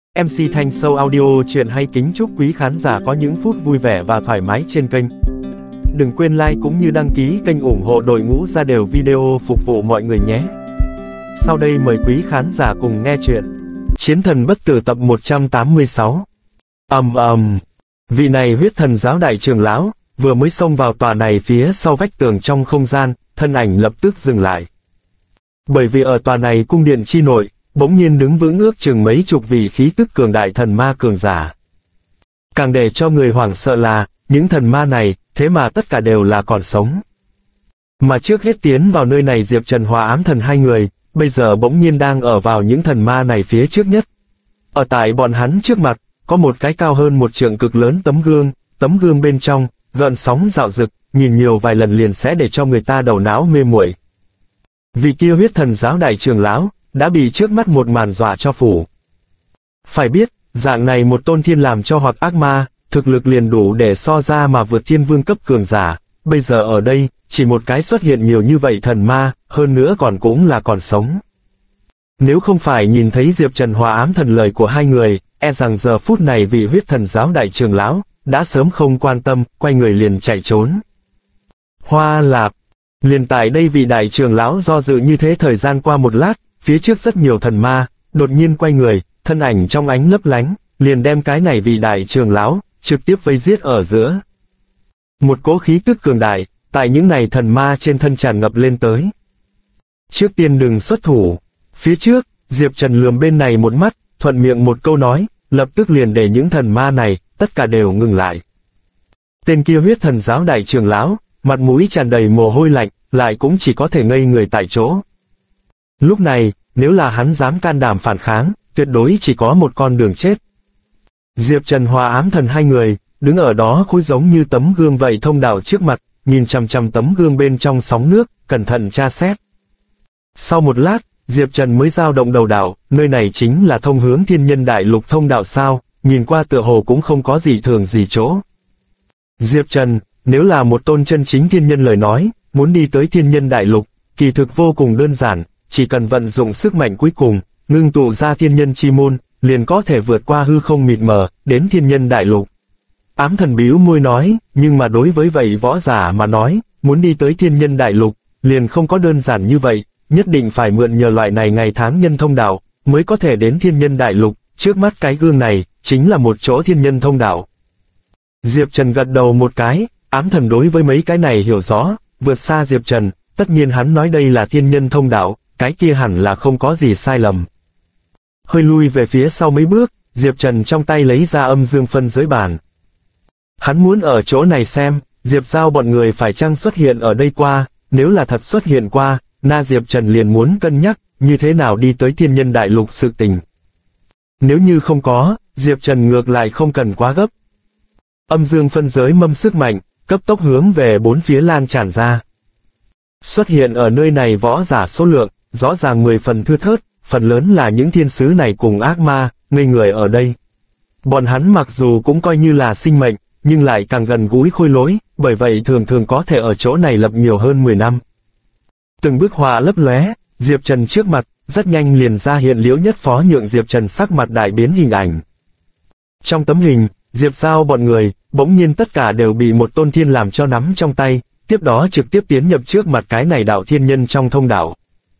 MC Thanh Show Audio truyện hay kính chúc quý khán giả có những phút vui vẻ và thoải mái trên kênh. Đừng quên like cũng như đăng ký kênh ủng hộ đội ngũ ra đều video phục vụ mọi người nhé. Sau đây mời quý khán giả cùng nghe chuyện Chiến Thần Bất Tử tập 186. Vị này huyết thần giáo đại trưởng lão vừa mới xông vào tòa này phía sau vách tường trong không gian, thân ảnh lập tức dừng lại. Bởi vì ở tòa này cung điện chi nội, bỗng nhiên đứng vững ước chừng mấy chục vị khí tức cường đại thần ma cường giả. Càng để cho người hoảng sợ là, những thần ma này, thế mà tất cả đều là còn sống. Mà trước hết tiến vào nơi này Diệp Trần Hòa Ám Thần hai người, bây giờ bỗng nhiên đang ở vào những thần ma này phía trước nhất. Ở tại bọn hắn trước mặt, có một cái cao hơn một trượng cực lớn tấm gương bên trong, gợn sóng dạo dực, nhìn nhiều vài lần liền sẽ để cho người ta đầu não mê muội. Vị kia huyết thần giáo đại trưởng lão đã bị trước mắt một màn dọa cho phủ. Phải biết, dạng này một tôn thiên làm cho hoặc ác ma, thực lực liền đủ để so ra mà vượt thiên vương cấp cường giả, bây giờ ở đây, chỉ một cái xuất hiện nhiều như vậy thần ma, hơn nữa cũng là còn sống. Nếu không phải nhìn thấy Diệp Trần Hòa Ám Thần lời của hai người, e rằng giờ phút này vị huyết thần giáo đại trưởng lão đã sớm không quan tâm, quay người liền chạy trốn. Hoa Lạp. Liền tại đây vị đại trưởng lão do dự như thế thời gian qua một lát, phía trước rất nhiều thần ma, đột nhiên quay người, thân ảnh trong ánh lấp lánh, liền đem cái này vị đại trưởng lão, trực tiếp vây giết ở giữa. Một cỗ khí tức cường đại, tại những này thần ma trên thân tràn ngập lên tới. Trước tiên đừng xuất thủ. Phía trước, Diệp Trần lườm bên này một mắt, thuận miệng một câu nói, lập tức liền để những thần ma này, tất cả đều ngừng lại. Tên kia huyết thần giáo đại trưởng lão, mặt mũi tràn đầy mồ hôi lạnh, lại cũng chỉ có thể ngây người tại chỗ. Lúc này, nếu là hắn dám can đảm phản kháng, tuyệt đối chỉ có một con đường chết. Diệp Trần Hòa Ám Thần hai người, đứng ở đó khối giống như tấm gương vậy thông đạo trước mặt, nhìn chằm chằm tấm gương bên trong sóng nước, cẩn thận tra xét. Sau một lát, Diệp Trần mới dao động đầu đạo, nơi này chính là thông hướng thiên nhân đại lục thông đạo sao, nhìn qua tựa hồ cũng không có gì thường gì chỗ. Diệp Trần, nếu là một tôn chân chính thiên nhân lời nói, muốn đi tới thiên nhân đại lục, kỳ thực vô cùng đơn giản, chỉ cần vận dụng sức mạnh cuối cùng, ngưng tụ ra thiên nhân chi môn, liền có thể vượt qua hư không mịt mờ, đến thiên nhân đại lục. Ám Thần bĩu môi nói, nhưng mà đối với vậy võ giả mà nói, muốn đi tới thiên nhân đại lục, liền không có đơn giản như vậy, nhất định phải mượn nhờ loại này ngày tháng nhân thông đạo, mới có thể đến thiên nhân đại lục, trước mắt cái gương này, chính là một chỗ thiên nhân thông đạo. Diệp Trần gật đầu một cái, Ám Thần đối với mấy cái này hiểu rõ, vượt xa Diệp Trần, tất nhiên hắn nói đây là thiên nhân thông đạo, cái kia hẳn là không có gì sai lầm. Hơi lui về phía sau mấy bước, Diệp Trần trong tay lấy ra âm dương phân giới bản. Hắn muốn ở chỗ này xem, Diệp Giao bọn người phải chăng xuất hiện ở đây qua, nếu là thật xuất hiện qua, na Diệp Trần liền muốn cân nhắc, như thế nào đi tới thiên nhân đại lục sự tình. Nếu như không có, Diệp Trần ngược lại không cần quá gấp. Âm dương phân giới mâm sức mạnh, cấp tốc hướng về bốn phía lan tràn ra. Xuất hiện ở nơi này võ giả số lượng, rõ ràng 10 phần thưa thớt, phần lớn là những thiên sứ này cùng ác ma, ngây người ở đây. Bọn hắn mặc dù cũng coi như là sinh mệnh, nhưng lại càng gần gũi khôi lỗi, bởi vậy thường có thể ở chỗ này lập nhiều hơn 10 năm. Từng bức họa lấp lóe, Diệp Trần trước mặt, rất nhanh liền ra hiện Liễu Nhất Phó nhượng Diệp Trần sắc mặt đại biến hình ảnh. Trong tấm hình, Diệp Giao bọn người, bỗng nhiên tất cả đều bị một tôn thiên làm cho nắm trong tay, tiếp đó trực tiếp tiến nhập trước mặt cái này đạo thiên nhân trong thông đạo.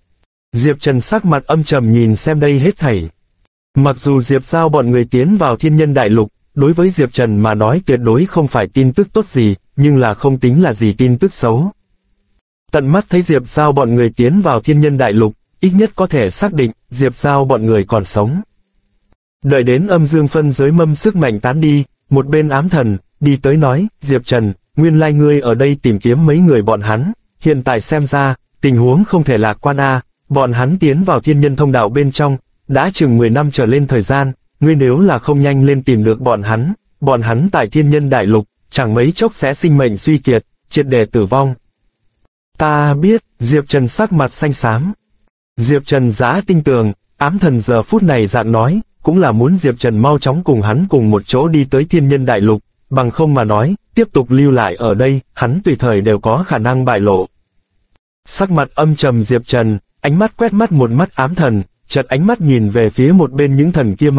Diệp Trần sắc mặt âm trầm nhìn xem đây hết thảy. Mặc dù Diệp Giao bọn người tiến vào thiên nhân đại lục, đối với Diệp Trần mà nói tuyệt đối không phải tin tức tốt gì, nhưng là không tính là gì tin tức xấu. Tận mắt thấy Diệp Giao bọn người tiến vào thiên nhân đại lục, ít nhất có thể xác định, Diệp Giao bọn người còn sống. Đợi đến âm dương phân giới mâm sức mạnh tán đi, một bên Ám Thần, đi tới nói, Diệp Trần, nguyên lai ngươi ở đây tìm kiếm mấy người bọn hắn, hiện tại xem ra, tình huống không thể lạc quan a, bọn hắn tiến vào thiên nhân thông đạo bên trong, đã chừng 10 năm trở lên thời gian, ngươi nếu là không nhanh lên tìm được bọn hắn tại thiên nhân đại lục, chẳng mấy chốc sẽ sinh mệnh suy kiệt, triệt để tử vong. Ta biết, Diệp Trần sắc mặt xanh xám. Diệp Trần giã tinh tường, Ám Thần giờ phút này dạng nói, cũng là muốn Diệp Trần mau chóng cùng hắn cùng một chỗ đi tới thiên nhân đại lục, bằng không mà nói, tiếp tục lưu lại ở đây, hắn tùy thời đều có khả năng bại lộ. Sắc mặt âm trầm Diệp Trần, ánh mắt quét mắt một mắt Ám Thần, chợt ánh mắt nhìn về phía một bên những thần kia ma,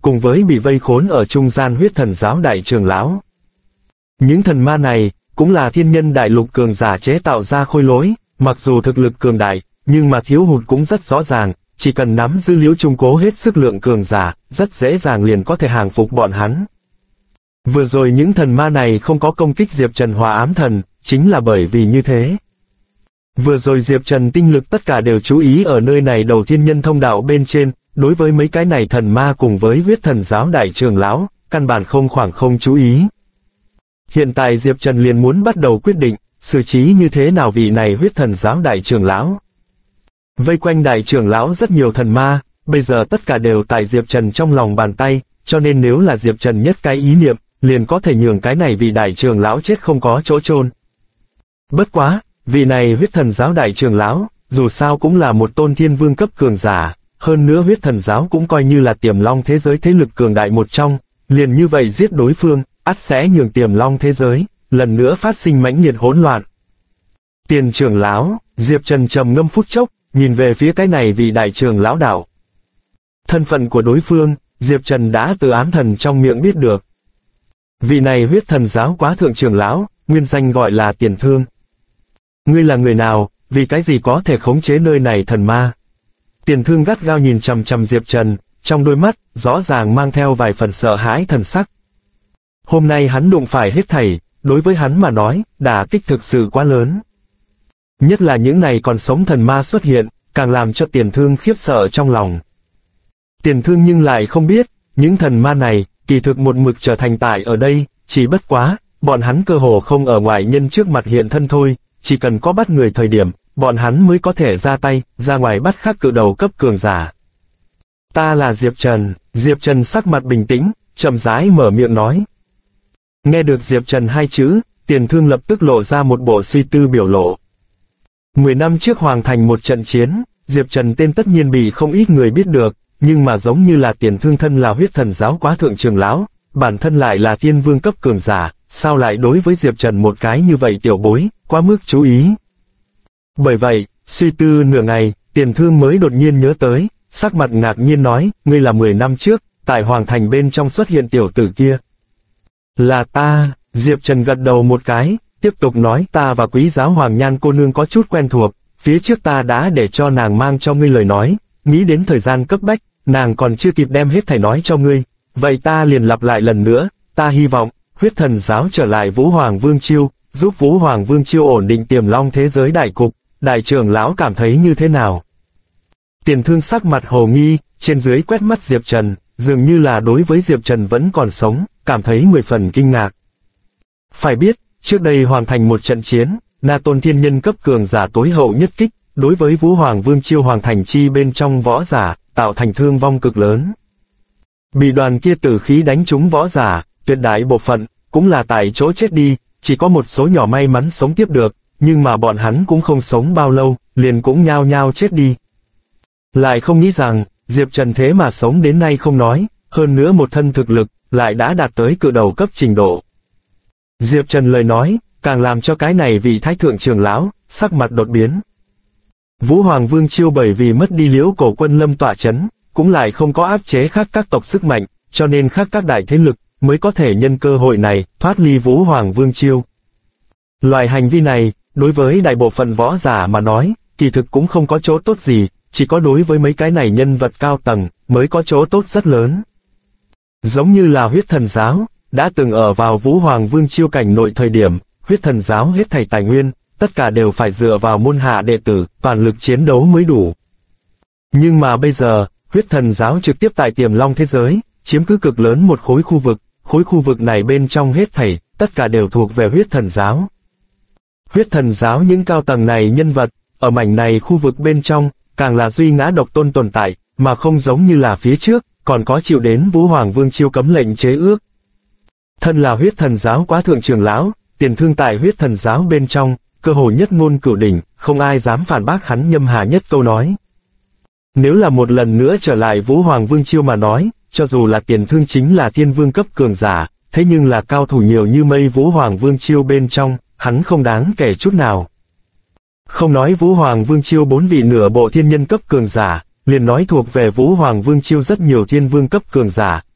cùng với bị vây khốn ở trung gian huyết thần giáo đại trưởng lão. Những thần ma này, cũng là thiên nhân đại lục cường giả chế tạo ra khôi lỗi, mặc dù thực lực cường đại, nhưng mà thiếu hụt cũng rất rõ ràng, chỉ cần nắm giữ Liễu Trung Cố hết sức lượng cường giả, rất dễ dàng liền có thể hàng phục bọn hắn. Vừa rồi những thần ma này không có công kích Diệp Trần Hỏa Ám Thần, chính là bởi vì như thế. Vừa rồi Diệp Trần tinh lực tất cả đều chú ý ở nơi này đầu thiên nhân thông đạo bên trên, đối với mấy cái này thần ma cùng với huyết thần giáo đại trưởng lão, căn bản không chú ý. Hiện tại Diệp Trần liền muốn bắt đầu quyết định, xử trí như thế nào vị này huyết thần giáo đại trưởng lão. Vây quanh đại trưởng lão rất nhiều thần ma, bây giờ tất cả đều tại Diệp Trần trong lòng bàn tay, cho nên nếu là Diệp Trần nhất cái ý niệm, liền có thể nhường cái này vị đại trưởng lão chết không có chỗ chôn. Bất quá, vị này huyết thần giáo đại trưởng lão, dù sao cũng là một tôn thiên vương cấp cường giả, hơn nữa huyết thần giáo cũng coi như là Tiềm Long thế giới thế lực cường đại một trong, liền như vậy giết đối phương, ắt sẽ nhường Tiềm Long thế giới lần nữa phát sinh mãnh liệt hỗn loạn. Tiền trưởng lão, Diệp Trần trầm ngâm phút chốc, nhìn về phía cái này vị đại trưởng lão đạo. Thân phận của đối phương, Diệp Trần đã từ ám thần trong miệng biết được. Vị này huyết thần giáo quá thượng trưởng lão, nguyên danh gọi là Tiền Thương. Ngươi là người nào, vì cái gì có thể khống chế nơi này thần ma? Tiền Thương gắt gao nhìn chằm chằm Diệp Trần, trong đôi mắt, rõ ràng mang theo vài phần sợ hãi thần sắc. Hôm nay hắn đụng phải hết thảy, đối với hắn mà nói, đả kích thực sự quá lớn. Nhất là những này còn sống thần ma xuất hiện, càng làm cho Tiền Thương khiếp sợ trong lòng. Tiền Thương nhưng lại không biết, những thần ma này, kỳ thực một mực trở thành tại ở đây, chỉ bất quá, bọn hắn cơ hồ không ở ngoại nhân trước mặt hiện thân thôi, chỉ cần có bắt người thời điểm, bọn hắn mới có thể ra tay, ra ngoài bắt khác cự đầu cấp cường giả. Ta là Diệp Trần. Diệp Trần sắc mặt bình tĩnh, chậm rãi mở miệng nói. Nghe được Diệp Trần hai chữ, Tiền Thương lập tức lộ ra một bộ suy tư biểu lộ. 10 năm trước Hoàng Thành một trận chiến, Diệp Trần tên tất nhiên bị không ít người biết được, nhưng mà giống như là Tiền Thương thân là huyết thần giáo quá thượng trưởng lão, bản thân lại là thiên vương cấp cường giả, sao lại đối với Diệp Trần một cái như vậy tiểu bối, quá mức chú ý. Bởi vậy, suy tư nửa ngày, Tiền Thương mới đột nhiên nhớ tới, sắc mặt ngạc nhiên nói, ngươi là 10 năm trước, tại Hoàng Thành bên trong xuất hiện tiểu tử kia. Là ta. Diệp Trần gật đầu một cái, tiếp tục nói, ta và Quý giáo Hoàng Nhan cô nương có chút quen thuộc, phía trước ta đã để cho nàng mang cho ngươi lời nói, nghĩ đến thời gian cấp bách, nàng còn chưa kịp đem hết thảy nói cho ngươi, vậy ta liền lặp lại lần nữa, ta hy vọng, huyết thần giáo trở lại Vũ Hoàng Vương Chiêu, giúp Vũ Hoàng Vương Chiêu ổn định Tiềm Long thế giới đại cục, đại trưởng lão cảm thấy như thế nào? Tiền Thương sắc mặt hồ nghi, trên dưới quét mắt Diệp Trần, dường như là đối với Diệp Trần vẫn còn sống, cảm thấy 10 phần kinh ngạc. Phải biết, trước đây hoàn thành một trận chiến, Na Tôn thiên nhân cấp cường giả tối hậu nhất kích, đối với Vũ Hoàng Vương Chiêu Hoàng Thành chi bên trong võ giả, tạo thành thương vong cực lớn. Bị đoàn kia tử khí đánh trúng võ giả, tuyệt đại bộ phận, cũng là tại chỗ chết đi, chỉ có một số nhỏ may mắn sống tiếp được, nhưng mà bọn hắn cũng không sống bao lâu, liền cũng nhao nhao chết đi. Lại không nghĩ rằng, Diệp Trần thế mà sống đến nay không nói, hơn nữa một thân thực lực, lại đã đạt tới cự đầu cấp trình độ. Diệp Trần lời nói, càng làm cho cái này vị thái thượng trưởng lão, sắc mặt đột biến. Vũ Hoàng Vương Chiêu bởi vì mất đi Liễu Cổ Quân Lâm tọa chấn, cũng lại không có áp chế khác các tộc sức mạnh, cho nên khác các đại thế lực, mới có thể nhân cơ hội này, thoát ly Vũ Hoàng Vương Chiêu. Loại hành vi này, đối với đại bộ phận võ giả mà nói, kỳ thực cũng không có chỗ tốt gì, chỉ có đối với mấy cái này nhân vật cao tầng, mới có chỗ tốt rất lớn. Giống như là huyết thần giáo, đã từng ở vào Vũ Hoàng Vương Chiêu cảnh nội thời điểm, huyết thần giáo hết thảy tài nguyên, tất cả đều phải dựa vào môn hạ đệ tử, toàn lực chiến đấu mới đủ. Nhưng mà bây giờ, huyết thần giáo trực tiếp tại Tiềm Long thế giới, chiếm cứ cực lớn một khối khu vực này bên trong hết thảy, tất cả đều thuộc về huyết thần giáo. Huyết thần giáo những cao tầng này nhân vật, ở mảnh này khu vực bên trong, càng là duy ngã độc tôn tồn tại, mà không giống như là phía trước, còn có chịu đến Vũ Hoàng Vương Chiêu cấm lệnh chế ước. Thân là huyết thần giáo quá thượng trưởng lão, Tiền Thương tại huyết thần giáo bên trong, cơ hồ nhất ngôn cửu đỉnh, không ai dám phản bác hắn nhâm hà nhất câu nói. Nếu là một lần nữa trở lại Vũ Hoàng Vương Chiêu mà nói, cho dù là Tiền Thương chính là thiên vương cấp cường giả, thế nhưng là cao thủ nhiều như mây Vũ Hoàng Vương Chiêu bên trong, hắn không đáng kể chút nào. Không nói Vũ Hoàng Vương Chiêu 4 vị nửa bộ thiên nhân cấp cường giả, liền nói thuộc về Vũ Hoàng Vương Chiêu rất nhiều thiên vương cấp cường giả,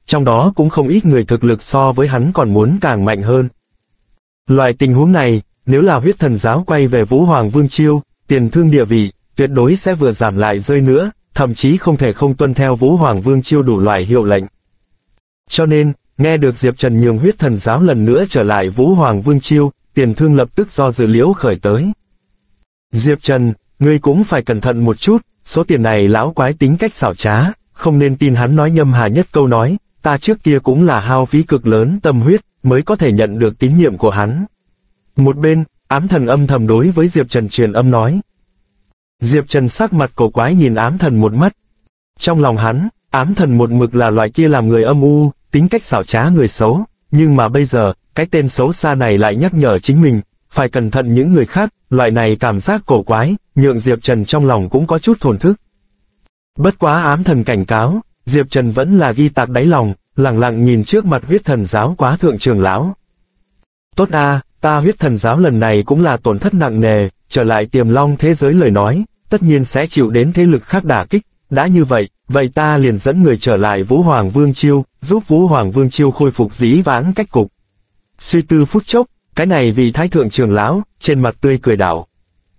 trong đó cũng không ít người thực lực so với hắn còn muốn càng mạnh hơn. Loại tình huống này, nếu là huyết thần giáo quay về Vũ Hoàng Vương Chiêu, Tiền Thương địa vị, tuyệt đối sẽ vừa giảm lại rơi nữa, thậm chí không thể không tuân theo Vũ Hoàng Vương Chiêu đủ loại hiệu lệnh. Cho nên, nghe được Diệp Trần nhường huyết thần giáo lần nữa trở lại Vũ Hoàng Vương Chiêu, Tiền Thương lập tức do dự liễu khởi tới. Diệp Trần, ngươi cũng phải cẩn thận một chút, số tiền này lão quái tính cách xảo trá, không nên tin hắn nói nhâm hà nhất câu nói, ta trước kia cũng là hao phí cực lớn tâm huyết, mới có thể nhận được tín nhiệm của hắn. Một bên, ám thần âm thầm đối với Diệp Trần truyền âm nói. Diệp Trần sắc mặt cổ quái nhìn ám thần một mắt. Trong lòng hắn, ám thần một mực là loại kia làm người âm u, tính cách xảo trá người xấu, nhưng mà bây giờ, cái tên xấu xa này lại nhắc nhở chính mình, phải cẩn thận những người khác, loại này cảm giác cổ quái, nhượng Diệp Trần trong lòng cũng có chút thổn thức. Bất quá ám thần cảnh cáo, Diệp Trần vẫn là ghi tạc đáy lòng, lặng lặng nhìn trước mặt huyết thần giáo quá thượng trưởng lão. Tốt a, ta huyết thần giáo lần này cũng là tổn thất nặng nề, trở lại Tiềm Long thế giới lời nói, tất nhiên sẽ chịu đến thế lực khác đả kích, đã như vậy, vậy ta liền dẫn người trở lại Vũ Hoàng Vương Chiêu, giúp Vũ Hoàng Vương Chiêu khôi phục dĩ vãng cách cục. Suy tư phút chốc, cái này vị thái thượng trưởng lão, trên mặt tươi cười đảo.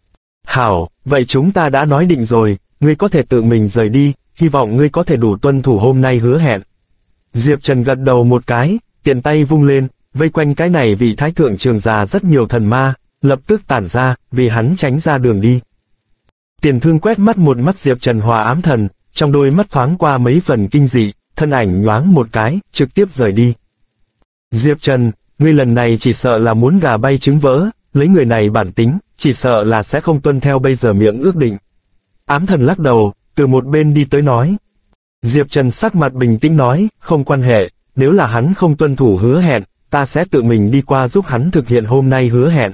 Hảo, vậy chúng ta đã nói định rồi, ngươi có thể tự mình rời đi, hy vọng ngươi có thể đủ tuân thủ hôm nay hứa hẹn. Diệp Trần gật đầu một cái, tiện tay vung lên, vây quanh cái này vị thái thượng trưởng già rất nhiều thần ma, lập tức tản ra, vì hắn tránh ra đường đi. Tiền Thương quét mắt một mắt Diệp Trần hòa ám thần, trong đôi mắt thoáng qua mấy phần kinh dị, thân ảnh nhoáng một cái, trực tiếp rời đi. Diệp Trần, ngươi lần này chỉ sợ là muốn gà bay trứng vỡ, lấy người này bản tính, chỉ sợ là sẽ không tuân theo bây giờ miệng ước định. Ám thần lắc đầu, từ một bên đi tới nói. Diệp Trần sắc mặt bình tĩnh nói, không quan hệ, nếu là hắn không tuân thủ hứa hẹn, ta sẽ tự mình đi qua giúp hắn thực hiện hôm nay hứa hẹn.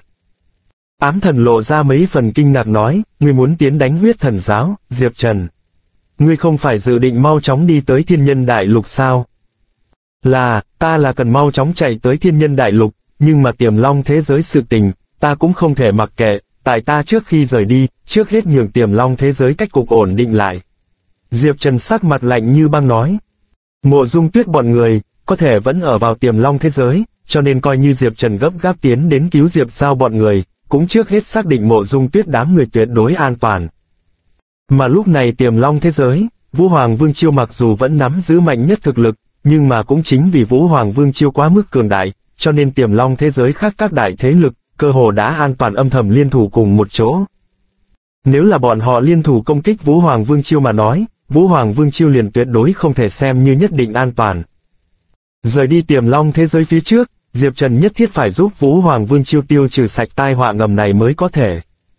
Ám thần lộ ra mấy phần kinh ngạc nói, ngươi muốn tiến đánh huyết thần giáo, Diệp Trần. Ngươi không phải dự định mau chóng đi tới thiên nhân đại lục sao? Ta là cần mau chóng chạy tới thiên nhân đại lục, nhưng mà Tiềm Long thế giới sự tình, ta cũng không thể mặc kệ, tại ta trước khi rời đi, trước hết nhường Tiềm Long thế giới cách cục ổn định lại. Diệp Trần sắc mặt lạnh như băng nói. Mộ Dung Tuyết bọn người, có thể vẫn ở vào Tiềm Long thế giới, cho nên coi như Diệp Trần gấp gáp tiến đến cứu Diệp Giao bọn người, cũng trước hết xác định Mộ Dung Tuyết đám người tuyệt đối an toàn. Mà lúc này Tiềm Long thế giới, Vũ Hoàng Vương Chiêu mặc dù vẫn nắm giữ mạnh nhất thực lực, nhưng mà cũng chính vì Vũ Hoàng Vương Chiêu quá mức cường đại, cho nên Tiềm Long thế giới khác các đại thế lực, cơ hồ đã an toàn âm thầm liên thủ cùng một chỗ. Nếu là bọn họ liên thủ công kích Vũ Hoàng Vương Chiêu mà nói, Vũ Hoàng Vương Chiêu liền tuyệt đối không thể xem như nhất định an toàn. Rời đi Tiềm Long thế giới phía trước, Diệp Trần nhất thiết phải giúp Vũ Hoàng Vương Chiêu tiêu trừ sạch tai họa ngầm này mới có thể.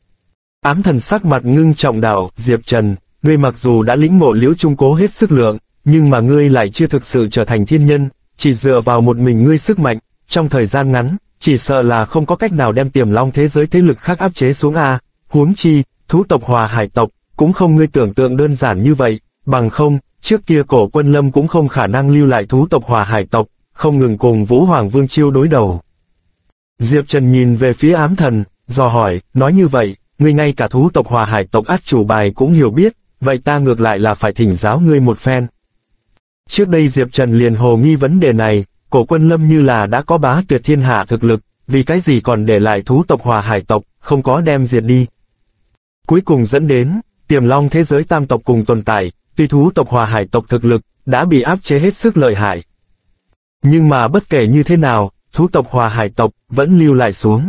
Ám thần sắc mặt ngưng trọng đạo, Diệp Trần, ngươi mặc dù đã lĩnh ngộ Liễu Trung Cố hết sức lượng, nhưng mà ngươi lại chưa thực sự trở thành thiên nhân, chỉ dựa vào một mình ngươi sức mạnh, trong thời gian ngắn, chỉ sợ là không có cách nào đem Tiềm Long thế giới thế lực khác áp chế xuống a. Huống chi, thú tộc Hòa Hải tộc, cũng không ngươi tưởng tượng đơn giản như vậy, bằng không, trước kia Cổ Quân Lâm cũng không khả năng lưu lại thú tộc Hòa Hải tộc, không ngừng cùng Vũ Hoàng Vương Chiêu đối đầu. Diệp Trần nhìn về phía ám thần, dò hỏi, nói như vậy, ngươi ngay cả thú tộc Hòa Hải tộc át chủ bài cũng hiểu biết, vậy ta ngược lại là phải thỉnh giáo ngươi một phen. Trước đây Diệp Trần liền hồ nghi vấn đề này, Cổ Quân Lâm như là đã có bá tuyệt thiên hạ thực lực, vì cái gì còn để lại thú tộc Hòa Hải tộc, không có đem diệt đi. Cuối cùng dẫn đến, Tiềm Long thế giới tam tộc cùng tồn tại, tuy thú tộc Hòa Hải tộc thực lực, đã bị áp chế hết sức lợi hại. Nhưng mà bất kể như thế nào, thú tộc Hòa Hải tộc, vẫn lưu lại xuống.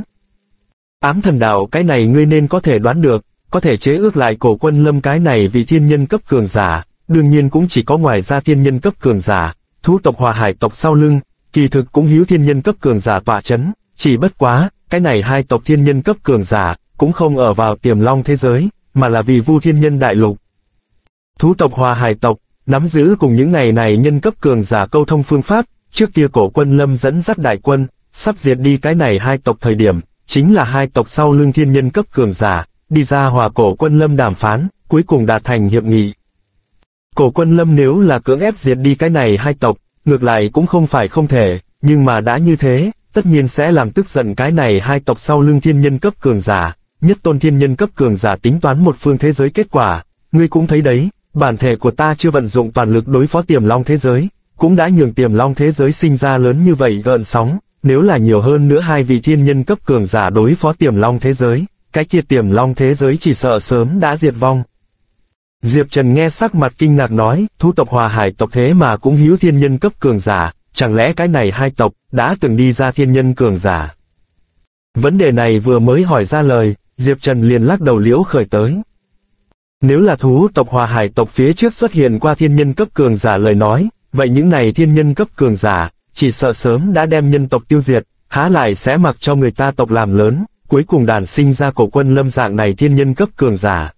Ám thần đạo cái này ngươi nên có thể đoán được, có thể chế ước lại Cổ Quân Lâm cái này vì thiên nhân cấp cường giả, đương nhiên cũng chỉ có ngoài ra thiên nhân cấp cường giả, thú tộc Hòa Hải tộc sau lưng, kỳ thực cũng hữu thiên nhân cấp cường giả tọa chấn, chỉ bất quá, cái này hai tộc thiên nhân cấp cường giả, cũng không ở vào Tiềm Long thế giới, mà là vì Vu Thiên Nhân đại lục. Thú tộc Hòa Hải tộc, nắm giữ cùng những ngày này nhân cấp cường giả câu thông phương pháp, trước kia Cổ Quân Lâm dẫn dắt đại quân, sắp diệt đi cái này hai tộc thời điểm, chính là hai tộc sau lưng thiên nhân cấp cường giả, đi ra hòa Cổ Quân Lâm đàm phán, cuối cùng đạt thành hiệp nghị. Cổ Quân Lâm nếu là cưỡng ép diệt đi cái này hai tộc, ngược lại cũng không phải không thể, nhưng mà đã như thế, tất nhiên sẽ làm tức giận cái này hai tộc sau lưng thiên nhân cấp cường giả, nhất tôn thiên nhân cấp cường giả tính toán một phương thế giới kết quả, ngươi cũng thấy đấy, bản thể của ta chưa vận dụng toàn lực đối phó Tiềm Long thế giới, cũng đã nhường Tiềm Long thế giới sinh ra lớn như vậy gợn sóng, nếu là nhiều hơn nữa hai vị thiên nhân cấp cường giả đối phó Tiềm Long thế giới, cái kia Tiềm Long thế giới chỉ sợ sớm đã diệt vong. Diệp Trần nghe sắc mặt kinh ngạc nói, thú tộc Hòa Hải tộc thế mà cũng hữu thiên nhân cấp cường giả, chẳng lẽ cái này hai tộc đã từng đi ra thiên nhân cường giả? Vấn đề này vừa mới hỏi ra lời, Diệp Trần liền lắc đầu liễu khởi tới. Nếu là thú tộc Hòa Hải tộc phía trước xuất hiện qua thiên nhân cấp cường giả lời nói, vậy những này thiên nhân cấp cường giả, chỉ sợ sớm đã đem nhân tộc tiêu diệt, há lại sẽ mặc cho người ta tộc làm lớn, cuối cùng đàn sinh ra Cổ Quân Lâm dạng này thiên nhân cấp cường giả.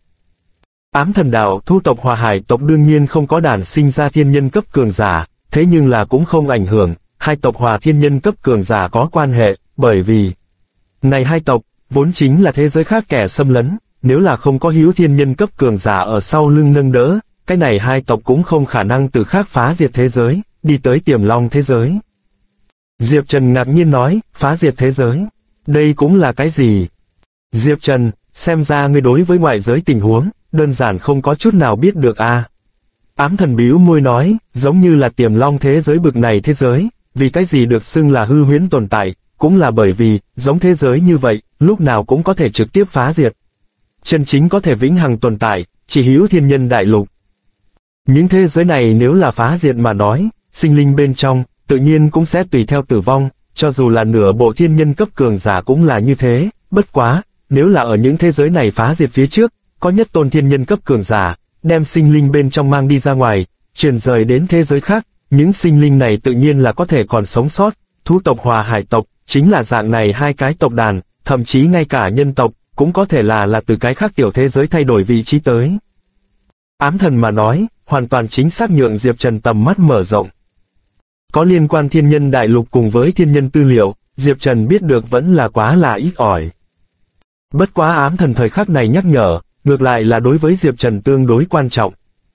Ám Thần Đạo, thú tộc Hòa Hải tộc đương nhiên không có đàn sinh ra thiên nhân cấp cường giả, thế nhưng là cũng không ảnh hưởng, hai tộc Hòa thiên nhân cấp cường giả có quan hệ, bởi vì này hai tộc, vốn chính là thế giới khác kẻ xâm lấn, nếu là không có hữu thiên nhân cấp cường giả ở sau lưng nâng đỡ, cái này hai tộc cũng không khả năng từ khác phá diệt thế giới, đi tới Tiềm Long thế giới. Diệp Trần ngạc nhiên nói, phá diệt thế giới, đây cũng là cái gì? Diệp Trần, xem ra ngươi đối với ngoại giới tình huống, đơn giản không có chút nào biết được a. Ám Thần bĩu môi nói, giống như là Tiềm Long thế giới bực này thế giới, vì cái gì được xưng là hư huyễn tồn tại, cũng là bởi vì, giống thế giới như vậy, lúc nào cũng có thể trực tiếp phá diệt. Chân chính có thể vĩnh hằng tồn tại, chỉ hữu thiên nhân đại lục. Những thế giới này nếu là phá diệt mà nói, sinh linh bên trong, tự nhiên cũng sẽ tùy theo tử vong, cho dù là nửa bộ thiên nhân cấp cường giả cũng là như thế, bất quá, nếu là ở những thế giới này phá diệt phía trước, có nhất tôn thiên nhân cấp cường giả, đem sinh linh bên trong mang đi ra ngoài, chuyển rời đến thế giới khác, những sinh linh này tự nhiên là có thể còn sống sót, thú tộc Hòa Hải tộc, chính là dạng này hai cái tộc đàn, thậm chí ngay cả nhân tộc, cũng có thể là từ cái khác tiểu thế giới thay đổi vị trí tới. Ám Thần mà nói, hoàn toàn chính xác nhượng Diệp Trần tầm mắt mở rộng. Có liên quan thiên nhân đại lục cùng với thiên nhân tư liệu, Diệp Trần biết được vẫn là quá là ít ỏi. Bất quá Ám Thần thời khắc này nhắc nhở, ngược lại là đối với Diệp Trần tương đối quan trọng.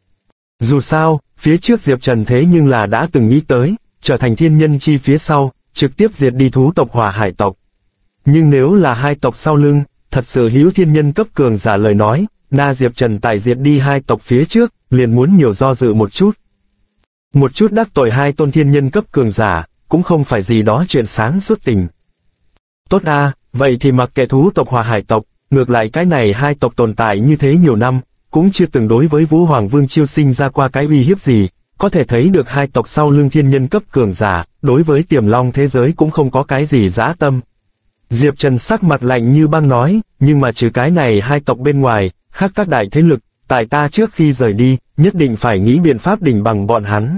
Dù sao, phía trước Diệp Trần thế nhưng là đã từng nghĩ tới, trở thành thiên nhân chi phía sau, trực tiếp diệt đi thú tộc Hòa Hải tộc. Nhưng nếu là hai tộc sau lưng, thật sự hữu thiên nhân cấp cường giả lời nói, na Diệp Trần tại diệt đi hai tộc phía trước, liền muốn nhiều do dự một chút. Một chút đắc tội hai tôn thiên nhân cấp cường giả, cũng không phải gì đó chuyện sáng suốt tình. Tốt a, vậy thì mặc kệ thú tộc Hòa Hải tộc, ngược lại cái này hai tộc tồn tại như thế nhiều năm, cũng chưa từng đối với Vũ Hoàng Vương Chiêu sinh ra qua cái uy hiếp gì, có thể thấy được hai tộc sau lưng thiên nhân cấp cường giả, đối với Tiềm Long thế giới cũng không có cái gì dã tâm. Diệp Trần sắc mặt lạnh như băng nói, nhưng mà trừ cái này hai tộc bên ngoài, khác các đại thế lực, tại ta trước khi rời đi, nhất định phải nghĩ biện pháp đỉnh bằng bọn hắn.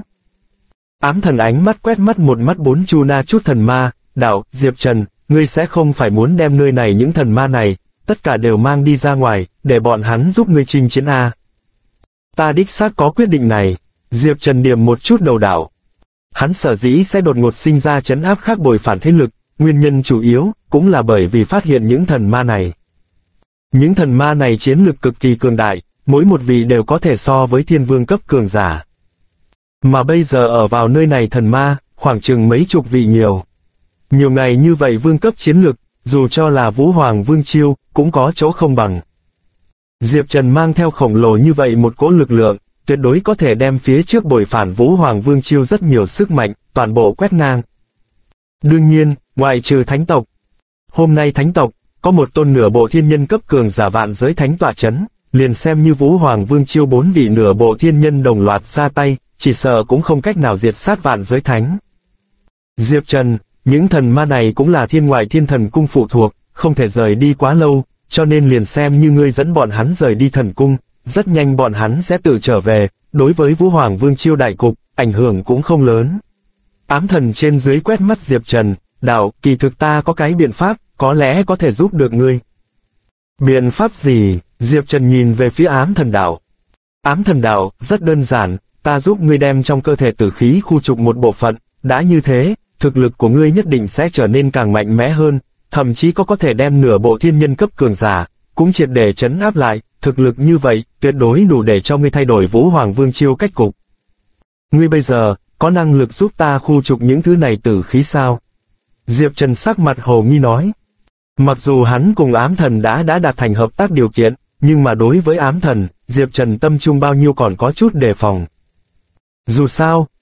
Ám Thần ánh mắt quét mắt một mắt bốn chu na chút thần ma, đạo, Diệp Trần, ngươi sẽ không phải muốn đem nơi này những thần ma này, tất cả đều mang đi ra ngoài, để bọn hắn giúp ngươi chinh chiến a. Ta đích xác có quyết định này, Diệp Trần điểm một chút đầu đạo. Hắn sở dĩ sẽ đột ngột sinh ra trấn áp khác bồi phản thế lực, nguyên nhân chủ yếu, cũng là bởi vì phát hiện những thần ma này. Những thần ma này chiến lực cực kỳ cường đại, mỗi một vị đều có thể so với thiên vương cấp cường giả. Mà bây giờ ở vào nơi này thần ma, khoảng chừng mấy chục vị nhiều. Nhiều ngày như vậy vương cấp chiến lực, dù cho là Vũ Hoàng Vương Chiêu, cũng có chỗ không bằng. Diệp Trần mang theo khổng lồ như vậy một cỗ lực lượng, tuyệt đối có thể đem phía trước bồi phản Vũ Hoàng Vương Chiêu rất nhiều sức mạnh, toàn bộ quét ngang. Đương nhiên, ngoại trừ thánh tộc. Hôm nay thánh tộc, có một tôn nửa bộ thiên nhân cấp cường giả vạn giới thánh tọa chấn, liền xem như Vũ Hoàng Vương Chiêu 4 vị nửa bộ thiên nhân đồng loạt ra tay, chỉ sợ cũng không cách nào diệt sát vạn giới thánh. Diệp Trần, những thần ma này cũng là thiên ngoại thiên thần cung phụ thuộc, không thể rời đi quá lâu, cho nên liền xem như ngươi dẫn bọn hắn rời đi thần cung, rất nhanh bọn hắn sẽ tự trở về, đối với Vũ Hoàng Vương Chiêu đại cục, ảnh hưởng cũng không lớn. Ám Thần trên dưới quét mắt Diệp Trần, đạo, kỳ thực ta có cái biện pháp, có lẽ có thể giúp được ngươi. Biện pháp gì? Diệp Trần nhìn về phía Ám Thần đạo. Ám Thần đạo, rất đơn giản, ta giúp ngươi đem trong cơ thể tử khí khu trục một bộ phận, đã như thế, thực lực của ngươi nhất định sẽ trở nên càng mạnh mẽ hơn, thậm chí có thể đem nửa bộ thiên nhân cấp cường giả, cũng triệt để trấn áp lại, thực lực như vậy, tuyệt đối đủ để cho ngươi thay đổi Vũ Hoàng Vương Chiêu cách cục. Ngươi bây giờ, có năng lực giúp ta khu trục những thứ này tử khí sao? Diệp Trần sắc mặt hồ nghi nói. Mặc dù hắn cùng Ám Thần đã đạt thành hợp tác điều kiện, nhưng mà đối với Ám Thần, Diệp Trần tâm trung bao nhiêu còn có chút đề phòng. Dù sao,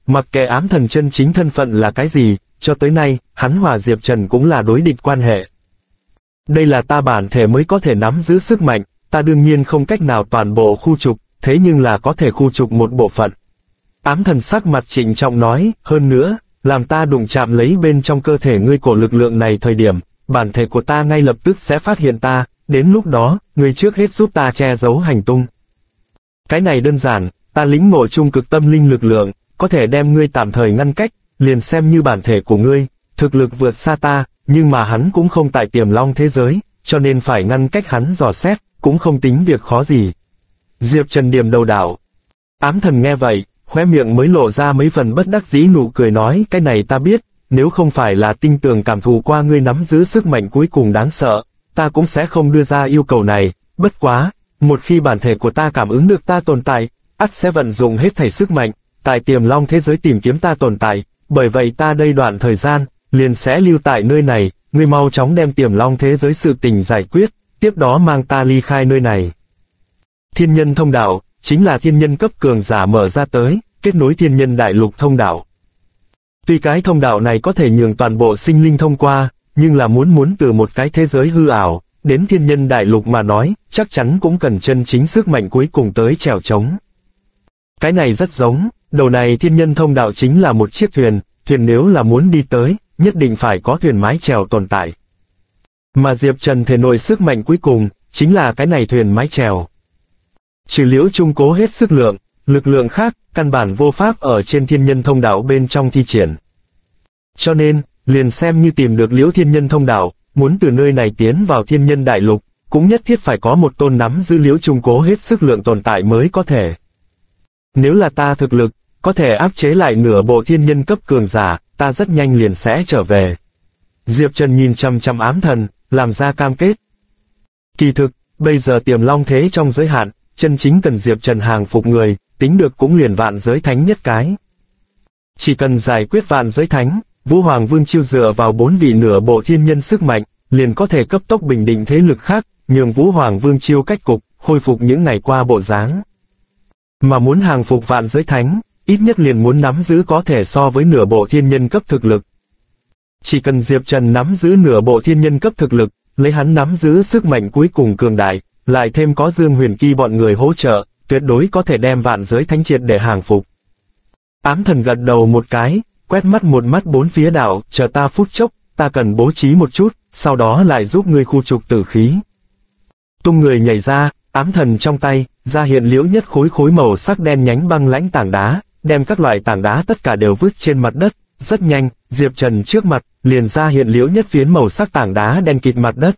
mặc kệ ám thần chân chính thân phận là cái gì, cho tới nay, hắn hòa Diệp Trần cũng là đối địch quan hệ. Đây là ta bản thể mới có thể nắm giữ sức mạnh, ta đương nhiên không cách nào toàn bộ khu trục, thế nhưng là có thể khu trục một bộ phận. Ám thần sắc mặt trịnh trọng nói, hơn nữa, làm ta đụng chạm lấy bên trong cơ thể ngươi cổ lực lượng này thời điểm, bản thể của ta ngay lập tức sẽ phát hiện ta, đến lúc đó, ngươi trước hết giúp ta che giấu hành tung. Cái này đơn giản, ta lĩnh ngộ trung cực tâm linh lực lượng, có thể đem ngươi tạm thời ngăn cách, liền xem như bản thể của ngươi, thực lực vượt xa ta, nhưng mà hắn cũng không tại Tiềm Long thế giới, cho nên phải ngăn cách hắn dò xét, cũng không tính việc khó gì. Diệp Trần điểm đầu đảo. Ám thần nghe vậy, khóe miệng mới lộ ra mấy phần bất đắc dĩ nụ cười nói, cái này ta biết, nếu không phải là tinh tường cảm thụ qua ngươi nắm giữ sức mạnh cuối cùng đáng sợ, ta cũng sẽ không đưa ra yêu cầu này, bất quá, một khi bản thể của ta cảm ứng được ta tồn tại, ắt sẽ vận dụng hết thảy sức mạnh, tại Tiềm Long thế giới tìm kiếm ta tồn tại, bởi vậy ta đây đoạn thời gian, liền sẽ lưu tại nơi này, ngươi mau chóng đem Tiềm Long thế giới sự tình giải quyết, tiếp đó mang ta ly khai nơi này. Thiên nhân thông đạo, chính là thiên nhân cấp cường giả mở ra tới, kết nối thiên nhân đại lục thông đạo. Tuy cái thông đạo này có thể nhường toàn bộ sinh linh thông qua, nhưng là muốn từ một cái thế giới hư ảo, đến thiên nhân đại lục mà nói, chắc chắn cũng cần chân chính sức mạnh cuối cùng tới trèo trống. Cái này rất giống, đầu này thiên nhân thông đạo chính là một chiếc thuyền, thuyền nếu là muốn đi tới, nhất định phải có thuyền mái chèo tồn tại. Mà Diệp Trần thể nội sức mạnh cuối cùng, chính là cái này thuyền mái chèo. Trừ Liễu Trung cố hết sức lượng, lực lượng khác, căn bản vô pháp ở trên thiên nhân thông đạo bên trong thi triển. Cho nên, liền xem như tìm được Liễu thiên nhân thông đạo, muốn từ nơi này tiến vào thiên nhân đại lục, cũng nhất thiết phải có một tôn nắm giữ Liễu Trung cố hết sức lượng tồn tại mới có thể. Nếu là ta thực lực, có thể áp chế lại nửa bộ thiên nhân cấp cường giả, ta rất nhanh liền sẽ trở về. Diệp Trần nhìn chằm chằm ám thần, làm ra cam kết. Kỳ thực, bây giờ Tiềm Long thế trong giới hạn, chân chính cần Diệp Trần hàng phục người, tính được cũng liền vạn giới thánh nhất cái. Chỉ cần giải quyết vạn giới thánh, Vũ Hoàng Vương Chiêu dựa vào 4 vị nửa bộ thiên nhân sức mạnh, liền có thể cấp tốc bình định thế lực khác, nhường Vũ Hoàng Vương Chiêu cách cục, khôi phục những ngày qua bộ dáng. Mà muốn hàng phục vạn giới thánh, ít nhất liền muốn nắm giữ có thể so với nửa bộ thiên nhân cấp thực lực. Chỉ cần Diệp Trần nắm giữ nửa bộ thiên nhân cấp thực lực, lấy hắn nắm giữ sức mạnh cuối cùng cường đại, lại thêm có Dương Huyền Kỳ bọn người hỗ trợ, tuyệt đối có thể đem vạn giới thánh triệt để hàng phục. Ám thần gật đầu một cái, quét mắt một mắt bốn phía đảo, chờ ta phút chốc, ta cần bố trí một chút, sau đó lại giúp ngươi khu trục tử khí. Tung người nhảy ra, ám thần trong tay, ra hiện liễu nhất khối màu sắc đen nhánh băng lãnh tảng đá, đem các loại tảng đá tất cả đều vứt trên mặt đất, rất nhanh, Diệp Trần trước mặt, liền ra hiện liễu nhất phiến màu sắc tảng đá đen kịt mặt đất.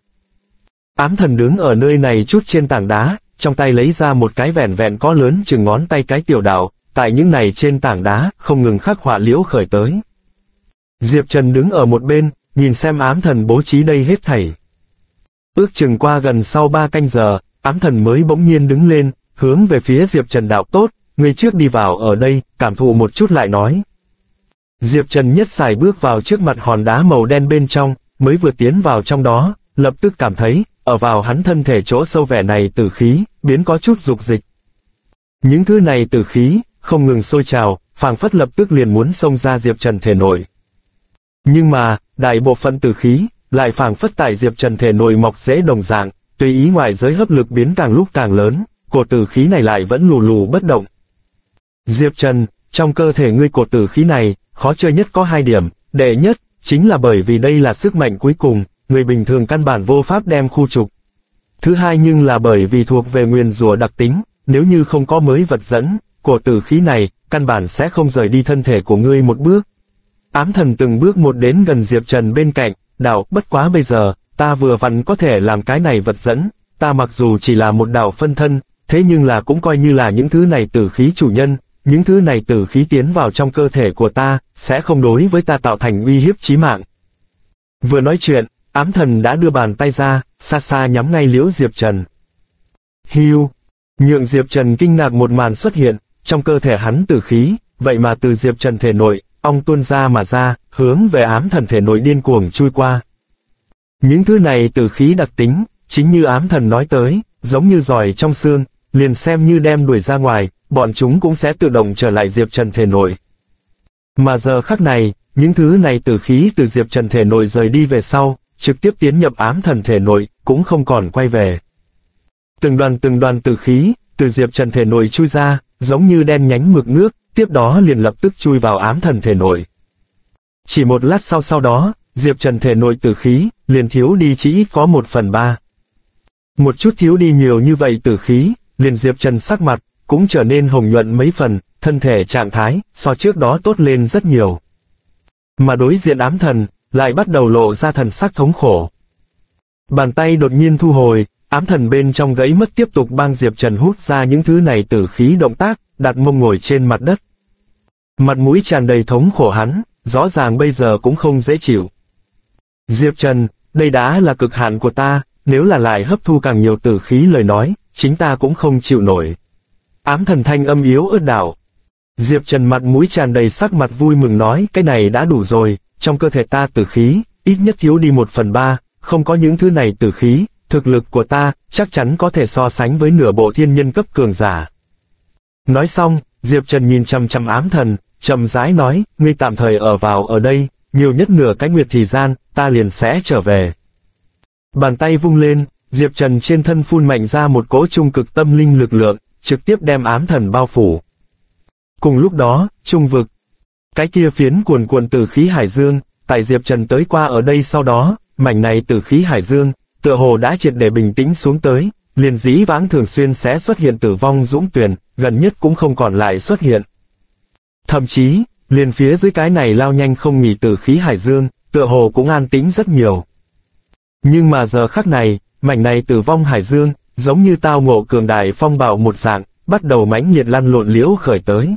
Ám thần đứng ở nơi này chút trên tảng đá, trong tay lấy ra một cái vẻn vẹn có lớn chừng ngón tay cái tiểu đạo, tại những này trên tảng đá, không ngừng khắc họa liễu khởi tới. Diệp Trần đứng ở một bên, nhìn xem ám thần bố trí đây hết thảy. Ước chừng qua gần sau 3 canh giờ, ám thần mới bỗng nhiên đứng lên, hướng về phía Diệp Trần đạo tốt, người trước đi vào ở đây, cảm thụ một chút lại nói. Diệp Trần nhất xài bước vào trước mặt hòn đá màu đen bên trong, mới vừa tiến vào trong đó, lập tức cảm thấy, ở vào hắn thân thể chỗ sâu vẻ này tử khí, biến có chút dục dịch. Những thứ này tử khí, không ngừng sôi trào, phảng phất lập tức liền muốn xông ra Diệp Trần thể nội. Nhưng mà, đại bộ phận tử khí, lại phảng phất tại Diệp Trần thể nội mọc rễ đồng dạng, tùy ý ngoại giới hấp lực biến càng lúc càng lớn, cột tử khí này lại vẫn lù lù bất động. Diệp Trần, trong cơ thể ngươi cột tử khí này, khó chơi nhất có 2 điểm, đệ nhất, chính là bởi vì đây là sức mạnh cuối cùng, người bình thường căn bản vô pháp đem khu trục. Thứ hai nhưng là bởi vì thuộc về nguyền rủa đặc tính, nếu như không có mới vật dẫn, cột tử khí này, căn bản sẽ không rời đi thân thể của ngươi một bước. Ám thần từng bước một đến gần Diệp Trần bên cạnh, đạo, bất quá bây giờ, ta vừa vặn có thể làm cái này vật dẫn, ta mặc dù chỉ là một đạo phân thân, thế nhưng là cũng coi như là những thứ này tử khí chủ nhân, những thứ này tử khí tiến vào trong cơ thể của ta, sẽ không đối với ta tạo thành uy hiếp chí mạng. Vừa nói chuyện, ám thần đã đưa bàn tay ra, xa xa nhắm ngay liễu Diệp Trần. Hiu, nhượng Diệp Trần kinh ngạc một màn xuất hiện, trong cơ thể hắn tử khí, vậy mà từ Diệp Trần thể nội, ong tuôn ra mà ra, hướng về ám thần thể nội điên cuồng chui qua. Những thứ này tử khí đặc tính, chính như ám thần nói tới, giống như giỏi trong xương, liền xem như đem đuổi ra ngoài, bọn chúng cũng sẽ tự động trở lại Diệp Trần thể nội. Mà giờ khắc này, những thứ này tử khí từ Diệp Trần thể nội rời đi về sau, trực tiếp tiến nhập ám thần thể nội, cũng không còn quay về. Từng đoàn tử khí, từ Diệp Trần thể nội chui ra, giống như đen nhánh mực nước, tiếp đó liền lập tức chui vào ám thần thể nội. Chỉ một lát sau đó, Diệp Trần thể nội tử khí, liền thiếu đi chỉ ít có 1/3. Một chút thiếu đi nhiều như vậy tử khí, liền Diệp Trần sắc mặt, cũng trở nên hồng nhuận mấy phần, thân thể trạng thái, so trước đó tốt lên rất nhiều. Mà đối diện ám thần, lại bắt đầu lộ ra thần sắc thống khổ. Bàn tay đột nhiên thu hồi, ám thần bên trong gãy mất tiếp tục bang Diệp Trần hút ra những thứ này tử khí động tác, đặt mông ngồi trên mặt đất. Mặt mũi tràn đầy thống khổ hắn, rõ ràng bây giờ cũng không dễ chịu. Diệp Trần, đây đã là cực hạn của ta, nếu là lại hấp thu càng nhiều tử khí lời nói, chính ta cũng không chịu nổi. Ám thần thanh âm yếu ớt đạo. Diệp Trần mặt mũi tràn đầy sắc mặt vui mừng nói, cái này đã đủ rồi, trong cơ thể ta tử khí, ít nhất thiếu đi 1/3, không có những thứ này tử khí, thực lực của ta, chắc chắn có thể so sánh với nửa bộ thiên nhân cấp cường giả. Nói xong, Diệp Trần nhìn chằm chằm ám thần, chậm rãi nói, ngươi tạm thời ở vào ở đây, nhiều nhất nửa cái nguyệt thời gian, ta liền sẽ trở về. Bàn tay vung lên, Diệp Trần trên thân phun mạnh ra một cỗ trung cực tâm linh lực lượng, trực tiếp đem ám thần bao phủ. Cùng lúc đó, trung vực, cái kia phiến cuồn cuộn tử khí hải dương, tại Diệp Trần tới qua ở đây sau đó, mảnh này tử khí hải dương, tựa hồ đã triệt để bình tĩnh xuống tới, liền dĩ vãng thường xuyên sẽ xuất hiện tử vong dũng tuyền, gần nhất cũng không còn lại xuất hiện. Thậm chí, liền phía dưới cái này lao nhanh không nghỉ tử khí hải dương, tựa hồ cũng an tĩnh rất nhiều. Nhưng mà giờ khắc này, mảnh này tử vong hải dương, giống như tao ngộ cường đại phong bạo một dạng, bắt đầu mãnh liệt lăn lộn liễu khởi tới.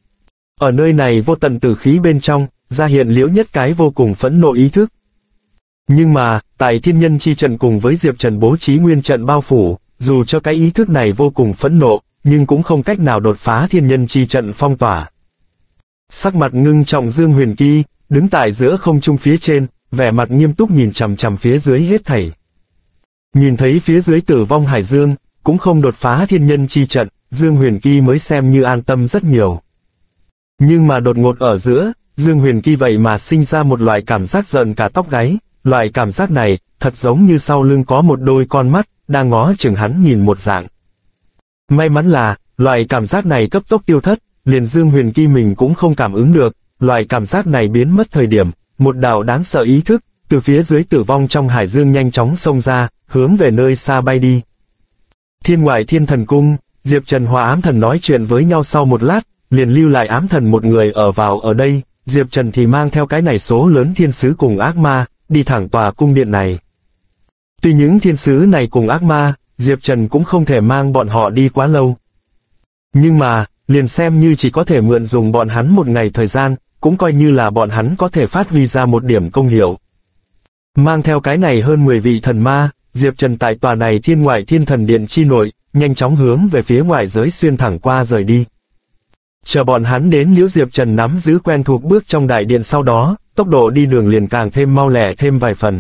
Ở nơi này vô tận tử khí bên trong, ra hiện liễu nhất cái vô cùng phẫn nộ ý thức. Nhưng mà, tại thiên nhân chi trận cùng với Diệp Trần bố trí nguyên trận bao phủ, dù cho cái ý thức này vô cùng phẫn nộ, nhưng cũng không cách nào đột phá thiên nhân chi trận phong tỏa. Sắc mặt ngưng trọng Dương Huyền Kỳ, đứng tại giữa không trung phía trên, vẻ mặt nghiêm túc nhìn chằm chằm phía dưới hết thảy. Nhìn thấy phía dưới tử vong hải dương, cũng không đột phá thiên nhân chi trận, Dương Huyền Kỳ mới xem như an tâm rất nhiều. Nhưng mà đột ngột ở giữa, Dương Huyền Kỳ vậy mà sinh ra một loại cảm giác giận cả tóc gáy, loại cảm giác này, thật giống như sau lưng có một đôi con mắt, đang ngó chừng hắn nhìn một dạng. May mắn là, loại cảm giác này cấp tốc tiêu thất, liền Dương Huyền Kỳ mình cũng không cảm ứng được, loại cảm giác này biến mất thời điểm, một đạo đáng sợ ý thức, từ phía dưới tử vong trong hải dương nhanh chóng xông ra, hướng về nơi xa bay đi. Thiên ngoại thiên thần cung, Diệp Trần hòa ám thần nói chuyện với nhau sau một lát, liền lưu lại ám thần một người ở vào ở đây, Diệp Trần thì mang theo cái này số lớn thiên sứ cùng ác ma, đi thẳng tòa cung điện này. Tuy những thiên sứ này cùng ác ma, Diệp Trần cũng không thể mang bọn họ đi quá lâu. Nhưng mà, liền xem như chỉ có thể mượn dùng bọn hắn một ngày thời gian, cũng coi như là bọn hắn có thể phát huy ra một điểm công hiệu. Mang theo cái này hơn 10 vị thần ma, Diệp Trần tại tòa này thiên ngoại thiên thần điện chi nội, nhanh chóng hướng về phía ngoại giới xuyên thẳng qua rời đi. Chờ bọn hắn đến liễu Diệp Trần nắm giữ quen thuộc bước trong đại điện sau đó, tốc độ đi đường liền càng thêm mau lẹ thêm vài phần.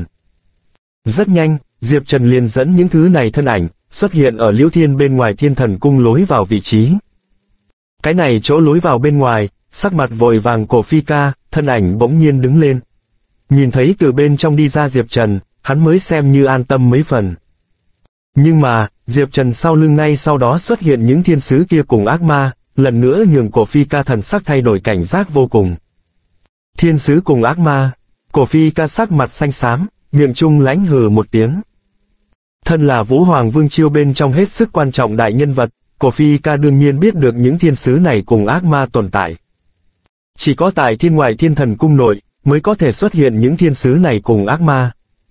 Rất nhanh, Diệp Trần liền dẫn những thứ này thân ảnh, xuất hiện ở liễu thiên bên ngoài thiên thần cung lối vào vị trí. Cái này chỗ lối vào bên ngoài, sắc mặt vội vàng Cổ Phi Ca, thân ảnh bỗng nhiên đứng lên. Nhìn thấy từ bên trong đi ra Diệp Trần, hắn mới xem như an tâm mấy phần. Nhưng mà, Diệp Trần sau lưng ngay sau đó xuất hiện những thiên sứ kia cùng ác ma, lần nữa nhường Cổ Phi Ca thần sắc thay đổi cảnh giác vô cùng. Thiên sứ cùng ác ma, Cổ Phi Ca sắc mặt xanh xám, miệng trung lãnh hừ một tiếng. Thân là Vũ Hoàng Vương Chiêu bên trong hết sức quan trọng đại nhân vật, Cổ Phi Ca đương nhiên biết được những thiên sứ này cùng ác ma tồn tại. Chỉ có tại thiên ngoại thiên thần cung nội, mới có thể xuất hiện những thiên sứ này cùng ác ma.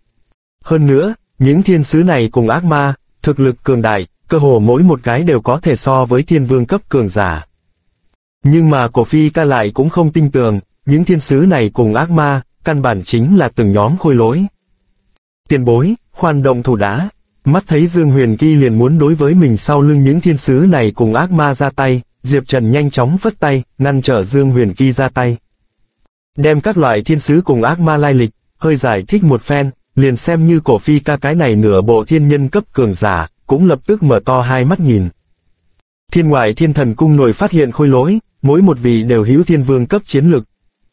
Hơn nữa, những thiên sứ này cùng ác ma, thực lực cường đại, cơ hồ mỗi một cái đều có thể so với thiên vương cấp cường giả. Nhưng mà Cổ Phi Ca lại cũng không tin tưởng, những thiên sứ này cùng ác ma, căn bản chính là từng nhóm khôi lỗi. Tiền bối, khoan động thủ đã. Mắt thấy Dương Huyền Kỳ liền muốn đối với mình sau lưng những thiên sứ này cùng ác ma ra tay, Diệp Trần nhanh chóng phất tay, ngăn trở Dương Huyền Kỳ ra tay. Đem các loại thiên sứ cùng ác ma lai lịch, hơi giải thích một phen, liền xem như Cổ Phi Ca cái này nửa bộ thiên nhân cấp cường giả, cũng lập tức mở to hai mắt nhìn. Thiên ngoại thiên thần cung nội phát hiện khôi lỗi, mỗi một vị đều hữu thiên vương cấp chiến lực.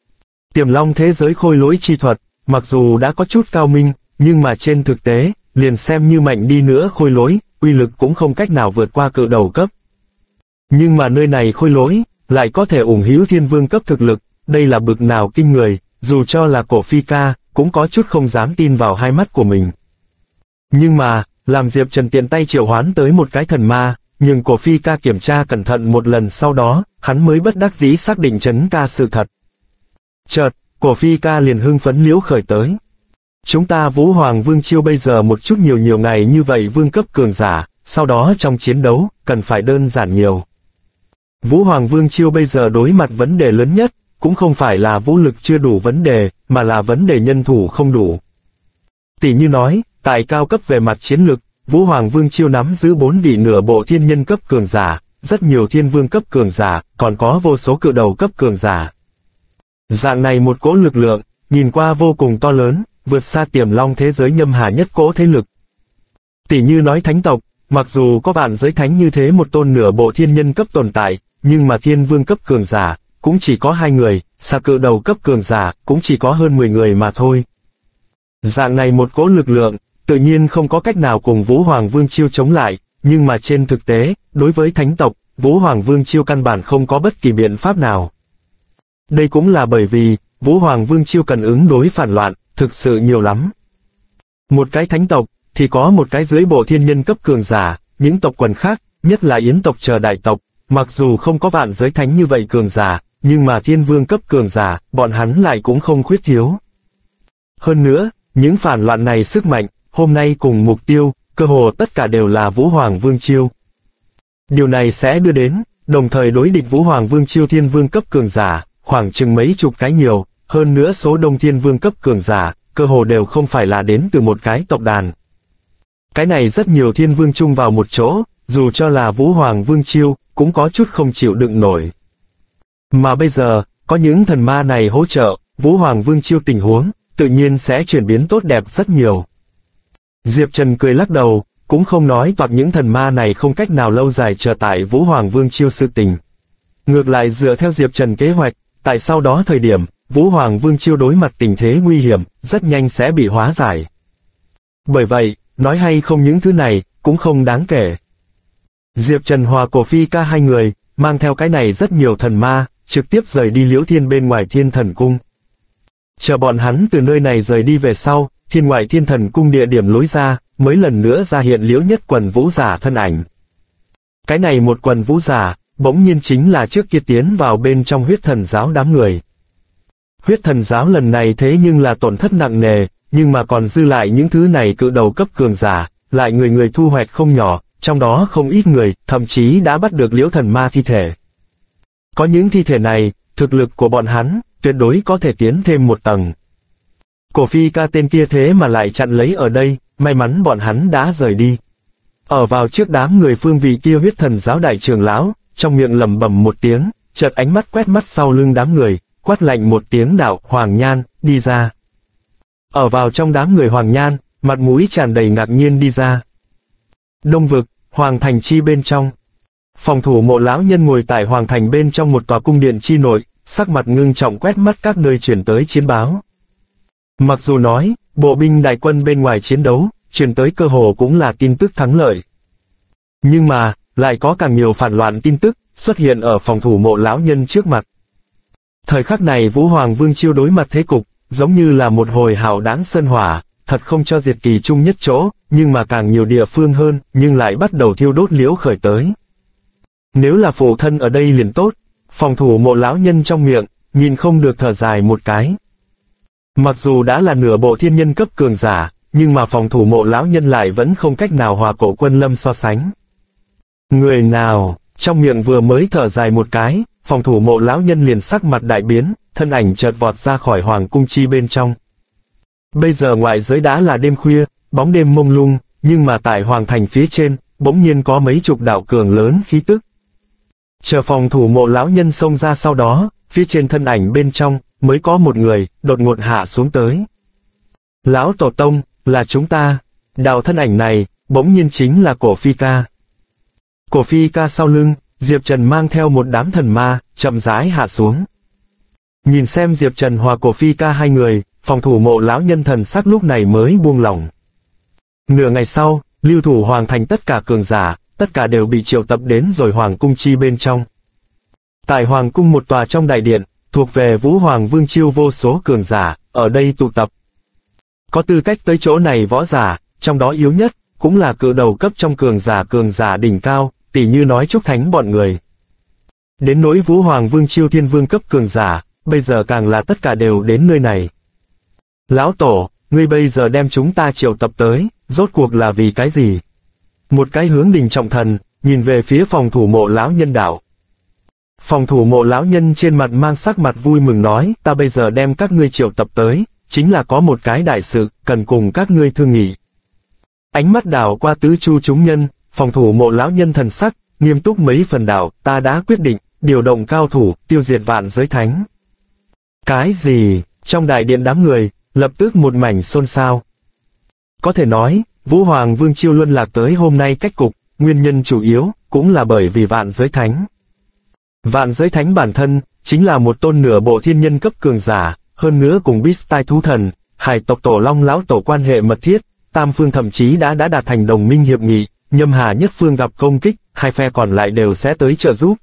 Tiềm long thế giới khôi lỗi chi thuật, mặc dù đã có chút cao minh, nhưng mà trên thực tế, liền xem như mạnh đi nữa khôi lỗi, uy lực cũng không cách nào vượt qua cự đầu cấp. Nhưng mà nơi này khôi lỗi, lại có thể ủng hữu thiên vương cấp thực lực, đây là bực nào kinh người, dù cho là Cổ Phi ca, cũng có chút không dám tin vào hai mắt của mình. Nhưng mà, làm Diệp Trần tiện tay triệu hoán tới một cái thần ma, nhưng Cổ Phi ca kiểm tra cẩn thận một lần sau đó, hắn mới bất đắc dĩ xác định Trấn ca sự thật. Chợt, Cổ Phi ca liền hưng phấn liễu khởi tới. Chúng ta Vũ Hoàng Vương Chiêu bây giờ một chút nhiều ngày như vậy vương cấp cường giả, sau đó trong chiến đấu, cần phải đơn giản nhiều. Vũ Hoàng Vương Chiêu bây giờ đối mặt vấn đề lớn nhất, cũng không phải là vũ lực chưa đủ vấn đề, mà là vấn đề nhân thủ không đủ. Tỷ như nói, tại cao cấp về mặt chiến lực, Vũ Hoàng Vương Chiêu nắm giữ 4 vị nửa bộ thiên nhân cấp cường giả, rất nhiều thiên vương cấp cường giả, còn có vô số cự đầu cấp cường giả. Dạng này một cỗ lực lượng, nhìn qua vô cùng to lớn, vượt xa Tiềm long thế giới nhâm hà nhất cỗ thế lực. Tỷ như nói thánh tộc, mặc dù có vạn giới thánh như thế một tôn nửa bộ thiên nhân cấp tồn tại, nhưng mà thiên vương cấp cường giả, cũng chỉ có 2 người, xa cự đầu cấp cường giả, cũng chỉ có hơn 10 người mà thôi. Dạng này một cỗ lực lượng, tự nhiên không có cách nào cùng Vũ Hoàng Vương Chiêu chống lại, nhưng mà trên thực tế, đối với thánh tộc, Vũ Hoàng Vương Chiêu căn bản không có bất kỳ biện pháp nào. Đây cũng là bởi vì, Vũ Hoàng Vương Chiêu cần ứng đối phản loạn, thực sự nhiều lắm. Một cái thánh tộc, thì có một cái dưới bộ thiên nhân cấp cường giả, những tộc quần khác, nhất là Yến tộc chờ đại tộc, mặc dù không có vạn giới thánh như vậy cường giả, nhưng mà thiên vương cấp cường giả, bọn hắn lại cũng không khuyết thiếu. Hơn nữa, những phản loạn này sức mạnh, hôm nay cùng mục tiêu, cơ hồ tất cả đều là Vũ Hoàng Vương Chiêu. Điều này sẽ đưa đến, đồng thời đối địch Vũ Hoàng Vương Chiêu thiên vương cấp cường giả, khoảng chừng mấy chục cái nhiều, hơn nữa số đông thiên vương cấp cường giả, cơ hồ đều không phải là đến từ một cái tộc đàn. Cái này rất nhiều thiên vương chung vào một chỗ, dù cho là Vũ Hoàng Vương Chiêu, cũng có chút không chịu đựng nổi. Mà bây giờ, có những thần ma này hỗ trợ, Vũ Hoàng Vương Chiêu tình huống, tự nhiên sẽ chuyển biến tốt đẹp rất nhiều. Diệp Trần cười lắc đầu, cũng không nói toạc những thần ma này không cách nào lâu dài chờ tại Vũ Hoàng Vương Chiêu sự tình. Ngược lại dựa theo Diệp Trần kế hoạch, tại sau đó thời điểm, Vũ Hoàng Vương Chiêu đối mặt tình thế nguy hiểm, rất nhanh sẽ bị hóa giải. Bởi vậy, nói hay không những thứ này, cũng không đáng kể. Diệp Trần hòa Cổ Phi ca hai người, mang theo cái này rất nhiều thần ma, trực tiếp rời đi Liễu Thiên bên ngoài Thiên Thần Cung. Chờ bọn hắn từ nơi này rời đi về sau, thiên ngoại Thiên Thần Cung địa điểm lối ra, mới lần nữa ra hiện Liễu Nhất quần vũ giả thân ảnh. Cái này một quần vũ giả, bỗng nhiên chính là trước kia tiến vào bên trong huyết thần giáo đám người. Huyết thần giáo lần này thế nhưng là tổn thất nặng nề, nhưng mà còn dư lại những thứ này cự đầu cấp cường giả, lại người thu hoạch không nhỏ, trong đó không ít người, thậm chí đã bắt được Liễu thần ma thi thể. Có những thi thể này, thực lực của bọn hắn, tuyệt đối có thể tiến thêm một tầng. Cổ Phi ca tên kia thế mà lại chặn lấy ở đây, may mắn bọn hắn đã rời đi. Ở vào trước đám người phương vị kia huyết thần giáo đại trưởng lão, trong miệng lẩm bẩm một tiếng, chợt ánh mắt quét mắt sau lưng đám người, quát lạnh một tiếng đạo Hoàng Nhan, đi ra. Ở vào trong đám người Hoàng Nhan, mặt mũi tràn đầy ngạc nhiên đi ra. Đông vực, Hoàng Thành chi bên trong. Phòng thủ Mộ lão nhân ngồi tại Hoàng Thành bên trong một tòa cung điện chi nội, sắc mặt ngưng trọng quét mắt các nơi chuyển tới chiến báo. Mặc dù nói, bộ binh đại quân bên ngoài chiến đấu, chuyển tới cơ hồ cũng là tin tức thắng lợi. Nhưng mà, lại có càng nhiều phản loạn tin tức, xuất hiện ở phòng thủ Mộ lão nhân trước mặt. Thời khắc này Vũ Hoàng Vương Chiêu đối mặt thế cục, giống như là một hồi hạo đãng sơn hỏa, thật không cho diệt kỳ chung nhất chỗ, nhưng mà càng nhiều địa phương hơn, nhưng lại bắt đầu thiêu đốt liễu khởi tới. Nếu là phụ thân ở đây liền tốt, phòng thủ Mộ lão nhân trong miệng, nhìn không được thở dài một cái. Mặc dù đã là nửa bộ thiên nhân cấp cường giả, nhưng mà phòng thủ Mộ lão nhân lại vẫn không cách nào hòa Cổ Quân Lâm so sánh. Người nào, trong miệng vừa mới thở dài một cái, phòng thủ Mộ lão nhân liền sắc mặt đại biến, thân ảnh chợt vọt ra khỏi hoàng cung chi bên trong. Bây giờ ngoại giới đã là đêm khuya, bóng đêm mông lung, nhưng mà tại hoàng thành phía trên, bỗng nhiên có mấy chục đạo cường lớn khí tức. Chờ phòng thủ Mộ lão nhân xông ra sau đó, phía trên thân ảnh bên trong, mới có một người, đột ngột hạ xuống tới. Lão Tổ Tông, là chúng ta. Đạo thân ảnh này, bỗng nhiên chính là Cổ Phi ca. Cổ Phi ca sau lưng, Diệp Trần mang theo một đám thần ma, chậm rãi hạ xuống. Nhìn xem Diệp Trần hòa Cổ Phi Ca hai người, phòng thủ Mộ lão nhân thần sắc lúc này mới buông lỏng. Nửa ngày sau, lưu thủ hoàng thành tất cả cường giả, tất cả đều bị triệu tập đến rồi hoàng cung chi bên trong. Tại hoàng cung một tòa trong đại điện, thuộc về Vũ Hoàng Vương Chiêu vô số cường giả, ở đây tụ tập. Có tư cách tới chỗ này võ giả, trong đó yếu nhất, cũng là cự đầu cấp trong cường giả đỉnh cao, tỉ như nói Trúc Thánh bọn người. Đến nỗi Vũ Hoàng Vương Chiêu thiên vương cấp cường giả, bây giờ càng là tất cả đều đến nơi này. Lão Tổ, ngươi bây giờ đem chúng ta triệu tập tới, rốt cuộc là vì cái gì? Một cái hướng Đình Trọng Thần, nhìn về phía phòng thủ Mộ lão nhân đạo. Phòng thủ Mộ lão nhân trên mặt mang sắc mặt vui mừng nói, ta bây giờ đem các ngươi triệu tập tới, chính là có một cái đại sự, cần cùng các ngươi thương nghị. Ánh mắt đảo qua tứ chu chúng nhân, phòng thủ Mộ lão nhân thần sắc, nghiêm túc mấy phần đạo, ta đã quyết định, điều động cao thủ, tiêu diệt vạn giới thánh. Cái gì? Trong đại điện đám người, lập tức một mảnh xôn xao. Có thể nói, Vũ Hoàng Vương Chiêu luân lạc tới hôm nay cách cục, nguyên nhân chủ yếu, cũng là bởi vì vạn giới thánh. Vạn giới thánh bản thân, chính là một tôn nửa bộ thiên nhân cấp cường giả, hơn nữa cùng Beastie thú thần, hải tộc tổ long lão tổ quan hệ mật thiết, tam phương thậm chí đã đạt thành đồng minh hiệp nghị, nhâm hà nhất phương gặp công kích, hai phe còn lại đều sẽ tới trợ giúp.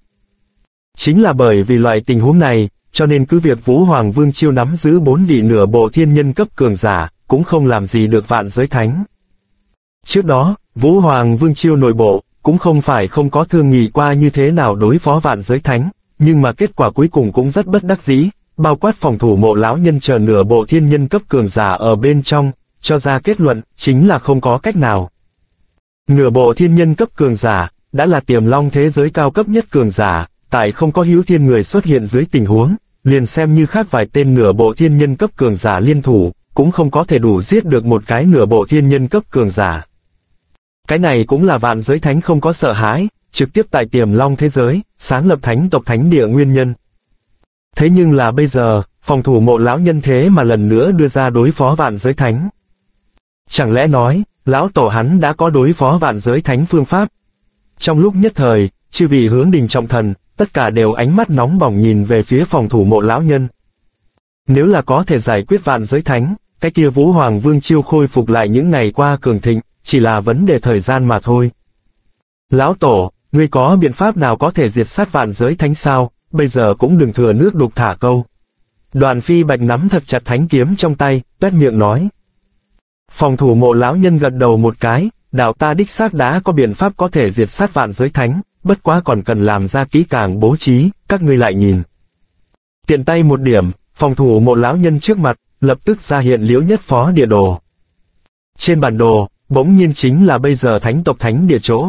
Chính là bởi vì loại tình huống này, cho nên cứ việc Vũ Hoàng Vương Chiêu nắm giữ 4 vị nửa bộ thiên nhân cấp cường giả, cũng không làm gì được vạn giới thánh. Trước đó, Vũ Hoàng Vương Chiêu nội bộ, cũng không phải không có thương nghị qua như thế nào đối phó vạn giới thánh, nhưng mà kết quả cuối cùng cũng rất bất đắc dĩ, bao quát phòng thủ Mộ lão nhân chờ nửa bộ thiên nhân cấp cường giả ở bên trong, cho ra kết luận, chính là không có cách nào. Nửa bộ thiên nhân cấp cường giả, đã là tiềm long thế giới cao cấp nhất cường giả, tại không có hữu thiên người xuất hiện dưới tình huống, liền xem như khác vài tên nửa bộ thiên nhân cấp cường giả liên thủ, cũng không có thể đủ giết được một cái nửa bộ thiên nhân cấp cường giả. Cái này cũng là vạn giới thánh không có sợ hãi, trực tiếp tại tiềm long thế giới, sáng lập thánh tộc thánh địa nguyên nhân. Thế nhưng là bây giờ, phòng thủ Mộ lão nhân thế mà lần nữa đưa ra đối phó vạn giới thánh. Chẳng lẽ nói, lão tổ hắn đã có đối phó vạn giới thánh phương pháp? Trong lúc nhất thời, chư vị hướng Đình Trọng Thần, tất cả đều ánh mắt nóng bỏng nhìn về phía phòng thủ Mộ lão nhân. Nếu là có thể giải quyết vạn giới thánh, cái kia Vũ Hoàng Vương Chiêu khôi phục lại những ngày qua cường thịnh, chỉ là vấn đề thời gian mà thôi. Lão Tổ, ngươi có biện pháp nào có thể diệt sát vạn giới thánh sao? Bây giờ cũng đừng thừa nước đục thả câu. Đoàn Phi Bạch nắm thật chặt thánh kiếm trong tay, tuét miệng nói. Phòng thủ Mộ lão nhân gật đầu một cái, đạo ta đích xác đã có biện pháp có thể diệt sát vạn giới thánh, bất quá còn cần làm ra kỹ càng bố trí, các ngươi lại nhìn. Tiện tay một điểm, phòng thủ Mộ lão nhân trước mặt, lập tức ra hiện Liễu Nhất Phó địa đồ. Trên bản đồ, bỗng nhiên chính là bây giờ thánh tộc thánh địa chỗ.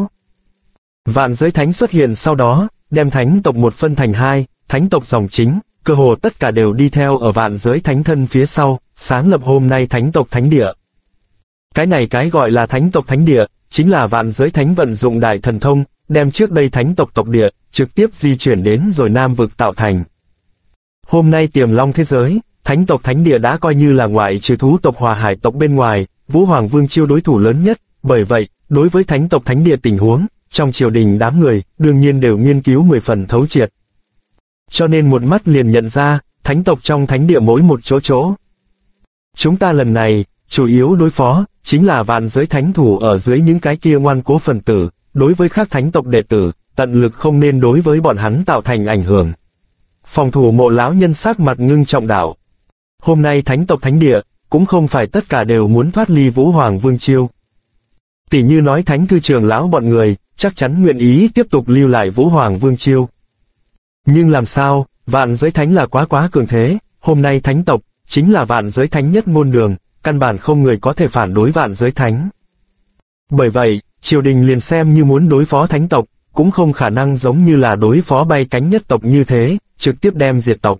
Vạn giới thánh xuất hiện sau đó, đem thánh tộc một phân thành hai, thánh tộc dòng chính, cơ hồ tất cả đều đi theo ở vạn giới thánh thân phía sau, sáng lập hôm nay thánh tộc thánh địa. Cái này cái gọi là thánh tộc thánh địa, chính là vạn giới thánh vận dụng đại thần thông, đem trước đây thánh tộc tộc địa, trực tiếp di chuyển đến rồi Nam vực tạo thành. Hôm nay tiềm long thế giới, thánh tộc thánh địa đã coi như là ngoại trừ thú tộc Hòa Hải tộc bên ngoài, Vũ Hoàng Vương Chiêu đối thủ lớn nhất, bởi vậy, đối với thánh tộc thánh địa tình huống, trong triều đình đám người, đương nhiên đều nghiên cứu 10 phần thấu triệt. Cho nên một mắt liền nhận ra, thánh tộc trong thánh địa mỗi một chỗ. Chúng ta lần này, chủ yếu đối phó, chính là vạn giới thánh thủ ở dưới những cái kia ngoan cố phần tử, đối với các thánh tộc đệ tử, tận lực không nên đối với bọn hắn tạo thành ảnh hưởng. Phòng thủ Mộ lão nhân sắc mặt ngưng trọng đạo. Hôm nay thánh tộc thánh địa, cũng không phải tất cả đều muốn thoát ly Vũ Hoàng Vương Chiêu. Tỷ như nói thánh thư trưởng lão bọn người, chắc chắn nguyện ý tiếp tục lưu lại Vũ Hoàng Vương Chiêu. Nhưng làm sao, vạn giới thánh là quá cường thế, hôm nay thánh tộc, chính là vạn giới thánh nhất môn đường, căn bản không người có thể phản đối vạn giới thánh. Bởi vậy, triều đình liền xem như muốn đối phó thánh tộc, cũng không khả năng giống như là đối phó bay cánh nhất tộc như thế, trực tiếp đem diệt tộc.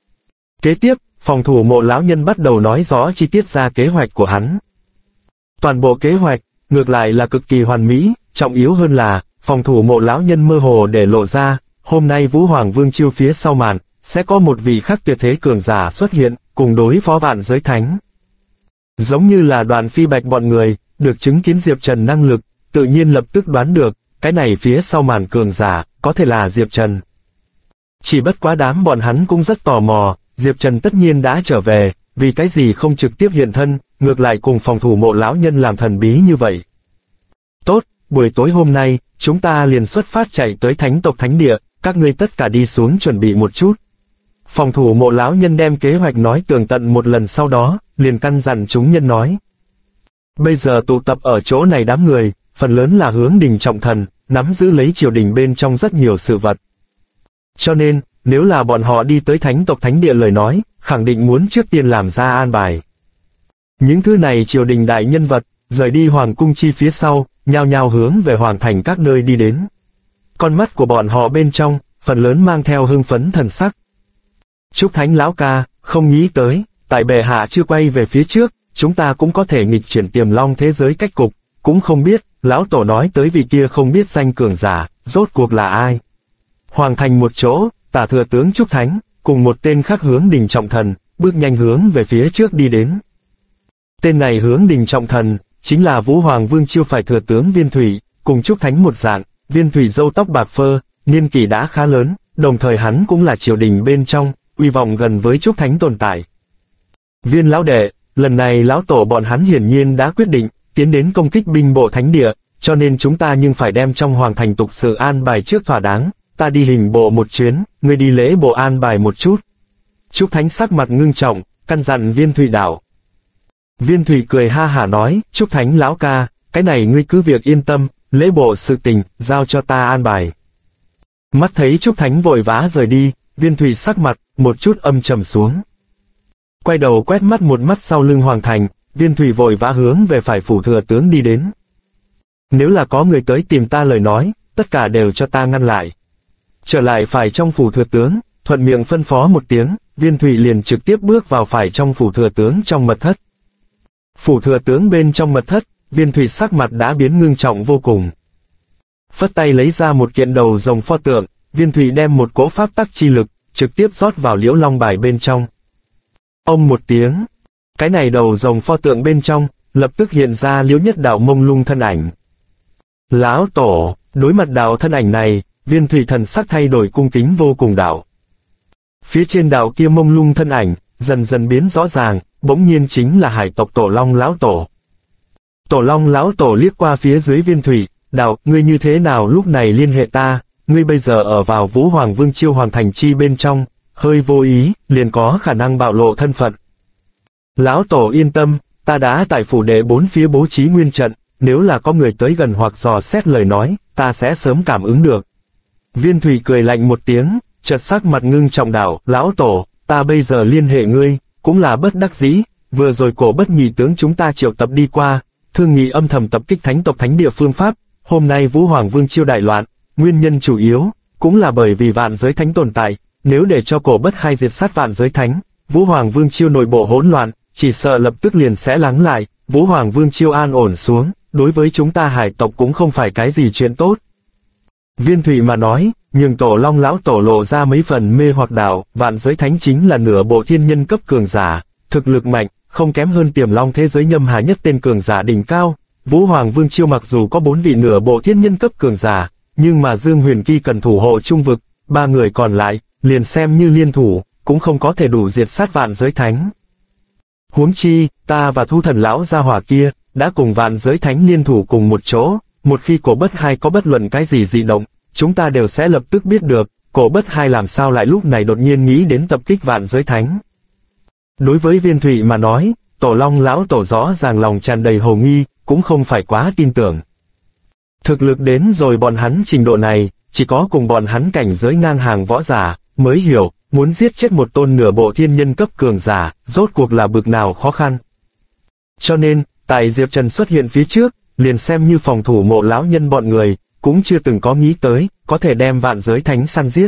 Kế tiếp, phòng thủ Mộ lão nhân bắt đầu nói rõ chi tiết ra kế hoạch của hắn. Toàn bộ kế hoạch, ngược lại là cực kỳ hoàn mỹ, trọng yếu hơn là, phòng thủ Mộ lão nhân mơ hồ để lộ ra, hôm nay Vũ Hoàng Vương Chiêu phía sau màn, sẽ có một vị khắc tuyệt thế cường giả xuất hiện, cùng đối phó vạn giới thánh. Giống như là Đoàn Phi Bạch bọn người, được chứng kiến Diệp Trần năng lực, tự nhiên lập tức đoán được, cái này phía sau màn cường giả, có thể là Diệp Trần. Chỉ bất quá đám bọn hắn cũng rất tò mò, Diệp Trần tất nhiên đã trở về, vì cái gì không trực tiếp hiện thân, ngược lại cùng phòng thủ mộ lão nhân làm thần bí như vậy. Tốt, buổi tối hôm nay, chúng ta liền xuất phát chạy tới thánh tộc thánh địa, các ngươi tất cả đi xuống chuẩn bị một chút. Phòng thủ mộ lão nhân đem kế hoạch nói tường tận một lần sau đó, liền căn dặn chúng nhân nói. Bây giờ tụ tập ở chỗ này đám người, phần lớn là hướng đình trọng thần, nắm giữ lấy triều đình bên trong rất nhiều sự vật. Cho nên, nếu là bọn họ đi tới thánh tộc thánh địa lời nói, khẳng định muốn trước tiên làm ra an bài. Những thứ này triều đình đại nhân vật, rời đi hoàng cung chi phía sau, nhao nhao hướng về hoàng thành các nơi đi đến. Con mắt của bọn họ bên trong, phần lớn mang theo hưng phấn thần sắc. Trúc Thánh lão ca, không nghĩ tới, tại bệ hạ chưa quay về phía trước, chúng ta cũng có thể nghịch chuyển Tiềm Long thế giới cách cục, cũng không biết, lão tổ nói tới vị kia không biết danh cường giả, rốt cuộc là ai. Hoàng thành một chỗ, Tả thừa tướng Trúc Thánh, cùng một tên khác hướng đình trọng thần, bước nhanh hướng về phía trước đi đến. Tên này hướng đình trọng thần, chính là Vũ Hoàng Vương Chiêu phải thừa tướng Viên Thủy, cùng Trúc Thánh một dạng, Viên Thủy râu tóc bạc phơ, niên kỷ đã khá lớn, đồng thời hắn cũng là triều đình bên trong, uy vọng gần với Trúc Thánh tồn tại. Viên lão đệ, lần này lão tổ bọn hắn hiển nhiên đã quyết định, tiến đến công kích binh bộ thánh địa, cho nên chúng ta nhưng phải đem trong hoàng thành tục sự an bài trước thỏa đáng, ta đi hình bộ một chuyến, ngươi đi lễ bộ an bài một chút. Trúc Thánh sắc mặt ngưng trọng, căn dặn Viên Thủy đạo. Viên Thủy cười ha hả nói, Trúc Thánh lão ca, cái này ngươi cứ việc yên tâm, lễ bộ sự tình, giao cho ta an bài. Mắt thấy Trúc Thánh vội vã rời đi, Viên Thủy sắc mặt, một chút âm trầm xuống. Quay đầu quét mắt một mắt sau lưng hoàng thành, Viên Thủy vội vã hướng về phải phủ thừa tướng đi đến. Nếu là có người tới tìm ta lời nói, tất cả đều cho ta ngăn lại. Trở lại phải trong phủ thừa tướng, thuận miệng phân phó một tiếng, Viên Thủy liền trực tiếp bước vào phải trong phủ thừa tướng trong mật thất. Phủ thừa tướng bên trong mật thất, Viên Thủy sắc mặt đã biến ngưng trọng vô cùng. Phất tay lấy ra một kiện đầu rồng pho tượng, Viên Thủy đem một cỗ pháp tắc chi lực, trực tiếp rót vào liễu long bài bên trong. Ông một tiếng, cái này đầu rồng pho tượng bên trong, lập tức hiện ra liễu nhất đạo mông lung thân ảnh. Lão tổ, đối mặt đạo thân ảnh này, Viên Thủy thần sắc thay đổi cung kính vô cùng đạo. Phía trên đạo kia mông lung thân ảnh, dần dần biến rõ ràng, bỗng nhiên chính là hải tộc Tổ Long lão tổ. Tổ Long lão tổ liếc qua phía dưới Viên Thủy, đạo, ngươi như thế nào lúc này liên hệ ta, ngươi bây giờ ở vào Vũ Hoàng Vương Chiêu hoàng thành chi bên trong, hơi vô ý, liền có khả năng bạo lộ thân phận. Lão tổ yên tâm, ta đã tại phủ đệ bốn phía bố trí nguyên trận, nếu là có người tới gần hoặc dò xét lời nói, ta sẽ sớm cảm ứng được. Viên Thủy cười lạnh một tiếng, chợt sắc mặt ngưng trọng đạo, lão tổ, ta bây giờ liên hệ ngươi, cũng là bất đắc dĩ, vừa rồi Cổ Bất nhị tướng chúng ta triệu tập đi qua, thương nghị âm thầm tập kích thánh tộc thánh địa phương pháp, hôm nay Vũ Hoàng Vương Chiêu đại loạn, nguyên nhân chủ yếu, cũng là bởi vì vạn giới thánh tồn tại, nếu để cho Cổ Bất hai diệt sát vạn giới thánh, Vũ Hoàng Vương Chiêu nội bộ hỗn loạn, chỉ sợ lập tức liền sẽ lắng lại, Vũ Hoàng Vương Chiêu an ổn xuống, đối với chúng ta hải tộc cũng không phải cái gì chuyện tốt. Viên Thủy mà nói, nhưng Tổ Long lão tổ lộ ra mấy phần mê hoặc đạo, vạn giới thánh chính là nửa bộ thiên nhân cấp cường giả, thực lực mạnh, không kém hơn Tiềm Long thế giới nhâm hà nhất tên cường giả đỉnh cao. Vũ Hoàng Vương Chiêu mặc dù có 4 vị nửa bộ thiên nhân cấp cường giả, nhưng mà Dương Huyền Kỳ cần thủ hộ trung vực, 3 người còn lại, liền xem như liên thủ, cũng không có thể đủ diệt sát vạn giới thánh. Huống chi, ta và Thu Thần lão gia hỏa kia, đã cùng vạn giới thánh liên thủ cùng một chỗ, một khi Cổ Bất hai có bất luận cái gì dị động, chúng ta đều sẽ lập tức biết được, Cổ Bất hai làm sao lại lúc này đột nhiên nghĩ đến tập kích vạn giới thánh. Đối với Viên Thủy mà nói, Tổ Long lão tổ rõ ràng lòng tràn đầy hồ nghi, cũng không phải quá tin tưởng. Thực lực đến rồi bọn hắn trình độ này, chỉ có cùng bọn hắn cảnh giới ngang hàng võ giả, mới hiểu, muốn giết chết một tôn nửa bộ thiên nhân cấp cường giả, rốt cuộc là bực nào khó khăn. Cho nên, tại Diệp Trần xuất hiện phía trước, liền xem như phòng thủ mộ lão nhân bọn người, cũng chưa từng có nghĩ tới, có thể đem vạn giới thánh săn giết.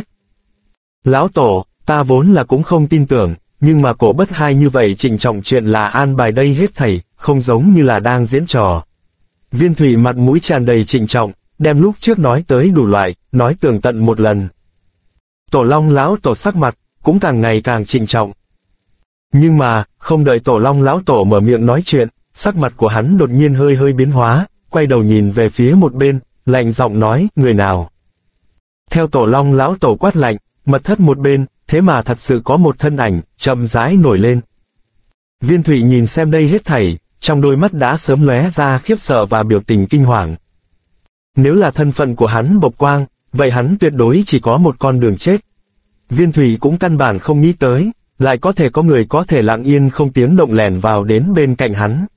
Lão tổ, ta vốn là cũng không tin tưởng, nhưng mà Cổ Bất hai như vậy trịnh trọng chuyện là an bài đây hết thảy, không giống như là đang diễn trò. Viên Thủy mặt mũi tràn đầy trịnh trọng, đem lúc trước nói tới đủ loại, nói tường tận một lần. Tổ Long lão tổ sắc mặt, cũng càng ngày càng trịnh trọng. Nhưng mà, không đợi Tổ Long lão tổ mở miệng nói chuyện, sắc mặt của hắn đột nhiên hơi biến hóa, quay đầu nhìn về phía một bên, lạnh giọng nói, người nào? Theo Tổ Long lão tổ quát lạnh, mật thất một bên, thế mà thật sự có một thân ảnh, chậm rãi nổi lên. Viên Thụy nhìn xem đây hết thảy, trong đôi mắt đã sớm lóe ra khiếp sợ và biểu tình kinh hoàng. Nếu là thân phận của hắn bộc quang, vậy hắn tuyệt đối chỉ có một con đường chết. Viên Thụy cũng căn bản không nghĩ tới, lại có thể có người có thể lặng yên không tiếng động lẻn vào đến bên cạnh hắn.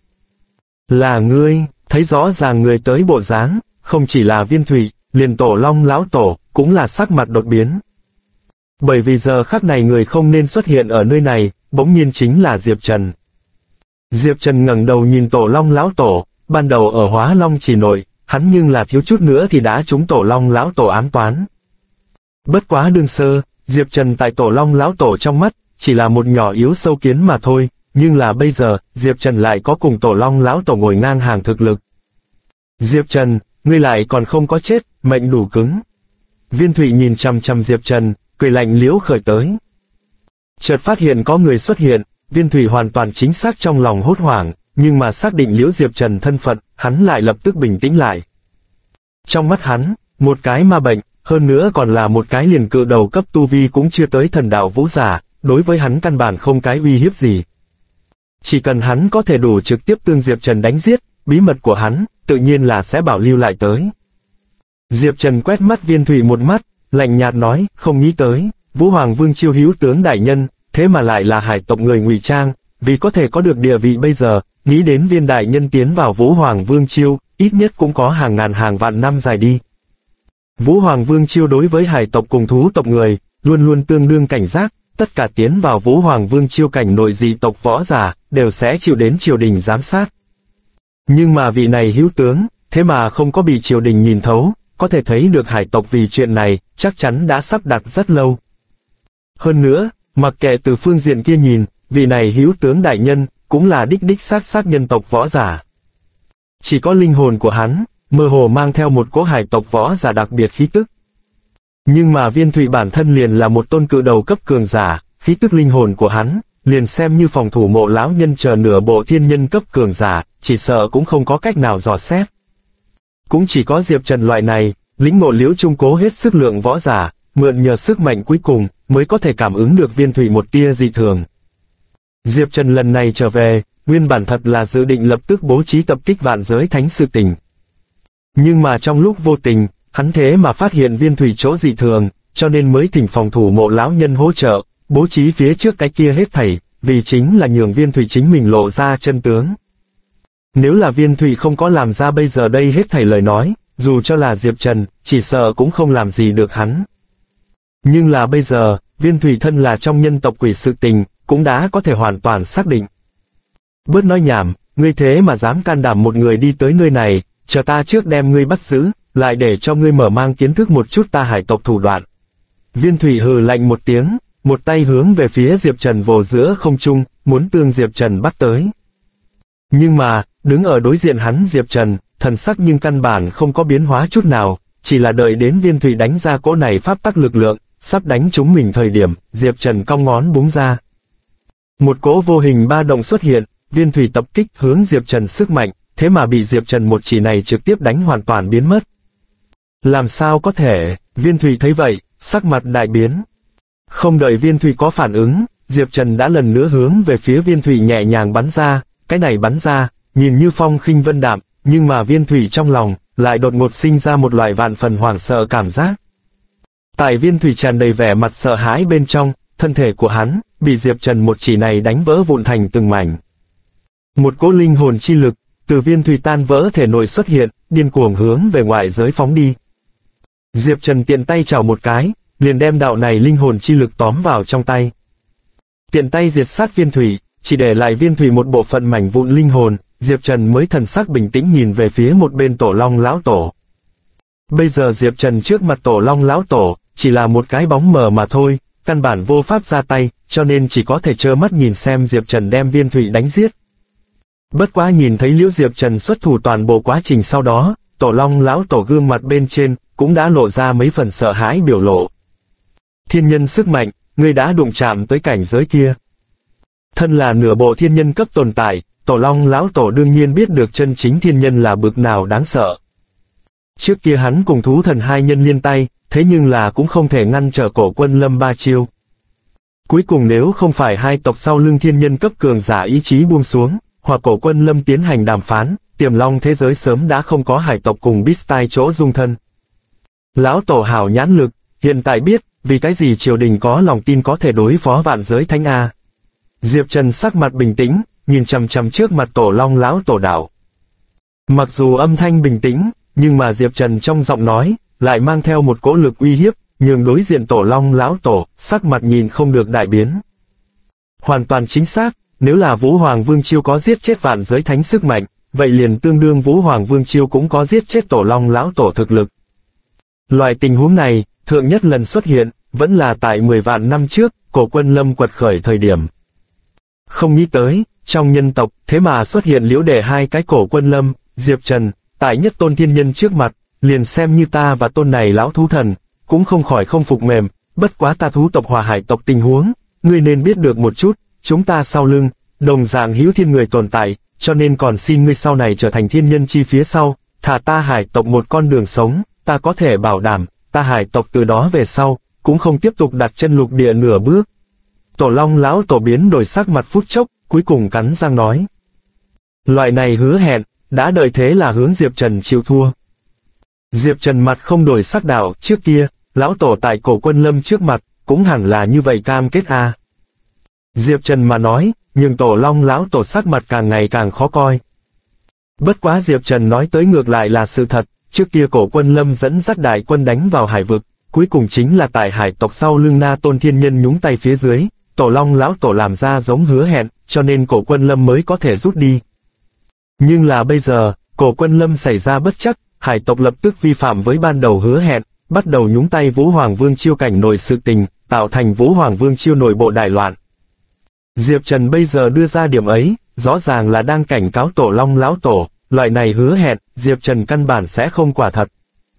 Là ngươi, thấy rõ ràng người tới bộ dáng, không chỉ là Viên Thụy, liền Tổ Long lão tổ, cũng là sắc mặt đột biến. Bởi vì giờ khắc này người không nên xuất hiện ở nơi này, bỗng nhiên chính là Diệp Trần. Diệp Trần ngẩng đầu nhìn Tổ Long lão tổ, ban đầu ở Hóa Long Chỉ nội, hắn nhưng là thiếu chút nữa thì đã trúng Tổ Long lão tổ ám toán. Bất quá đương sơ, Diệp Trần tại Tổ Long lão tổ trong mắt, chỉ là một nhỏ yếu sâu kiến mà thôi, nhưng là bây giờ, Diệp Trần lại có cùng Tổ Long lão tổ ngồi ngang hàng thực lực. Diệp Trần, ngươi lại còn không có chết, mệnh đủ cứng. Viên Thụy nhìn chằm chằm Diệp Trần, cười lạnh liễu khởi tới. Chợt phát hiện có người xuất hiện, Viên Thụy hoàn toàn chính xác trong lòng hốt hoảng, nhưng mà xác định liễu Diệp Trần thân phận, hắn lại lập tức bình tĩnh lại. Trong mắt hắn, một cái ma bệnh, hơn nữa còn là một cái liền cự đầu cấp tu vi cũng chưa tới thần đạo vũ giả, đối với hắn căn bản không cái uy hiếp gì. Chỉ cần hắn có thể đủ trực tiếp tương Diệp Trần đánh giết, bí mật của hắn, tự nhiên là sẽ bảo lưu lại tới. Diệp Trần quét mắt Viên Thụy một mắt, lạnh nhạt nói, không nghĩ tới, Vũ Hoàng Vương Chiêu hữu tướng đại nhân, thế mà lại là hải tộc người ngụy trang, vì có thể có được địa vị bây giờ, nghĩ đến Viên đại nhân tiến vào Vũ Hoàng Vương Chiêu, ít nhất cũng có hàng ngàn hàng vạn năm dài đi. Vũ Hoàng Vương Chiêu đối với hải tộc cùng thú tộc người, luôn luôn tương đương cảnh giác, tất cả tiến vào Vũ Hoàng Vương Chiêu cảnh nội dị tộc võ giả, đều sẽ chịu đến triều đình giám sát. Nhưng mà vị này hữu tướng, thế mà không có bị triều đình nhìn thấu, có thể thấy được hải tộc vì chuyện này, chắc chắn đã sắp đặt rất lâu. Hơn nữa, mặc kệ từ phương diện kia nhìn, vị này hữu tướng đại nhân, cũng là đích xác nhân tộc võ giả. Chỉ có linh hồn của hắn, mơ hồ mang theo một cỗ hải tộc võ giả đặc biệt khí tức. Nhưng mà Viên Thụy bản thân liền là một tôn cự đầu cấp cường giả, khí tức linh hồn của hắn, liền xem như phòng thủ mộ lão nhân chờ nửa bộ thiên nhân cấp cường giả, chỉ sợ cũng không có cách nào dò xét. Cũng chỉ có Diệp Trần loại này, lĩnh ngộ liễu trung cố hết sức lượng võ giả, mượn nhờ sức mạnh cuối cùng, mới có thể cảm ứng được Viên Thụy một tia dị thường. Diệp Trần lần này trở về, nguyên bản thật là dự định lập tức bố trí tập kích Vạn Giới Thánh Sự Tình. Nhưng mà trong lúc vô tình, hắn thế mà phát hiện Viên Thụy chỗ dị thường, cho nên mới thỉnh phòng thủ mộ lão nhân hỗ trợ, bố trí phía trước cái kia hết thảy, vì chính là nhường Viên Thụy chính mình lộ ra chân tướng. Nếu là Viên Thụy không có làm ra bây giờ đây hết thảy lời nói, dù cho là Diệp Trần, chỉ sợ cũng không làm gì được hắn. Nhưng là bây giờ, Viên Thụy thân là trong nhân tộc quỷ sự tình, cũng đã có thể hoàn toàn xác định. Bớt nói nhảm, ngươi thế mà dám can đảm một người đi tới nơi này, chờ ta trước đem ngươi bắt giữ, lại để cho ngươi mở mang kiến thức một chút ta hải tộc thủ đoạn. Viên Thụy hừ lạnh một tiếng, một tay hướng về phía Diệp Trần vồ giữa không trung, muốn tương Diệp Trần bắt tới. Nhưng mà, đứng ở đối diện hắn Diệp Trần, thần sắc nhưng căn bản không có biến hóa chút nào, chỉ là đợi đến Viên Thụy đánh ra cỗ này pháp tắc lực lượng, sắp đánh trúng mình thời điểm, Diệp Trần cong ngón búng ra. Một cỗ vô hình ba động xuất hiện, Viên Thụy tập kích hướng Diệp Trần sức mạnh, thế mà bị Diệp Trần một chỉ này trực tiếp đánh hoàn toàn biến mất. Làm sao có thể, Viên Thụy thấy vậy, sắc mặt đại biến. Không đợi Viên Thụy có phản ứng, Diệp Trần đã lần nữa hướng về phía Viên Thụy nhẹ nhàng bắn ra, cái này bắn ra, nhìn như phong khinh vân đạm, nhưng mà Viên Thụy trong lòng, lại đột ngột sinh ra một loại vạn phần hoảng sợ cảm giác. Tại Viên Thụy tràn đầy vẻ mặt sợ hãi bên trong, thân thể của hắn, bị Diệp Trần một chỉ này đánh vỡ vụn thành từng mảnh. Một cỗ linh hồn chi lực, từ Viên Thụy tan vỡ thể nội xuất hiện, điên cuồng hướng về ngoại giới phóng đi. Diệp Trần tiện tay chảo một cái, liền đem đạo này linh hồn chi lực tóm vào trong tay. Tiện tay diệt sát Viên Thụy, chỉ để lại Viên Thụy một bộ phận mảnh vụn linh hồn, Diệp Trần mới thần sắc bình tĩnh nhìn về phía một bên Tổ Long lão tổ. Bây giờ Diệp Trần trước mặt Tổ Long lão tổ, chỉ là một cái bóng mờ mà thôi, căn bản vô pháp ra tay, cho nên chỉ có thể trơ mắt nhìn xem Diệp Trần đem Viên Thụy đánh giết. Bất quá nhìn thấy liễu Diệp Trần xuất thủ toàn bộ quá trình sau đó, Tổ Long lão tổ gương mặt bên trên, cũng đã lộ ra mấy phần sợ hãi biểu lộ. Thiên nhân sức mạnh, ngươi đã đụng chạm tới cảnh giới kia. Thân là nửa bộ thiên nhân cấp tồn tại, Tổ Long lão tổ đương nhiên biết được chân chính thiên nhân là bực nào đáng sợ. Trước kia hắn cùng thú thần hai nhân liên tay, thế nhưng là cũng không thể ngăn trở Cổ Quân Lâm ba chiêu. Cuối cùng nếu không phải hai tộc sau lưng thiên nhân cấp cường giả ý chí buông xuống, hoặc Cổ Quân Lâm tiến hành đàm phán, Tiềm Long thế giới sớm đã không có hải tộc cùng Beastite chỗ dung thân. Lão tổ hảo nhãn lực, hiện tại biết, vì cái gì triều đình có lòng tin có thể đối phó vạn giới thánh A. Diệp Trần sắc mặt bình tĩnh, nhìn chằm chằm trước mặt Tổ Long lão tổ đạo. Mặc dù âm thanh bình tĩnh, nhưng mà Diệp Trần trong giọng nói, lại mang theo một cỗ lực uy hiếp, nhường đối diện Tổ Long lão tổ, sắc mặt nhìn không được đại biến. Hoàn toàn chính xác, nếu là Vũ Hoàng Vương Chiêu có giết chết vạn giới thánh sức mạnh, vậy liền tương đương Vũ Hoàng Vương Chiêu cũng có giết chết Tổ Long lão tổ thực lực. Loại tình huống này, thượng nhất lần xuất hiện, vẫn là tại 10 vạn năm trước, Cổ Quân Lâm quật khởi thời điểm. Không nghĩ tới, trong nhân tộc, thế mà xuất hiện liễu để hai cái Cổ Quân Lâm, Diệp Trần, tại nhất tôn thiên nhân trước mặt, liền xem như ta và tôn này lão thú thần, cũng không khỏi không phục mềm, bất quá ta thú tộc hòa hải tộc tình huống, ngươi nên biết được một chút, chúng ta sau lưng, đồng dạng hữu thiên người tồn tại, cho nên còn xin ngươi sau này trở thành thiên nhân chi phía sau, thả ta hải tộc một con đường sống, ta có thể bảo đảm, ta hải tộc từ đó về sau, cũng không tiếp tục đặt chân lục địa nửa bước. Tổ Long lão tổ biến đổi sắc mặt phút chốc, cuối cùng cắn răng nói. Loại này hứa hẹn, đã đợi thế là hướng Diệp Trần chịu thua. Diệp Trần mặt không đổi sắc đạo, trước kia, lão tổ tại Cổ Quân Lâm trước mặt, cũng hẳn là như vậy cam kết a. Diệp Trần mà nói, nhưng Tổ Long lão tổ sắc mặt càng ngày càng khó coi. Bất quá Diệp Trần nói tới ngược lại là sự thật, trước kia Cổ Quân Lâm dẫn dắt đại quân đánh vào hải vực, cuối cùng chính là tại hải tộc sau lưng Na Tôn thiên nhân nhúng tay phía dưới, Tổ Long lão tổ làm ra giống hứa hẹn, cho nên Cổ Quân Lâm mới có thể rút đi. Nhưng là bây giờ, Cổ Quân Lâm xảy ra bất trắc, hải tộc lập tức vi phạm với ban đầu hứa hẹn, bắt đầu nhúng tay Vũ Hoàng Vương Chiêu cảnh nội sự tình, tạo thành Vũ Hoàng Vương Chiêu nội bộ đại loạn. Diệp Trần bây giờ đưa ra điểm ấy, rõ ràng là đang cảnh cáo Tổ Long lão tổ, loại này hứa hẹn, Diệp Trần căn bản sẽ không quả thật.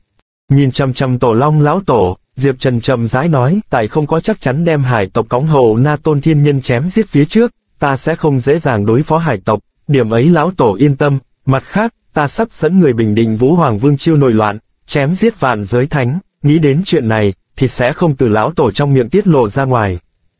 Nhìn chằm chằm Tổ Long lão tổ, Diệp Trần chậm rãi nói, tại không có chắc chắn đem hải tộc cõng hậu Na Tôn thiên nhân chém giết phía trước, ta sẽ không dễ dàng đối phó hải tộc, điểm ấy lão tổ yên tâm, mặt khác, ta sắp dẫn người bình định Vũ Hoàng Vương Chiêu nội loạn, chém giết vạn giới thánh, nghĩ đến chuyện này, thì sẽ không từ lão tổ trong miệng tiết lộ ra ngoài.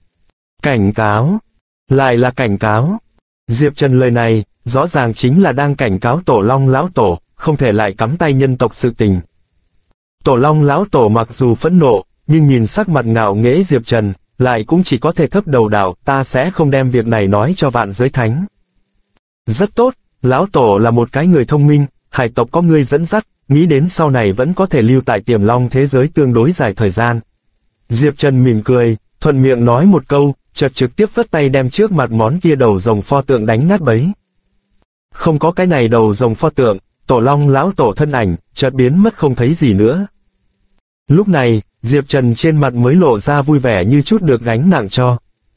Cảnh cáo, lại là cảnh cáo. Diệp Trần lời này, rõ ràng chính là đang cảnh cáo Tổ Long lão tổ, không thể lại cắm tay nhân tộc sự tình. Tổ Long lão tổ mặc dù phẫn nộ, nhưng nhìn sắc mặt ngạo nghễ Diệp Trần, lại cũng chỉ có thể thấp đầu đạo, ta sẽ không đem việc này nói cho vạn giới thánh. Rất tốt, lão tổ là một cái người thông minh, hải tộc có ngươi dẫn dắt, nghĩ đến sau này vẫn có thể lưu tại Tiềm Long thế giới tương đối dài thời gian. Diệp Trần mỉm cười, thuận miệng nói một câu, chợt trực tiếp vất tay đem trước mặt món kia đầu rồng pho tượng đánh nát bấy. Không có cái này đầu rồng pho tượng, Tổ Long lão tổ thân ảnh, chợt biến mất không thấy gì nữa. Lúc này, Diệp Trần trên mặt mới lộ ra vui vẻ như chút được gánh nặng cho.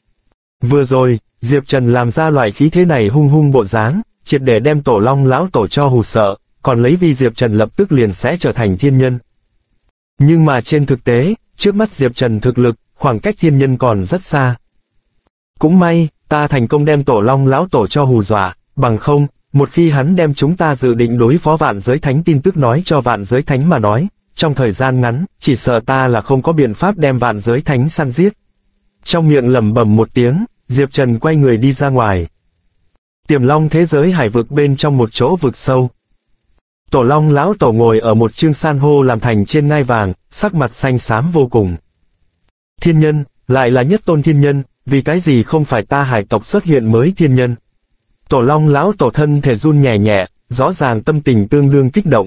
Vừa rồi, Diệp Trần làm ra loại khí thế này hung hung bộ dáng, triệt để đem Tổ Long lão tổ cho hù sợ, còn lấy vì Diệp Trần lập tức liền sẽ trở thành thiên nhân. Nhưng mà trên thực tế, trước mắt Diệp Trần thực lực, khoảng cách thiên nhân còn rất xa. Cũng may, ta thành công đem Tổ Long lão tổ cho hù dọa, bằng không, một khi hắn đem chúng ta dự định đối phó vạn giới thánh tin tức nói cho vạn giới thánh mà nói, trong thời gian ngắn, chỉ sợ ta là không có biện pháp đem vạn giới thánh săn giết. Trong miệng lẩm bẩm một tiếng, Diệp Trần quay người đi ra ngoài. Tiềm Long thế giới hải vực bên trong một chỗ vực sâu. Tổ Long lão tổ ngồi ở một chương san hô làm thành trên ngai vàng, sắc mặt xanh xám vô cùng. Thiên nhân, lại là nhất tôn thiên nhân, vì cái gì không phải ta hải tộc xuất hiện mới thiên nhân? Tổ Long lão tổ thân thể run nhẹ nhẹ, rõ ràng tâm tình tương đương kích động.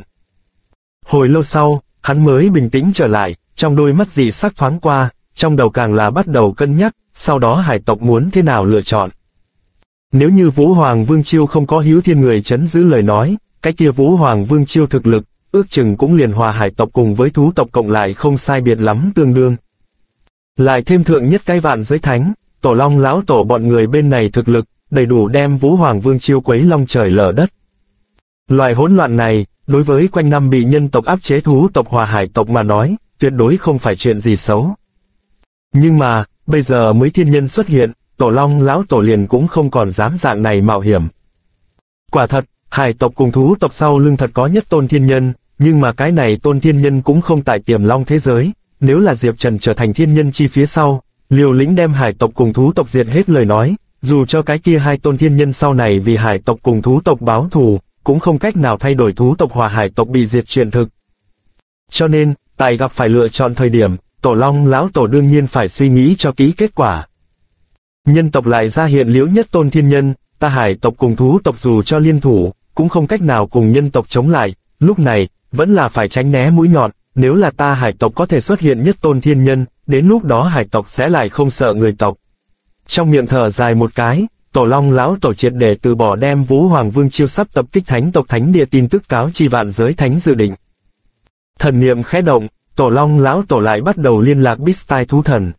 Hồi lâu sau, hắn mới bình tĩnh trở lại, trong đôi mắt dị sắc thoáng qua, trong đầu càng là bắt đầu cân nhắc, sau đó hải tộc muốn thế nào lựa chọn. Nếu như Vũ Hoàng Vương Chiêu không có hữu thiên người trấn giữ lời nói, cái kia Vũ Hoàng Vương Chiêu thực lực, ước chừng cũng liền hòa hải tộc cùng với thú tộc cộng lại không sai biệt lắm tương đương. Lại thêm thượng nhất cái vạn giới thánh, Tổ Long lão tổ bọn người bên này thực lực, đầy đủ đem Vũ Hoàng Vương Chiêu quấy long trời lở đất. Loại hỗn loạn này, đối với quanh năm bị nhân tộc áp chế thú tộc hòa hải tộc mà nói, tuyệt đối không phải chuyện gì xấu. Nhưng mà, bây giờ mới thiên nhân xuất hiện, Tổ Long lão tổ liền cũng không còn dám dạng này mạo hiểm. Quả thật, hải tộc cùng thú tộc sau lưng thật có nhất tôn thiên nhân, nhưng mà cái này tôn thiên nhân cũng không tại Tiềm Long thế giới, nếu là Diệp Trần trở thành thiên nhân chi phía sau, liều lĩnh đem hải tộc cùng thú tộc diệt hết lời nói, dù cho cái kia hai tôn thiên nhân sau này vì hải tộc cùng thú tộc báo thù, cũng không cách nào thay đổi thú tộc hòa hải tộc bị diệt chuyện thực. Cho nên, tại gặp phải lựa chọn thời điểm, Tổ Long lão tổ đương nhiên phải suy nghĩ cho kỹ kết quả. Nhân tộc lại ra hiện liễu nhất tôn thiên nhân, ta hải tộc cùng thú tộc dù cho liên thủ, cũng không cách nào cùng nhân tộc chống lại, lúc này, vẫn là phải tránh né mũi nhọn, nếu là ta hải tộc có thể xuất hiện nhất tôn thiên nhân, đến lúc đó hải tộc sẽ lại không sợ người tộc. Trong miệng thở dài một cái, Tổ Long lão tổ triệt để từ bỏ đem Vũ Hoàng Vương Chiêu sắp tập kích thánh tộc thánh địa tin tức cáo chi vạn giới thánh dự định. Thần niệm khẽ động, Tổ Long lão tổ lại bắt đầu liên lạc Beastyle thú thần.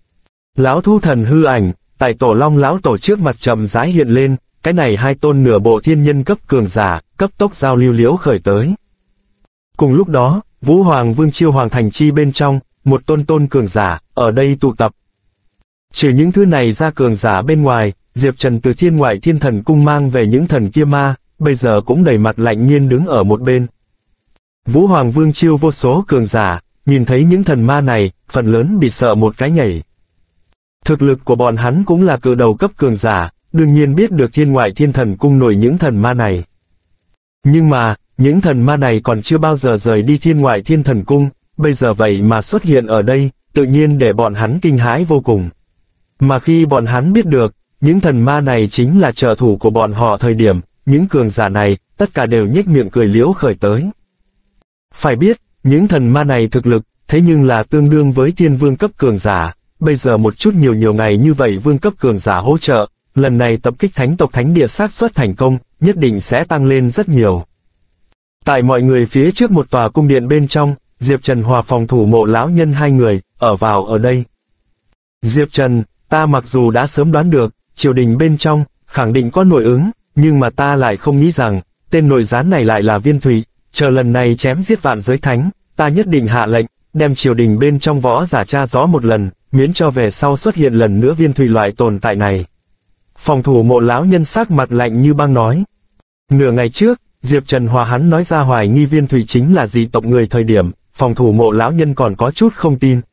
Lão thú thần hư ảnh, tại Tổ Long lão tổ trước mặt chậm rãi hiện lên, cái này hai tôn nửa bộ thiên nhân cấp cường giả, cấp tốc giao lưu liễu khởi tới. Cùng lúc đó, Vũ Hoàng Vương Chiêu Hoàng thành chi bên trong, một tôn cường giả, ở đây tụ tập. Trừ những thứ này ra cường giả bên ngoài, Diệp Trần từ thiên ngoại thiên thần cung mang về những thần kia ma, bây giờ cũng đầy mặt lạnh nhiên đứng ở một bên. Vũ Hoàng Vương Chiêu vô số cường giả, nhìn thấy những thần ma này, phần lớn bị sợ một cái nhảy. Thực lực của bọn hắn cũng là cự đầu cấp cường giả, đương nhiên biết được thiên ngoại thiên thần cung nổi những thần ma này. Nhưng mà, những thần ma này còn chưa bao giờ rời đi thiên ngoại thiên thần cung, bây giờ vậy mà xuất hiện ở đây, tự nhiên để bọn hắn kinh hãi vô cùng. Mà khi bọn hắn biết được, những thần ma này chính là trợ thủ của bọn họ thời điểm, những cường giả này, tất cả đều nhếch miệng cười liễu khởi tới. Phải biết, những thần ma này thực lực, thế nhưng là tương đương với thiên vương cấp cường giả, bây giờ một chút nhiều ngày như vậy vương cấp cường giả hỗ trợ, lần này tập kích thánh tộc thánh địa xác suất thành công, nhất định sẽ tăng lên rất nhiều. Tại mọi người phía trước một tòa cung điện bên trong, Diệp Trần hòa phòng thủ Mộ lão nhân hai người, ở vào ở đây. Diệp Trần, ta mặc dù đã sớm đoán được, triều đình bên trong, khẳng định có nội ứng, nhưng mà ta lại không nghĩ rằng, tên nội gián này lại là Viên Thụy, chờ lần này chém giết vạn giới thánh, ta nhất định hạ lệnh, đem triều đình bên trong võ giả tra rõ một lần, miễn cho về sau xuất hiện lần nữa Viên Thụy loại tồn tại này. Phòng thủ Mộ lão nhân sắc mặt lạnh như băng nói. Nửa ngày trước, Diệp Trần hòa hắn nói ra hoài nghi Viên Thụy chính là dị tộc người thời điểm, phòng thủ Mộ lão nhân còn có chút không tin.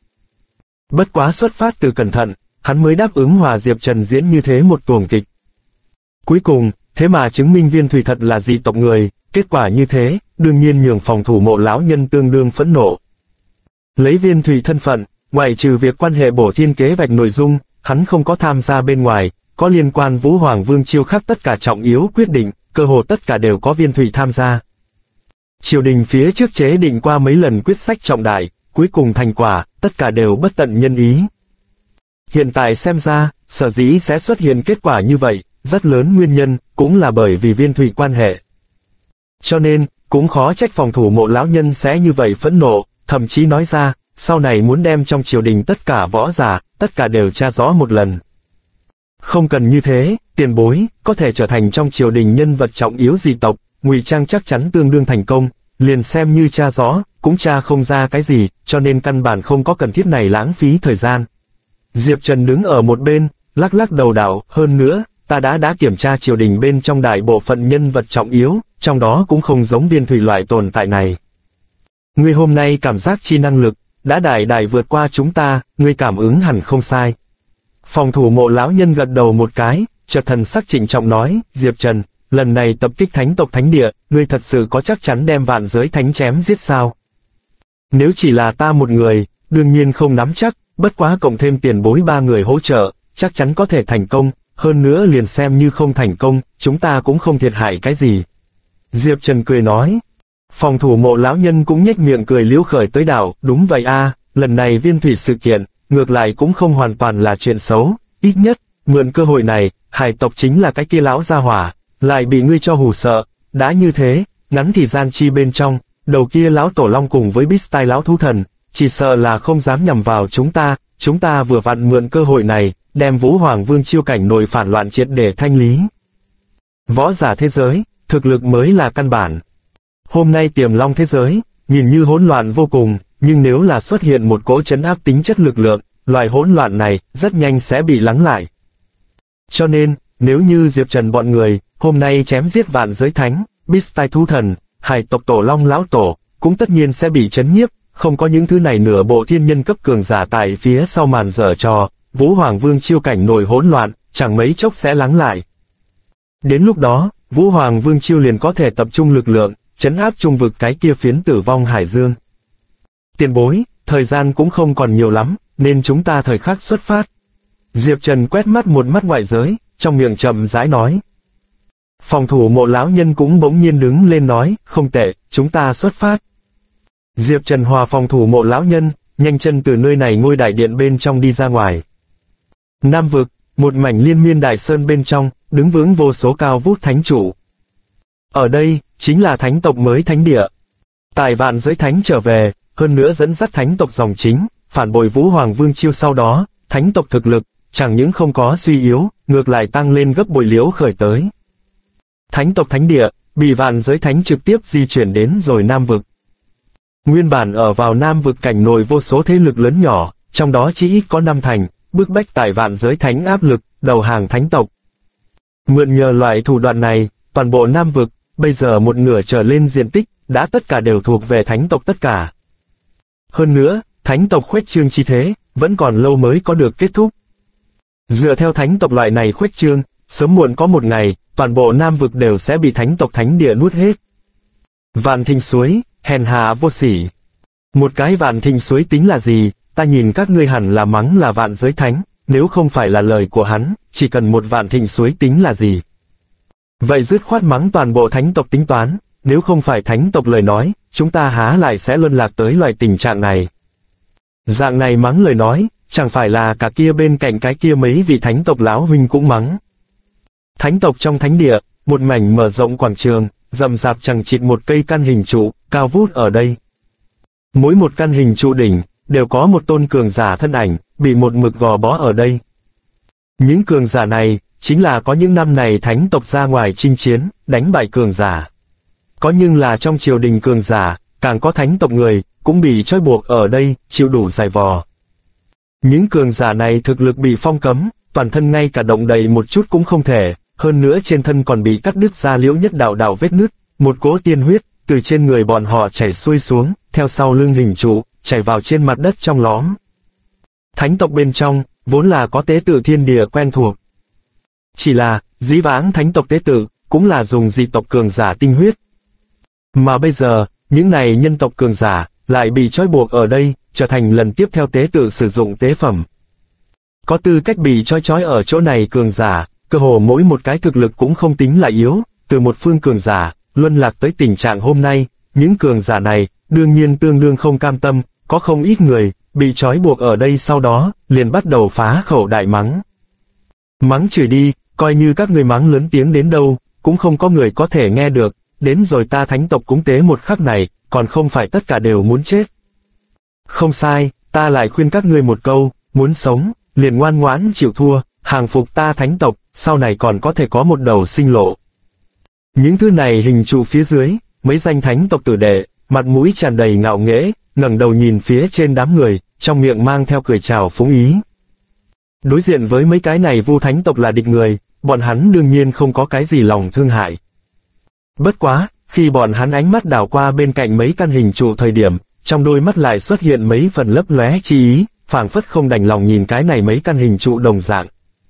Bất quá xuất phát từ cẩn thận, hắn mới đáp ứng hòa Diệp Trần diễn như thế một tuồng kịch. Cuối cùng, thế mà chứng minh Viên Thụy thật là dị tộc người, kết quả như thế, đương nhiên nhường phòng thủ Mộ lão nhân tương đương phẫn nộ. Lấy Viên Thụy thân phận, ngoại trừ việc quan hệ bổ thiên kế vạch nội dung, hắn không có tham gia bên ngoài, có liên quan Vũ Hoàng Vương Chiêu khác tất cả trọng yếu quyết định, cơ hồ tất cả đều có Viên Thụy tham gia. Triều đình phía trước chế định qua mấy lần quyết sách trọng đại, cuối cùng thành quả, tất cả đều bất tận nhân ý. Hiện tại xem ra, sở dĩ sẽ xuất hiện kết quả như vậy, rất lớn nguyên nhân, cũng là bởi vì Viên Thụy quan hệ. Cho nên, cũng khó trách phòng thủ Mộ lão nhân sẽ như vậy phẫn nộ, thậm chí nói ra, sau này muốn đem trong triều đình tất cả võ giả, tất cả đều tra rõ một lần. Không cần như thế, tiền bối, có thể trở thành trong triều đình nhân vật trọng yếu dị tộc, ngụy trang chắc chắn tương đương thành công, liền xem như tra rõ, cũng tra không ra cái gì, cho nên căn bản không có cần thiết này lãng phí thời gian. Diệp Trần đứng ở một bên, lắc lắc đầu đạo, hơn nữa, ta đã kiểm tra triều đình bên trong đại bộ phận nhân vật trọng yếu, trong đó cũng không giống Viên Thụy loại tồn tại này. Ngươi hôm nay cảm giác chi năng lực, đã đại vượt qua chúng ta, ngươi cảm ứng hẳn không sai. Phòng thủ Mộ lão nhân gật đầu một cái, chợt thần sắc trịnh trọng nói, Diệp Trần, lần này tập kích thánh tộc thánh địa, ngươi thật sự có chắc chắn đem vạn giới thánh chém giết sao? Nếu chỉ là ta một người, đương nhiên không nắm chắc, bất quá cộng thêm tiền bối ba người hỗ trợ, chắc chắn có thể thành công, hơn nữa liền xem như không thành công, chúng ta cũng không thiệt hại cái gì. Diệp Trần cười nói. Phòng thủ Mộ lão nhân cũng nhếch miệng cười liễu khởi tới đạo, đúng vậy a, lần này Viên Thụy sự kiện, ngược lại cũng không hoàn toàn là chuyện xấu, ít nhất, mượn cơ hội này, hải tộc chính là cái kia lão gia hỏa, lại bị ngươi cho hù sợ, đã như thế, ngắn thì gian chi bên trong, đầu kia lão tổ long cùng với Beastyle lão thú thần, chỉ sợ là không dám nhằm vào chúng ta vừa vặn mượn cơ hội này, đem Vũ Hoàng Vương Chiêu cảnh nội phản loạn triệt để thanh lý. Võ giả thế giới, thực lực mới là căn bản. Hôm nay Tiềm Long thế giới, nhìn như hỗn loạn vô cùng, nhưng nếu là xuất hiện một cỗ trấn áp tính chất lực lượng, loại hỗn loạn này, rất nhanh sẽ bị lắng lại. Cho nên, nếu như Diệp Trần bọn người, hôm nay chém giết vạn giới thánh, Beastyle thú thần, hải tộc tổ long lão tổ, cũng tất nhiên sẽ bị chấn nhiếp, không có những thứ này nửa bộ thiên nhân cấp cường giả tại phía sau màn giở trò, Vũ Hoàng Vương Chiêu cảnh nổi hỗn loạn, chẳng mấy chốc sẽ lắng lại. Đến lúc đó, Vũ Hoàng Vương Chiêu liền có thể tập trung lực lượng, trấn áp trung vực cái kia phiến tử vong hải dương. Tiền bối, thời gian cũng không còn nhiều lắm, nên chúng ta thời khắc xuất phát. Diệp Trần quét mắt một mắt ngoại giới, trong miệng chậm rãi nói. Phòng thủ Mộ lão nhân cũng bỗng nhiên đứng lên nói, không tệ, chúng ta xuất phát. Diệp Trần hòa phòng thủ Mộ lão nhân, nhanh chân từ nơi này ngôi đại điện bên trong đi ra ngoài. Nam vực, một mảnh liên miên đại sơn bên trong, đứng vững vô số cao vút thánh trụ. Ở đây, chính là thánh tộc mới thánh địa. Tại Vạn Giới Thánh trở về, hơn nữa dẫn dắt thánh tộc dòng chính, phản bội Vũ Hoàng Vương Chiêu sau đó, thánh tộc thực lực, chẳng những không có suy yếu, ngược lại tăng lên gấp bội liễu khởi tới. Thánh tộc thánh địa, bị Vạn Giới Thánh trực tiếp di chuyển đến rồi Nam vực. Nguyên bản ở vào Nam vực cảnh nội vô số thế lực lớn nhỏ, trong đó chỉ ít có 5 thành, bức bách tại Vạn Giới Thánh áp lực, đầu hàng thánh tộc. Mượn nhờ loại thủ đoạn này, toàn bộ Nam vực, bây giờ một nửa trở lên diện tích, đã tất cả đều thuộc về thánh tộc tất cả. Hơn nữa, thánh tộc khuếch trương chi thế, vẫn còn lâu mới có được kết thúc. Dựa theo thánh tộc loại này khuếch trương, sớm muộn có một ngày, toàn bộ Nam vực đều sẽ bị thánh tộc thánh địa nuốt hết. Vạn Thinh suối, hèn hạ vô sỉ. Một cái Vạn Thinh suối tính là gì, ta nhìn các ngươi hẳn là mắng là Vạn Giới Thánh, nếu không phải là lời của hắn, chỉ cần một Vạn Thinh suối tính là gì. Vậy dứt khoát mắng toàn bộ thánh tộc tính toán, nếu không phải thánh tộc lời nói, chúng ta há lại sẽ luân lạc tới loại tình trạng này. Dạng này mắng lời nói, chẳng phải là cả kia bên cạnh cái kia mấy vị thánh tộc lão huynh cũng mắng. Thánh tộc trong thánh địa, một mảnh mở rộng quảng trường, rậm rạp chằng chịt một cây căn hình trụ, cao vút ở đây. Mỗi một căn hình trụ đỉnh, đều có một tôn cường giả thân ảnh, bị một mực gò bó ở đây. Những cường giả này, chính là có những năm này thánh tộc ra ngoài chinh chiến, đánh bại cường giả. Có nhưng là trong triều đình cường giả, càng có thánh tộc người, cũng bị trói buộc ở đây, chịu đủ giày vò. Những cường giả này thực lực bị phong cấm, toàn thân ngay cả động đậy một chút cũng không thể, hơn nữa trên thân còn bị cắt đứt ra liễu nhất đạo đạo vết nứt, một cỗ tiên huyết, từ trên người bọn họ chảy xuôi xuống, theo sau lưng hình trụ, chảy vào trên mặt đất trong lõm. Thánh tộc bên trong, vốn là có tế tự thiên địa quen thuộc. Chỉ là, dĩ vãng thánh tộc tế tự, cũng là dùng dị tộc cường giả tinh huyết. Mà bây giờ, những này nhân tộc cường giả, lại bị trói buộc ở đây, trở thành lần tiếp theo tế tự sử dụng tế phẩm. Có tư cách bị trói ở chỗ này cường giả, cơ hồ mỗi một cái thực lực cũng không tính là yếu, từ một phương cường giả, luân lạc tới tình trạng hôm nay, những cường giả này, đương nhiên tương đương không cam tâm, có không ít người, bị trói buộc ở đây sau đó, liền bắt đầu phá khẩu đại mắng. Mắng chửi đi, coi như các người mắng lớn tiếng đến đâu, cũng không có người có thể nghe được, đến rồi ta thánh tộc cúng tế một khắc này, còn không phải tất cả đều muốn chết. Không sai, ta lại khuyên các ngươi một câu, muốn sống, liền ngoan ngoãn chịu thua, hàng phục ta thánh tộc, sau này còn có thể có một đầu sinh lộ. Những thứ này hình trụ phía dưới, mấy danh thánh tộc tử đệ, mặt mũi tràn đầy ngạo nghễ, ngẩng đầu nhìn phía trên đám người, trong miệng mang theo cười chào phúng ý. Đối diện với mấy cái này vu thánh tộc là địch người, bọn hắn đương nhiên không có cái gì lòng thương hại. Bất quá, khi bọn hắn ánh mắt đảo qua bên cạnh mấy căn hình trụ thời điểm, trong đôi mắt lại xuất hiện mấy phần lấp lóe chi ý, phảng phất không đành lòng nhìn cái này mấy căn hình trụ đồng dạng.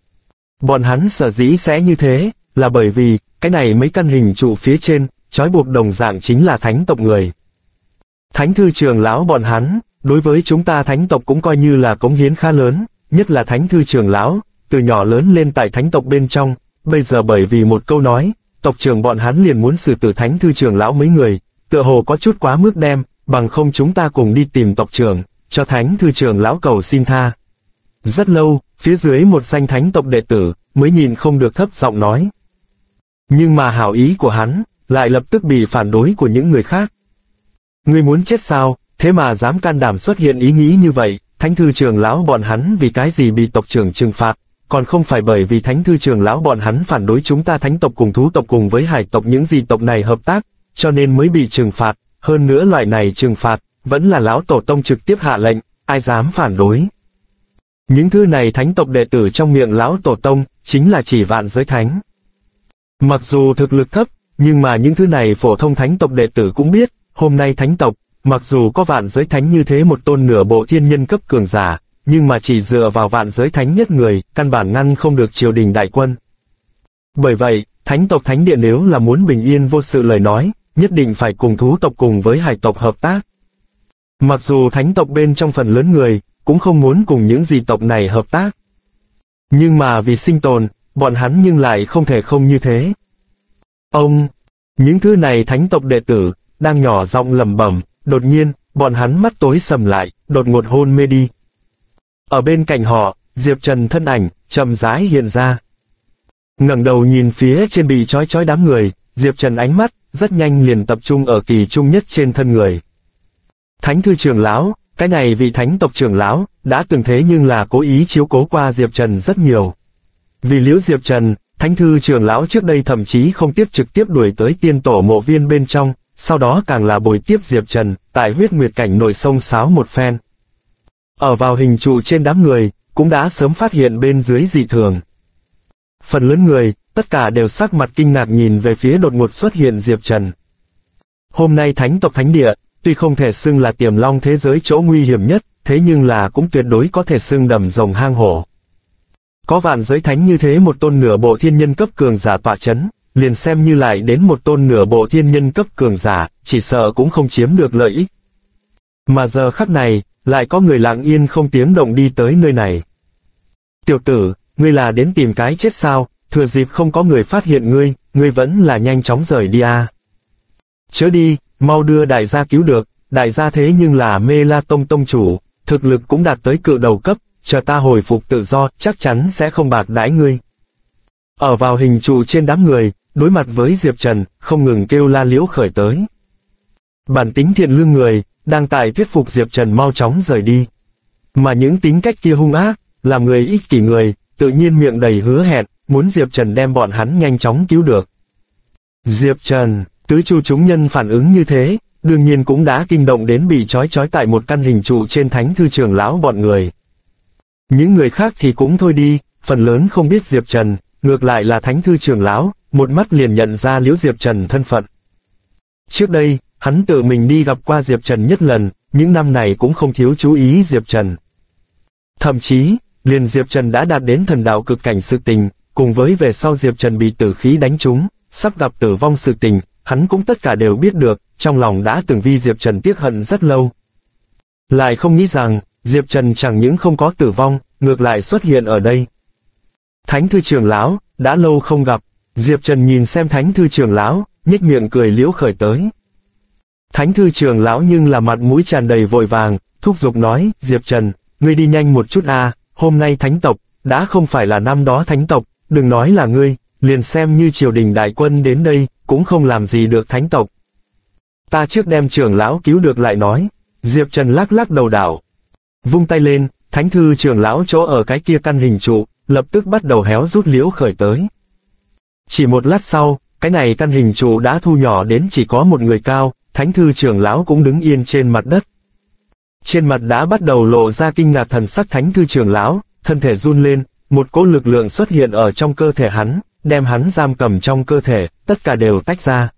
Bọn hắn sở dĩ sẽ như thế, là bởi vì, cái này mấy căn hình trụ phía trên, trói buộc đồng dạng chính là thánh tộc người. Thánh thư trưởng lão bọn hắn, đối với chúng ta thánh tộc cũng coi như là cống hiến khá lớn, nhất là thánh thư trưởng lão, từ nhỏ lớn lên tại thánh tộc bên trong, bây giờ bởi vì một câu nói, tộc trưởng bọn hắn liền muốn xử tử thánh thư trưởng lão mấy người, tựa hồ có chút quá mức đem, bằng không chúng ta cùng đi tìm tộc trưởng, cho thánh thư trưởng lão cầu xin tha. Rất lâu, phía dưới một danh thánh tộc đệ tử, mới nhìn không được thấp giọng nói. Nhưng mà hảo ý của hắn, lại lập tức bị phản đối của những người khác. Ngươi muốn chết sao, thế mà dám can đảm xuất hiện ý nghĩ như vậy, thánh thư trưởng lão bọn hắn vì cái gì bị tộc trưởng trừng phạt, còn không phải bởi vì thánh thư trưởng lão bọn hắn phản đối chúng ta thánh tộc cùng thú tộc cùng với hải tộc những dị tộc này hợp tác, cho nên mới bị trừng phạt, hơn nữa loại này trừng phạt, vẫn là lão tổ tông trực tiếp hạ lệnh, ai dám phản đối. Những thứ này thánh tộc đệ tử trong miệng lão tổ tông, chính là chỉ Vạn Giới Thánh. Mặc dù thực lực thấp, nhưng mà những thứ này phổ thông thánh tộc đệ tử cũng biết, hôm nay thánh tộc, mặc dù có Vạn Giới Thánh như thế một tôn nửa bộ thiên nhân cấp cường giả, nhưng mà chỉ dựa vào vạn giới thánh nhất người, căn bản ngăn không được triều đình đại quân. Bởi vậy, thánh tộc thánh địa nếu là muốn bình yên vô sự lời nói, nhất định phải cùng thú tộc cùng với hải tộc hợp tác. Mặc dù thánh tộc bên trong phần lớn người, cũng không muốn cùng những dị tộc này hợp tác. Nhưng mà vì sinh tồn, bọn hắn nhưng lại không thể không như thế. Những thứ này thánh tộc đệ tử, đang nhỏ giọng lẩm bẩm, đột nhiên, bọn hắn mắt tối sầm lại, đột ngột hôn mê đi. Ở bên cạnh họ, Diệp Trần thân ảnh, chậm rãi hiện ra. Ngẩng đầu nhìn phía trên bị trói đám người, Diệp Trần ánh mắt, rất nhanh liền tập trung ở kỳ trung nhất trên thân người. Thánh thư trưởng lão, cái này vị thánh tộc trưởng lão, đã từng thế nhưng là cố ý chiếu cố qua Diệp Trần rất nhiều. Vì liễu Diệp Trần, thánh thư trưởng lão trước đây thậm chí không tiếp trực tiếp đuổi tới tiên tổ mộ viên bên trong, sau đó càng là bồi tiếp Diệp Trần, tại huyết nguyệt cảnh nội sông sáo một phen. Ở vào hình trụ trên đám người, cũng đã sớm phát hiện bên dưới dị thường. Phần lớn người, tất cả đều sắc mặt kinh ngạc nhìn về phía đột ngột xuất hiện Diệp Trần. Hôm nay thánh tộc thánh địa, tuy không thể xưng là tiềm long thế giới chỗ nguy hiểm nhất, thế nhưng là cũng tuyệt đối có thể xưng đầm rồng hang hổ. Có vạn giới thánh như thế một tôn nửa bộ thiên nhân cấp cường giả tọa chấn, liền xem như lại đến một tôn nửa bộ thiên nhân cấp cường giả, chỉ sợ cũng không chiếm được lợi ích. Mà giờ khắc này, lại có người lặng yên không tiếng động đi tới nơi này. Tiểu tử, ngươi là đến tìm cái chết sao, thừa dịp không có người phát hiện ngươi vẫn là nhanh chóng rời đi à. Chớ đi, mau đưa đại gia cứu được, đại gia thế nhưng là Mê La Tông tông chủ, thực lực cũng đạt tới cự đầu cấp, chờ ta hồi phục tự do, chắc chắn sẽ không bạc đãi ngươi. Ở vào hình trụ trên đám người, đối mặt với Diệp Trần, không ngừng kêu la liễu khởi tới. Bản tính thiện lương người, đang tại thuyết phục Diệp Trần mau chóng rời đi. Mà những tính cách kia hung ác, làm người ích kỷ người, tự nhiên miệng đầy hứa hẹn, muốn Diệp Trần đem bọn hắn nhanh chóng cứu được. Diệp Trần, tứ chu chúng nhân phản ứng như thế, đương nhiên cũng đã kinh động đến bị trói tại một căn hình trụ trên thánh thư trưởng lão bọn người. Những người khác thì cũng thôi đi, phần lớn không biết Diệp Trần, ngược lại là thánh thư trưởng lão, một mắt liền nhận ra liễu Diệp Trần thân phận. Trước đây, hắn tự mình đi gặp qua Diệp Trần nhất lần, những năm này cũng không thiếu chú ý Diệp Trần. Thậm chí, liền Diệp Trần đã đạt đến thần đạo cực cảnh sự tình, cùng với về sau Diệp Trần bị tử khí đánh trúng, sắp gặp tử vong sự tình, hắn cũng tất cả đều biết được, trong lòng đã từng vì Diệp Trần tiếc hận rất lâu. Lại không nghĩ rằng, Diệp Trần chẳng những không có tử vong, ngược lại xuất hiện ở đây. Thánh thư trưởng lão, đã lâu không gặp, Diệp Trần nhìn xem thánh thư trưởng lão, nhếch miệng cười liễu khởi tới. Thánh thư trưởng lão nhưng là mặt mũi tràn đầy vội vàng, thúc giục nói, Diệp Trần, ngươi đi nhanh một chút à, hôm nay thánh tộc, đã không phải là năm đó thánh tộc, đừng nói là ngươi, liền xem như triều đình đại quân đến đây, cũng không làm gì được thánh tộc. Ta trước đem trưởng lão cứu được lại nói, Diệp Trần lắc lắc đầu đảo. Vung tay lên, thánh thư trưởng lão chỗ ở cái kia căn hình trụ, lập tức bắt đầu héo rút liễu khởi tới. Chỉ một lát sau, cái này căn hình trụ đã thu nhỏ đến chỉ có một người cao, thánh thư trưởng lão cũng đứng yên trên mặt đất. Trên mặt đã bắt đầu lộ ra kinh ngạc thần sắc thánh thư trưởng lão, thân thể run lên, một cỗ lực lượng xuất hiện ở trong cơ thể hắn, đem hắn giam cầm trong cơ thể, tất cả đều tách ra.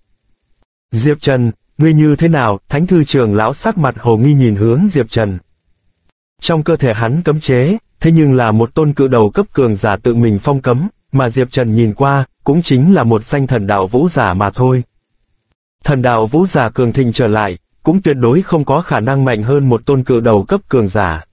Diệp Trần, ngươi như thế nào? Thánh thư trưởng lão sắc mặt hồ nghi nhìn hướng Diệp Trần. Trong cơ thể hắn cấm chế, thế nhưng là một tôn cự đầu cấp cường giả tự mình phong cấm, mà Diệp Trần nhìn qua, cũng chính là một danh thần đạo vũ giả mà thôi. Thần đạo vũ giả cường thịnh trở lại, cũng tuyệt đối không có khả năng mạnh hơn một tôn cự đầu cấp cường giả.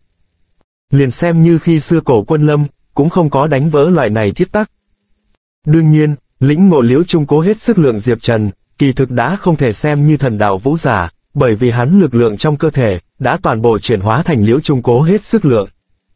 Liền xem như khi xưa cổ Quân Lâm, cũng không có đánh vỡ loại này thiết tắc. Đương nhiên, lĩnh ngộ liễu trung cố hết sức lượng Diệp Trần, kỳ thực đã không thể xem như thần đạo vũ giả, bởi vì hắn lực lượng trong cơ thể, đã toàn bộ chuyển hóa thành liễu trung cố hết sức lượng.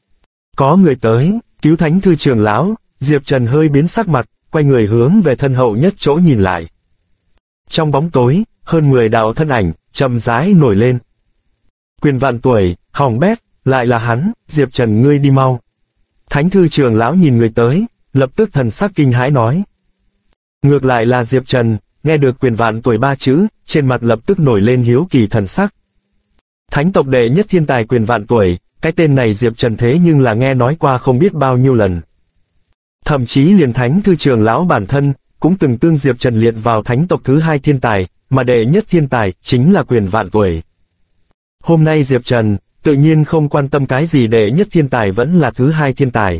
Có người tới, cứu thánh thư trưởng lão, Diệp Trần hơi biến sắc mặt, quay người hướng về thân hậu nhất chỗ nhìn lại. Trong bóng tối, hơn 10 đạo thân ảnh, chậm rãi nổi lên. Quyền vạn tuổi, hỏng bét, lại là hắn, Diệp Trần ngươi đi mau. Thánh thư trưởng lão nhìn người tới, lập tức thần sắc kinh hãi nói. Ngược lại là Diệp Trần, nghe được quyền vạn tuổi 3 chữ, trên mặt lập tức nổi lên hiếu kỳ thần sắc. Thánh tộc đệ nhất thiên tài quyền vạn tuổi, cái tên này Diệp Trần thế nhưng là nghe nói qua không biết bao nhiêu lần. Thậm chí liền thánh thư trưởng lão bản thân, cũng từng tương Diệp Trần liệt vào thánh tộc thứ 2 thiên tài, mà đệ nhất thiên tài, chính là quyền vạn tuổi. Hôm nay Diệp Trần, tự nhiên không quan tâm cái gì đệ nhất thiên tài vẫn là thứ hai thiên tài.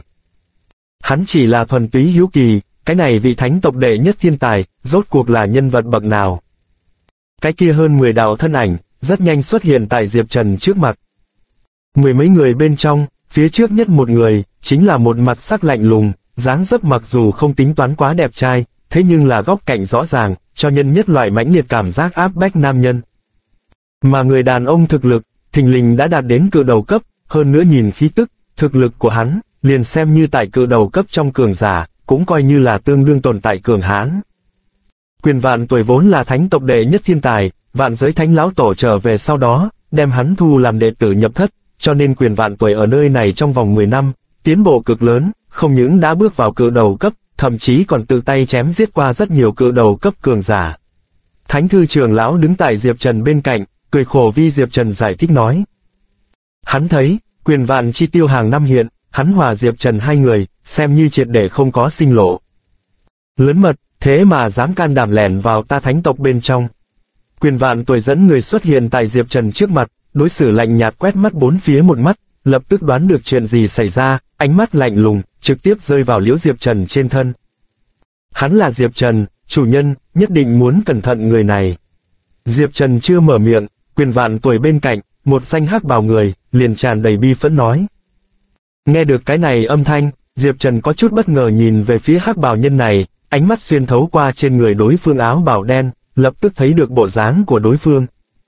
Hắn chỉ là thuần túy hiếu kỳ, cái này vị thánh tộc đệ nhất thiên tài, rốt cuộc là nhân vật bậc nào. Cái kia hơn 10 đạo thân ảnh, rất nhanh xuất hiện tại Diệp Trần trước mặt. Mười mấy người bên trong, phía trước nhất một người, chính là một mặt sắc lạnh lùng, dáng dấp mặc dù không tính toán quá đẹp trai, thế nhưng là góc cạnh rõ ràng, cho nhân nhất loại mãnh liệt cảm giác áp bách nam nhân. Mà người đàn ông thực lực, thình lình đã đạt đến cự đầu cấp, hơn nữa nhìn khí tức, thực lực của hắn, liền xem như tại cự đầu cấp trong cường giả, cũng coi như là tương đương tồn tại cường hãn. Quyền Vạn Tuổi vốn là thánh tộc đệ nhất thiên tài, Vạn Giới Thánh Lão Tổ trở về sau đó, đem hắn thu làm đệ tử nhập thất, cho nên Quyền Vạn Tuổi ở nơi này trong vòng 10 năm, tiến bộ cực lớn, không những đã bước vào cự đầu cấp, thậm chí còn tự tay chém giết qua rất nhiều cự đầu cấp cường giả. Thánh thư trưởng lão đứng tại Diệp Trần bên cạnh, cười khổ vì Diệp Trần giải thích nói. Hắn thấy, Quyền Vạn chi tiêu hàng năm hiện, hắn hòa Diệp Trần hai người, xem như triệt để không có sinh lộ. Lớn mật, thế mà dám can đảm lẻn vào ta thánh tộc bên trong. Quyền Vạn Tuổi dẫn người xuất hiện tại Diệp Trần trước mặt, đối xử lạnh nhạt quét mắt bốn phía một mắt, lập tức đoán được chuyện gì xảy ra, ánh mắt lạnh lùng, trực tiếp rơi vào liễu Diệp Trần trên thân. Hắn là Diệp Trần, chủ nhân, nhất định muốn cẩn thận người này. Diệp Trần chưa mở miệng, Quyền Vạn Tuổi bên cạnh, một danh hắc bào người, liền tràn đầy bi phẫn nói. Nghe được cái này âm thanh, Diệp Trần có chút bất ngờ nhìn về phía hắc bào nhân này, ánh mắt xuyên thấu qua trên người đối phương áo bào đen, lập tức thấy được bộ dáng của đối phương.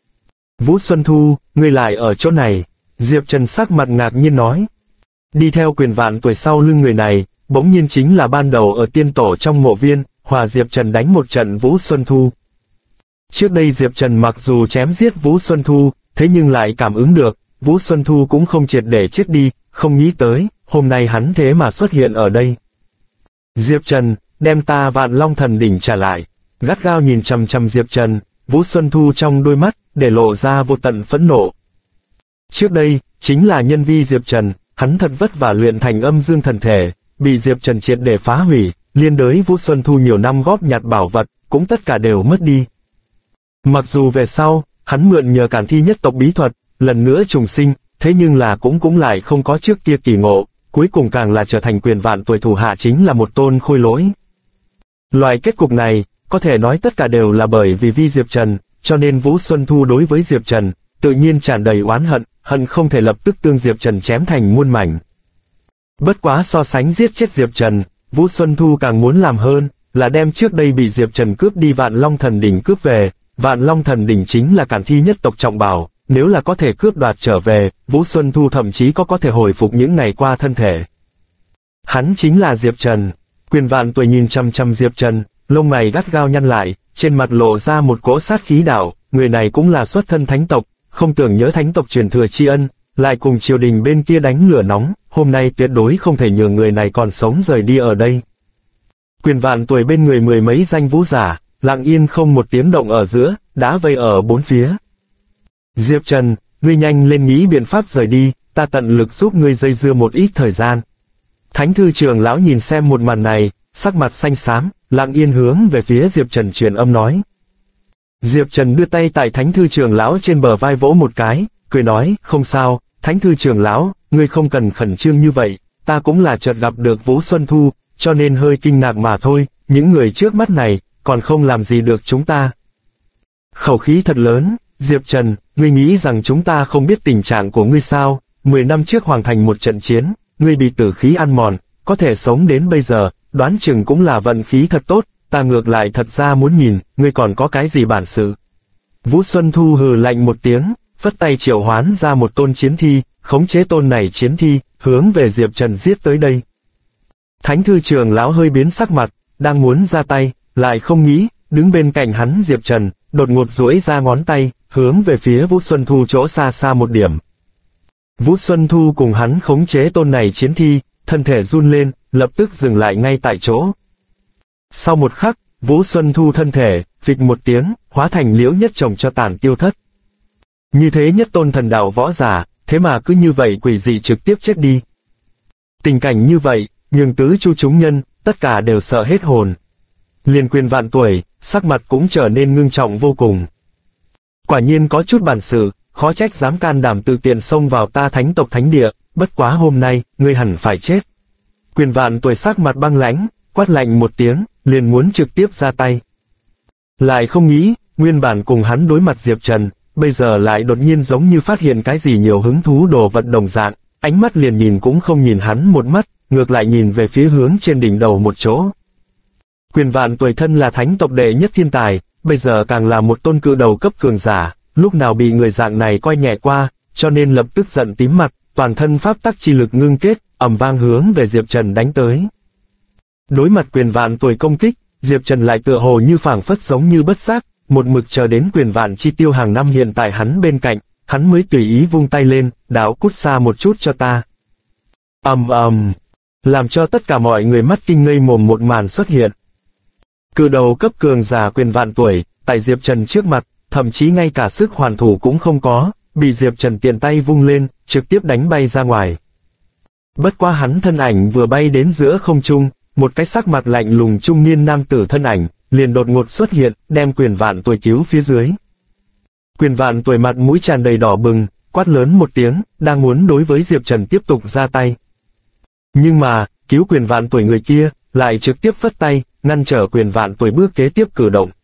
Vũ Xuân Thu, ngươi lại ở chỗ này, Diệp Trần sắc mặt ngạc nhiên nói. Đi theo Quyền Vạn Tuổi sau lưng người này, bỗng nhiên chính là ban đầu ở tiên tổ trong mộ viên, hòa Diệp Trần đánh một trận Vũ Xuân Thu. Trước đây Diệp Trần mặc dù chém giết Vũ Xuân Thu, thế nhưng lại cảm ứng được, Vũ Xuân Thu cũng không triệt để chết đi, không nghĩ tới, hôm nay hắn thế mà xuất hiện ở đây. Diệp Trần, đem ta Vạn Long Thần Đỉnh trả lại. Gắt gao nhìn chằm chằm Diệp Trần, Vũ Xuân Thu trong đôi mắt, để lộ ra vô tận phẫn nộ. Trước đây, chính là nhân vi Diệp Trần, hắn thật vất vả luyện thành âm dương thần thể, bị Diệp Trần triệt để phá hủy, liên đới Vũ Xuân Thu nhiều năm góp nhặt bảo vật, cũng tất cả đều mất đi. Mặc dù về sau, hắn mượn nhờ Cản Thi nhất tộc bí thuật, lần nữa trùng sinh, thế nhưng là cũng lại không có trước kia kỳ ngộ, cuối cùng càng là trở thành Quyền Vạn Tuổi thủ hạ chính là một tôn khôi lỗi. Loại kết cục này, có thể nói tất cả đều là bởi vì vi Diệp Trần, cho nên Vũ Xuân Thu đối với Diệp Trần, tự nhiên tràn đầy oán hận, hận không thể lập tức tương Diệp Trần chém thành muôn mảnh. Bất quá so sánh giết chết Diệp Trần, Vũ Xuân Thu càng muốn làm hơn, là đem trước đây bị Diệp Trần cướp đi Vạn Long Thần Đỉnh cướp về. Vạn Long Thần Đỉnh chính là Cản Thi nhất tộc trọng bảo, nếu là có thể cướp đoạt trở về, Vũ Xuân Thu thậm chí có thể hồi phục những ngày qua thân thể. Hắn chính là Diệp Trần. Quyền Vạn Tuổi nhìn chằm chằm Diệp Trần, lông mày gắt gao nhăn lại, trên mặt lộ ra một cỗ sát khí đạo, người này cũng là xuất thân thánh tộc, không tưởng nhớ thánh tộc truyền thừa tri ân, lại cùng triều đình bên kia đánh lửa nóng, hôm nay tuyệt đối không thể nhường người này còn sống rời đi ở đây. Quyền Vạn Tuổi bên người mười mấy danh vũ giả, lặng yên không một tiếng động ở giữa, đã vây ở bốn phía. Diệp Trần, ngươi nhanh lên nghĩ biện pháp rời đi, ta tận lực giúp ngươi dây dưa một ít thời gian. Thánh thư trưởng lão nhìn xem một màn này, sắc mặt xanh xám, lặng yên hướng về phía Diệp Trần truyền âm nói. Diệp Trần đưa tay tại thánh thư trưởng lão trên bờ vai vỗ một cái, cười nói, không sao, thánh thư trưởng lão, ngươi không cần khẩn trương như vậy, ta cũng là chợt gặp được Vũ Xuân Thu, cho nên hơi kinh ngạc mà thôi, những người trước mắt này, còn không làm gì được chúng ta. Khẩu khí thật lớn, Diệp Trần, ngươi nghĩ rằng chúng ta không biết tình trạng của ngươi sao, 10 năm trước hoàn thành một trận chiến, ngươi bị tử khí ăn mòn, có thể sống đến bây giờ, đoán chừng cũng là vận khí thật tốt, ta ngược lại thật ra muốn nhìn, ngươi còn có cái gì bản sự. Vũ Xuân Thu hừ lạnh một tiếng, phất tay triệu hoán ra một tôn chiến thi, khống chế tôn này chiến thi, hướng về Diệp Trần giết tới đây. Thánh thư trưởng lão hơi biến sắc mặt, đang muốn ra tay, lại không nghĩ, đứng bên cạnh hắn Diệp Trần, đột ngột duỗi ra ngón tay, hướng về phía Vũ Xuân Thu chỗ xa xa một điểm. Vũ Xuân Thu cùng hắn khống chế tôn này chiến thi, thân thể run lên, lập tức dừng lại ngay tại chỗ. Sau một khắc, Vũ Xuân Thu thân thể, phịch một tiếng, hóa thành liễu nhất chồng cho tàn tiêu thất. Như thế nhất tôn thần đạo võ giả, thế mà cứ như vậy quỷ dị trực tiếp chết đi. Tình cảnh như vậy, nhường tứ chu chúng nhân, tất cả đều sợ hết hồn. Liền Quyền Vạn Tuổi, sắc mặt cũng trở nên ngưng trọng vô cùng. Quả nhiên có chút bản sự, khó trách dám can đảm tự tiện xông vào ta thánh tộc thánh địa, bất quá hôm nay, ngươi hẳn phải chết. Quyền Vạn Tuổi sắc mặt băng lãnh, quát lạnh một tiếng, liền muốn trực tiếp ra tay. Lại không nghĩ, nguyên bản cùng hắn đối mặt Diệp Trần, bây giờ lại đột nhiên giống như phát hiện cái gì nhiều hứng thú đồ vật đồng dạng, ánh mắt liền nhìn cũng không nhìn hắn một mắt, ngược lại nhìn về phía hướng trên đỉnh đầu một chỗ. Quyền Vạn Tuổi thân là thánh tộc đệ nhất thiên tài, bây giờ càng là một tôn cự đầu cấp cường giả, lúc nào bị người dạng này coi nhẹ qua, cho nên lập tức giận tím mặt, toàn thân pháp tắc chi lực ngưng kết, ầm vang hướng về Diệp Trần đánh tới. Đối mặt Quyền Vạn Tuổi công kích, Diệp Trần lại tựa hồ như phảng phất giống như bất giác, một mực chờ đến Quyền Vạn chi tiêu hàng năm hiện tại hắn bên cạnh, hắn mới tùy ý vung tay lên, đạo cút xa một chút cho ta. Làm cho tất cả mọi người mắt kinh ngây mồm một màn xuất hiện. Cự đầu cấp cường giả Quyền Vạn Tuổi, tại Diệp Trần trước mặt, thậm chí ngay cả sức hoàn thủ cũng không có, bị Diệp Trần tiện tay vung lên, trực tiếp đánh bay ra ngoài. Bất quá hắn thân ảnh vừa bay đến giữa không trung, một cái sắc mặt lạnh lùng trung niên nam tử thân ảnh, liền đột ngột xuất hiện, đem Quyền Vạn Tuổi cứu phía dưới. Quyền Vạn Tuổi mặt mũi tràn đầy đỏ bừng, quát lớn một tiếng, đang muốn đối với Diệp Trần tiếp tục ra tay. Nhưng mà, cứu Quyền Vạn Tuổi người kia, lại trực tiếp phất tay, ngăn trở Quyền Vạn Tuổi bước kế tiếp cử động.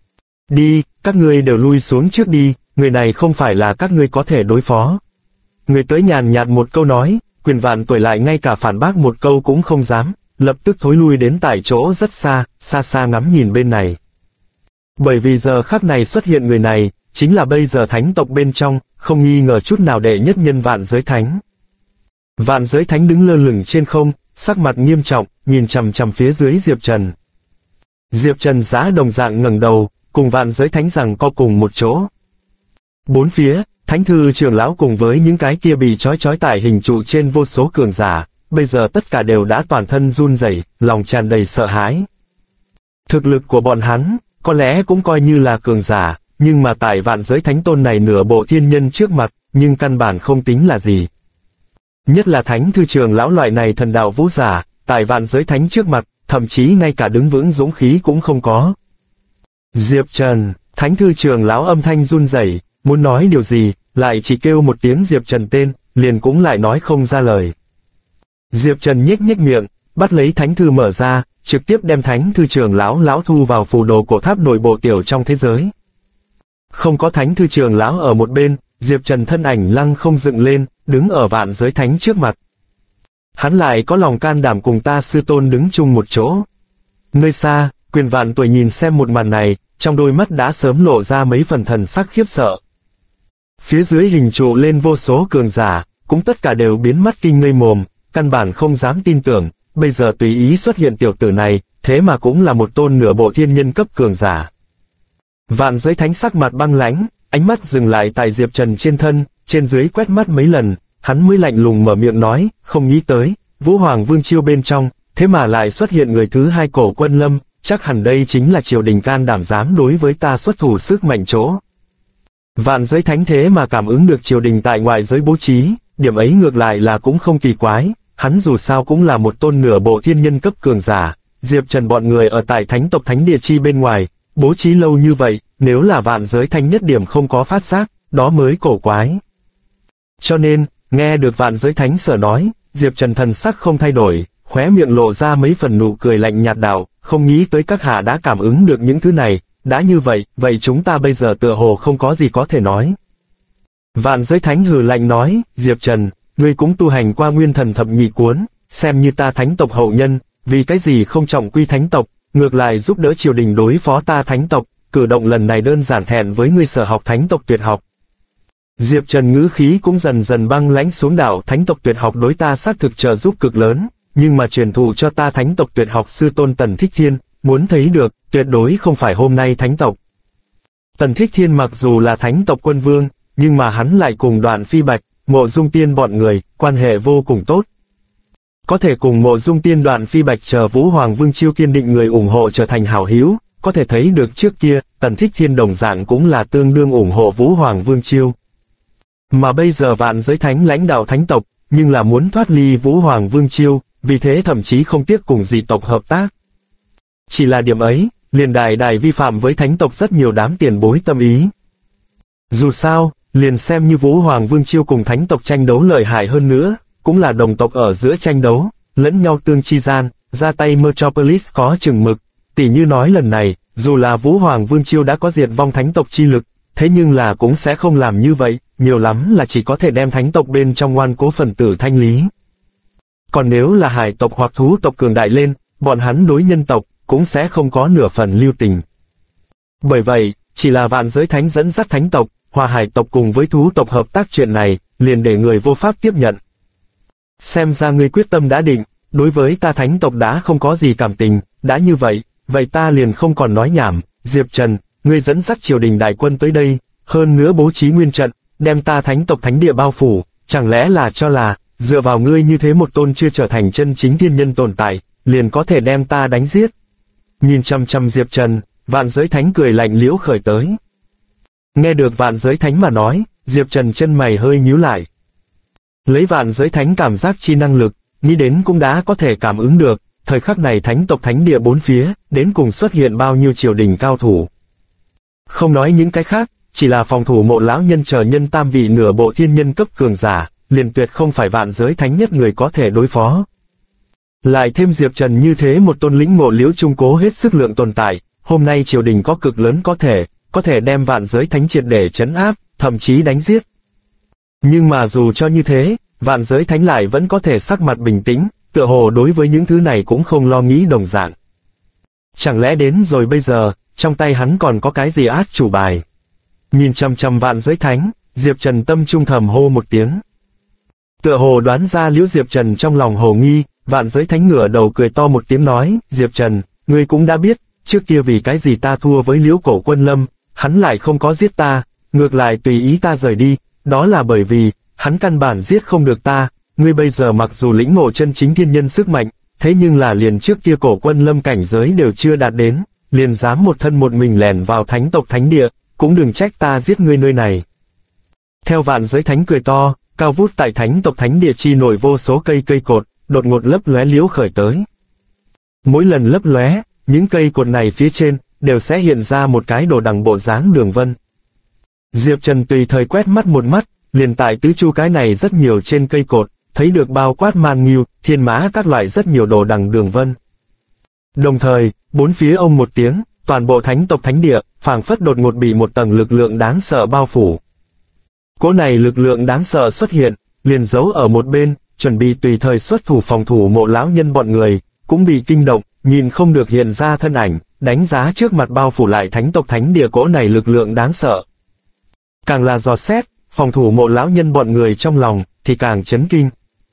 Đi, các ngươi đều lui xuống trước đi, người này không phải là các ngươi có thể đối phó. Người tới nhàn nhạt một câu nói, Quyền Vạn Tuổi lại ngay cả phản bác một câu cũng không dám, lập tức thối lui đến tại chỗ rất xa, xa xa ngắm nhìn bên này. Bởi vì giờ khắc này xuất hiện người này, chính là bây giờ thánh tộc bên trong, không nghi ngờ chút nào đệ nhất nhân Vạn Giới Thánh. Vạn Giới Thánh đứng lơ lửng trên không, sắc mặt nghiêm trọng, nhìn chằm chằm phía dưới Diệp Trần. Diệp Trần giá đồng dạng ngẩng đầu, cùng Vạn Giới Thánh rằng co cùng một chỗ. Bốn phía, Thánh Thư Trưởng Lão cùng với những cái kia bị trói tại hình trụ trên vô số cường giả, bây giờ tất cả đều đã toàn thân run rẩy, lòng tràn đầy sợ hãi. Thực lực của bọn hắn, có lẽ cũng coi như là cường giả, nhưng mà tại Vạn Giới Thánh tôn này nửa bộ thiên nhân trước mặt, nhưng căn bản không tính là gì. Nhất là Thánh Thư Trưởng Lão loại này thần đạo vũ giả, tại Vạn Giới Thánh trước mặt, thậm chí ngay cả đứng vững dũng khí cũng không có. Diệp Trần, Thánh Thư Trưởng Lão âm thanh run rẩy, muốn nói điều gì, lại chỉ kêu một tiếng Diệp Trần tên, liền cũng lại nói không ra lời. Diệp Trần nhếch nhếch miệng, bắt lấy Thánh Thư mở ra, trực tiếp đem Thánh Thư Trưởng Lão thu vào phù đồ cổ tháp nội bộ tiểu trong thế giới. Không có Thánh Thư Trưởng Lão ở một bên, Diệp Trần thân ảnh lăng không dựng lên, đứng ở Vạn Giới Thánh trước mặt. Hắn lại có lòng can đảm cùng ta sư tôn đứng chung một chỗ. Nơi xa, Quyền Vạn Tuổi nhìn xem một màn này, trong đôi mắt đã sớm lộ ra mấy phần thần sắc khiếp sợ. Phía dưới hình trụ lên vô số cường giả, cũng tất cả đều biến mắt kinh ngây mồm, căn bản không dám tin tưởng, bây giờ tùy ý xuất hiện tiểu tử này, thế mà cũng là một tôn nửa bộ thiên nhân cấp cường giả. Vạn Giới Thánh sắc mặt băng lãnh, ánh mắt dừng lại tại Diệp Trần trên thân, trên dưới quét mắt mấy lần, hắn mới lạnh lùng mở miệng nói, không nghĩ tới, Vũ Hoàng Vương Chiêu bên trong, thế mà lại xuất hiện người thứ hai Cổ Quân Lâm, chắc hẳn đây chính là triều đình can đảm dám đối với ta xuất thủ sức mạnh chỗ. Vạn Giới Thánh thế mà cảm ứng được triều đình tại ngoại giới bố trí, điểm ấy ngược lại là cũng không kỳ quái, hắn dù sao cũng là một tôn nửa bộ thiên nhân cấp cường giả, Diệp Trần bọn người ở tại thánh tộc thánh địa chi bên ngoài, bố trí lâu như vậy, nếu là Vạn Giới Thánh nhất điểm không có phát giác, đó mới cổ quái. Cho nên, nghe được Vạn Giới Thánh sở nói, Diệp Trần thần sắc không thay đổi, khóe miệng lộ ra mấy phần nụ cười lạnh nhạt đạo, không nghĩ tới các hạ đã cảm ứng được những thứ này, đã như vậy, vậy chúng ta bây giờ tựa hồ không có gì có thể nói. Vạn Giới Thánh hừ lạnh nói, Diệp Trần, ngươi cũng tu hành qua Nguyên Thần Thập Nhị Cuốn, xem như ta thánh tộc hậu nhân, vì cái gì không trọng quy thánh tộc, ngược lại giúp đỡ triều đình đối phó ta thánh tộc, cử động lần này đơn giản thẹn với ngươi sở học thánh tộc tuyệt học. Diệp Trần ngữ khí cũng dần dần băng lãnh xuống đạo, thánh tộc tuyệt học đối ta xác thực trợ giúp cực lớn, nhưng mà truyền thụ cho ta thánh tộc tuyệt học sư tôn Tần Thích Thiên, muốn thấy được, tuyệt đối không phải hôm nay thánh tộc. Tần Thích Thiên mặc dù là thánh tộc quân vương, nhưng mà hắn lại cùng Đoạn Phi Bạch, Mộ Dung Tiên bọn người, quan hệ vô cùng tốt. Có thể cùng Mộ Dung Tiên Đoạn Phi Bạch chờ Vũ Hoàng Vương Chiêu kiên định người ủng hộ trở thành hảo hữu, có thể thấy được trước kia, Tần Thích Thiên đồng dạng cũng là tương đương ủng hộ Vũ Hoàng Vương Chiêu. Mà bây giờ Vạn Giới Thánh lãnh đạo thánh tộc, nhưng là muốn thoát ly Vũ Hoàng Vương Chiêu, vì thế thậm chí không tiếc cùng dị tộc hợp tác. Chỉ là điểm ấy, liền đại vi phạm với thánh tộc rất nhiều đám tiền bối tâm ý. Dù sao, liền xem như Vũ Hoàng Vương Chiêu cùng thánh tộc tranh đấu lợi hại hơn nữa, cũng là đồng tộc ở giữa tranh đấu, lẫn nhau tương chi gian, ra tay Metropolis có chừng mực. Tỷ như nói lần này, dù là Vũ Hoàng Vương Chiêu đã có diệt vong thánh tộc chi lực, thế nhưng là cũng sẽ không làm như vậy, nhiều lắm là chỉ có thể đem thánh tộc bên trong ngoan cố phần tử thanh lý. Còn nếu là hải tộc hoặc thú tộc cường đại lên, bọn hắn đối nhân tộc cũng sẽ không có nửa phần lưu tình. Bởi vậy, chỉ là Vạn Giới Thánh dẫn dắt thánh tộc, hòa hải tộc cùng với thú tộc hợp tác chuyện này, liền để người vô pháp tiếp nhận. Xem ra ngươi quyết tâm đã định, đối với ta thánh tộc đã không có gì cảm tình, đã như vậy, vậy ta liền không còn nói nhảm, Diệp Trần, ngươi dẫn dắt triều đình đại quân tới đây, hơn nữa bố trí nguyên trận, đem ta thánh tộc thánh địa bao phủ, chẳng lẽ là cho là, dựa vào ngươi như thế một tôn chưa trở thành chân chính thiên nhân tồn tại, liền có thể đem ta đánh giết. Nhìn chăm chăm Diệp Trần, Vạn Giới Thánh cười lạnh liễu khởi tới. Nghe được Vạn Giới Thánh mà nói, Diệp Trần chân mày hơi nhíu lại. Lấy Vạn Giới Thánh cảm giác chi năng lực, nghĩ đến cũng đã có thể cảm ứng được, thời khắc này thánh tộc thánh địa bốn phía, đến cùng xuất hiện bao nhiêu triều đình cao thủ. Không nói những cái khác, chỉ là phòng thủ Mộ lão nhân chờ nhân tam vị nửa bộ thiên nhân cấp cường giả, liền tuyệt không phải Vạn Giới Thánh nhất người có thể đối phó. Lại thêm Diệp Trần như thế một tôn lĩnh ngộ liễu trung cố hết sức lượng tồn tại, hôm nay triều đình có cực lớn có thể đem Vạn Giới Thánh triệt để trấn áp, thậm chí đánh giết. Nhưng mà dù cho như thế, Vạn Giới Thánh lại vẫn có thể sắc mặt bình tĩnh, tựa hồ đối với những thứ này cũng không lo nghĩ đồng dạng. Chẳng lẽ đến rồi bây giờ, trong tay hắn còn có cái gì át chủ bài? Nhìn chằm chằm Vạn Giới Thánh, Diệp Trần tâm trung thầm hô một tiếng. Tựa hồ đoán ra liễu Diệp Trần trong lòng hồ nghi, Vạn Giới Thánh ngửa đầu cười to một tiếng nói, Diệp Trần, ngươi cũng đã biết, trước kia vì cái gì ta thua với liễu Cổ Quân Lâm, hắn lại không có giết ta, ngược lại tùy ý ta rời đi, đó là bởi vì, hắn căn bản giết không được ta, ngươi bây giờ mặc dù lĩnh ngộ chân chính thiên nhân sức mạnh, thế nhưng là liền trước kia Cổ Quân Lâm cảnh giới đều chưa đạt đến, liền dám một thân một mình lẻn vào thánh tộc thánh địa, cũng đừng trách ta giết ngươi nơi này. Theo Vạn Giới Thánh cười to, cao vút tại thánh tộc thánh địa chi nổi vô số cây cột, đột ngột lấp lóe liễu khởi tới. Mỗi lần lấp lóe, những cây cột này phía trên, đều sẽ hiện ra một cái đồ đằng bộ dáng đường vân. Diệp Trần tùy thời quét mắt một mắt, liền tại tứ chu cái này rất nhiều trên cây cột, thấy được bao quát man nghiêu, thiên mã các loại rất nhiều đồ đằng đường vân. Đồng thời, bốn phía ông một tiếng, toàn bộ thánh tộc thánh địa, phảng phất đột ngột bị một tầng lực lượng đáng sợ bao phủ. Cỗ này lực lượng đáng sợ xuất hiện, liền giấu ở một bên, chuẩn bị tùy thời xuất thủ phòng thủ Mộ lão nhân bọn người, cũng bị kinh động, nhìn không được hiện ra thân ảnh, đánh giá trước mặt bao phủ lại thánh tộc thánh địa cỗ này lực lượng đáng sợ. Càng là dò xét, phòng thủ Mộ lão nhân bọn người trong lòng, thì càng chấn kinh.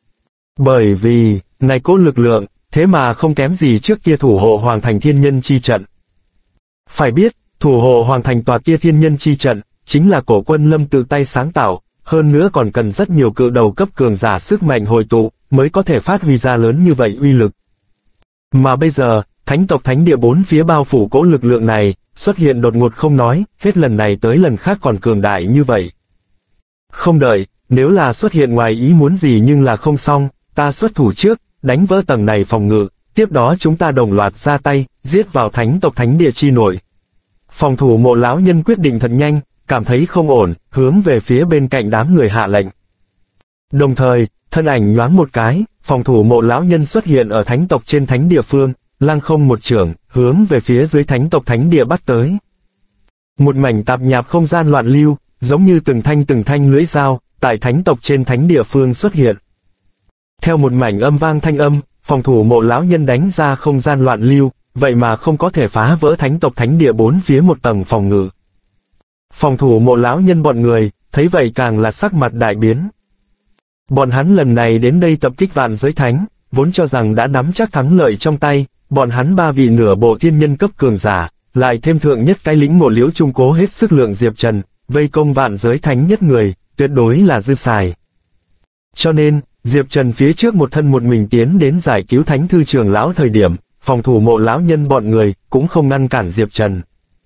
Bởi vì, này cỗ lực lượng, thế mà không kém gì trước kia thủ hộ Hoàng Thành thiên nhân chi trận. Phải biết, thủ hộ Hoàng Thành tòa kia thiên nhân chi trận, chính là Cổ Quân Lâm tự tay sáng tạo, hơn nữa còn cần rất nhiều cự đầu cấp cường giả sức mạnh hội tụ, mới có thể phát huy ra lớn như vậy uy lực. Mà bây giờ, thánh tộc thánh địa bốn phía bao phủ cỗ lực lượng này, xuất hiện đột ngột không nói, hết lần này tới lần khác còn cường đại như vậy. Không đợi, nếu là xuất hiện ngoài ý muốn gì nhưng là không xong, ta xuất thủ trước, đánh vỡ tầng này phòng ngự, tiếp đó chúng ta đồng loạt ra tay, giết vào thánh tộc thánh địa chi nội. Phòng thủ Mộ lão nhân quyết định thật nhanh, cảm thấy không ổn, hướng về phía bên cạnh đám người hạ lệnh. Đồng thời, thân ảnh nhoáng một cái, phòng thủ Mộ lão nhân xuất hiện ở thánh tộc trên thánh địa phương, lăng không một chưởng, hướng về phía dưới thánh tộc thánh địa bắt tới. Một mảnh tạp nhạp không gian loạn lưu, giống như từng thanh lưỡi dao, tại thánh tộc trên thánh địa phương xuất hiện. Theo một mảnh âm vang thanh âm, phòng thủ Mộ lão nhân đánh ra không gian loạn lưu, vậy mà không có thể phá vỡ thánh tộc thánh địa bốn phía một tầng phòng ngự. Phòng thủ Mộ lão nhân bọn người, thấy vậy càng là sắc mặt đại biến. Bọn hắn lần này đến đây tập kích Vạn Giới Thánh, vốn cho rằng đã nắm chắc thắng lợi trong tay, bọn hắn ba vị nửa bộ thiên nhân cấp cường giả, lại thêm thượng nhất cái lĩnh ngộ liễu trung cố hết sức lượng Diệp Trần, vây công Vạn Giới Thánh nhất người, tuyệt đối là dư xài. Cho nên, Diệp Trần phía trước một thân một mình tiến đến giải cứu Thánh thư trưởng lão thời điểm, phòng thủ Mộ lão nhân bọn người, cũng không ngăn cản Diệp Trần.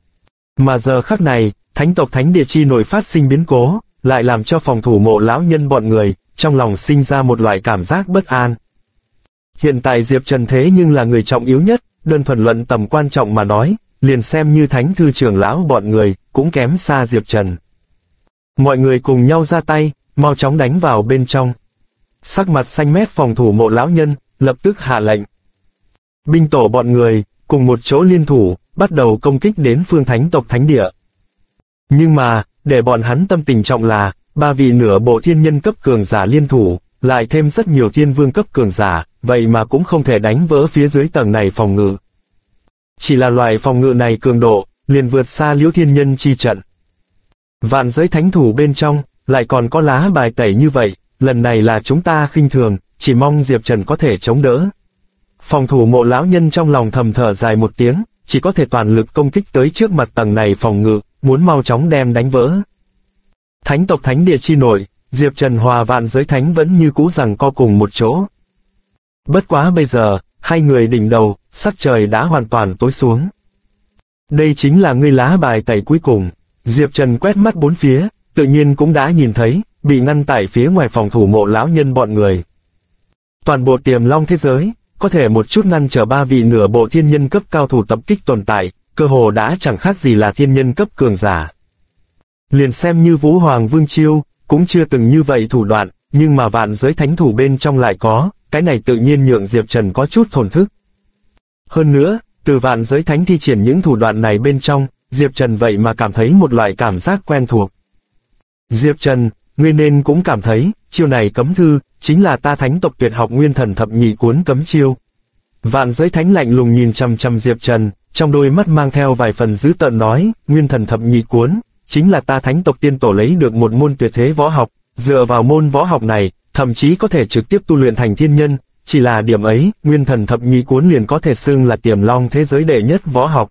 Mà giờ khắc này, thánh tộc thánh địa chi nội phát sinh biến cố, lại làm cho phòng thủ Mộ lão nhân bọn người, trong lòng sinh ra một loại cảm giác bất an. Hiện tại Diệp Trần thế nhưng là người trọng yếu nhất, đơn thuần luận tầm quan trọng mà nói, liền xem như thánh thư trưởng lão bọn người, cũng kém xa Diệp Trần. Mọi người cùng nhau ra tay, mau chóng đánh vào bên trong. Sắc mặt xanh mét phòng thủ Mộ lão nhân, lập tức hạ lệnh. Binh tổ bọn người, cùng một chỗ liên thủ, bắt đầu công kích đến phương thánh tộc thánh địa. Nhưng mà, để bọn hắn tâm tình trọng là, 3 vị nửa bộ thiên nhân cấp cường giả liên thủ, lại thêm rất nhiều thiên vương cấp cường giả, vậy mà cũng không thể đánh vỡ phía dưới tầng này phòng ngự. Chỉ là loại phòng ngự này cường độ, liền vượt xa Liễu Thiên Nhân chi trận. Vạn giới thánh thủ bên trong, lại còn có lá bài tẩy như vậy, lần này là chúng ta khinh thường, chỉ mong Diệp Trần có thể chống đỡ. Phòng thủ Mộ lão nhân trong lòng thầm thở dài một tiếng, chỉ có thể toàn lực công kích tới trước mặt tầng này phòng ngự, muốn mau chóng đem đánh vỡ. Thánh tộc thánh địa chi nội, Diệp Trần hòa vạn giới thánh vẫn như cũ rằng co cùng một chỗ. Bất quá bây giờ, hai người đỉnh đầu, sắc trời đã hoàn toàn tối xuống. Đây chính là ngươi lá bài tẩy cuối cùng. Diệp Trần quét mắt bốn phía, tự nhiên cũng đã nhìn thấy, bị ngăn tại phía ngoài phòng thủ Mộ lão nhân bọn người. Toàn bộ Tiềm Long thế giới, có thể một chút ngăn trở 3 vị nửa bộ thiên nhân cấp cao thủ tập kích tồn tại, cơ hồ đã chẳng khác gì là thiên nhân cấp cường giả. Liền xem như Vũ Hoàng Vương Chiêu, cũng chưa từng như vậy thủ đoạn, nhưng mà vạn giới thánh thủ bên trong lại có, cái này tự nhiên nhượng Diệp Trần có chút thổn thức. Hơn nữa, từ vạn giới thánh thi triển những thủ đoạn này bên trong, Diệp Trần vậy mà cảm thấy một loại cảm giác quen thuộc. Diệp Trần, ngươi nên cũng cảm thấy, chiêu này cấm thư, chính là ta thánh tộc tuyệt học Nguyên Thần Thập Nhị Cuốn cấm chiêu. Vạn giới thánh lạnh lùng nhìn chằm chằm Diệp Trần, trong đôi mắt mang theo vài phần dữ tợn nói, Nguyên Thần Thập Nhị Cuốn, chính là ta thánh tộc tiên tổ lấy được một môn tuyệt thế võ học, dựa vào môn võ học này, thậm chí có thể trực tiếp tu luyện thành thiên nhân, chỉ là điểm ấy, Nguyên Thần Thập Nhị Cuốn liền có thể xưng là Tiềm Long thế giới đệ nhất võ học.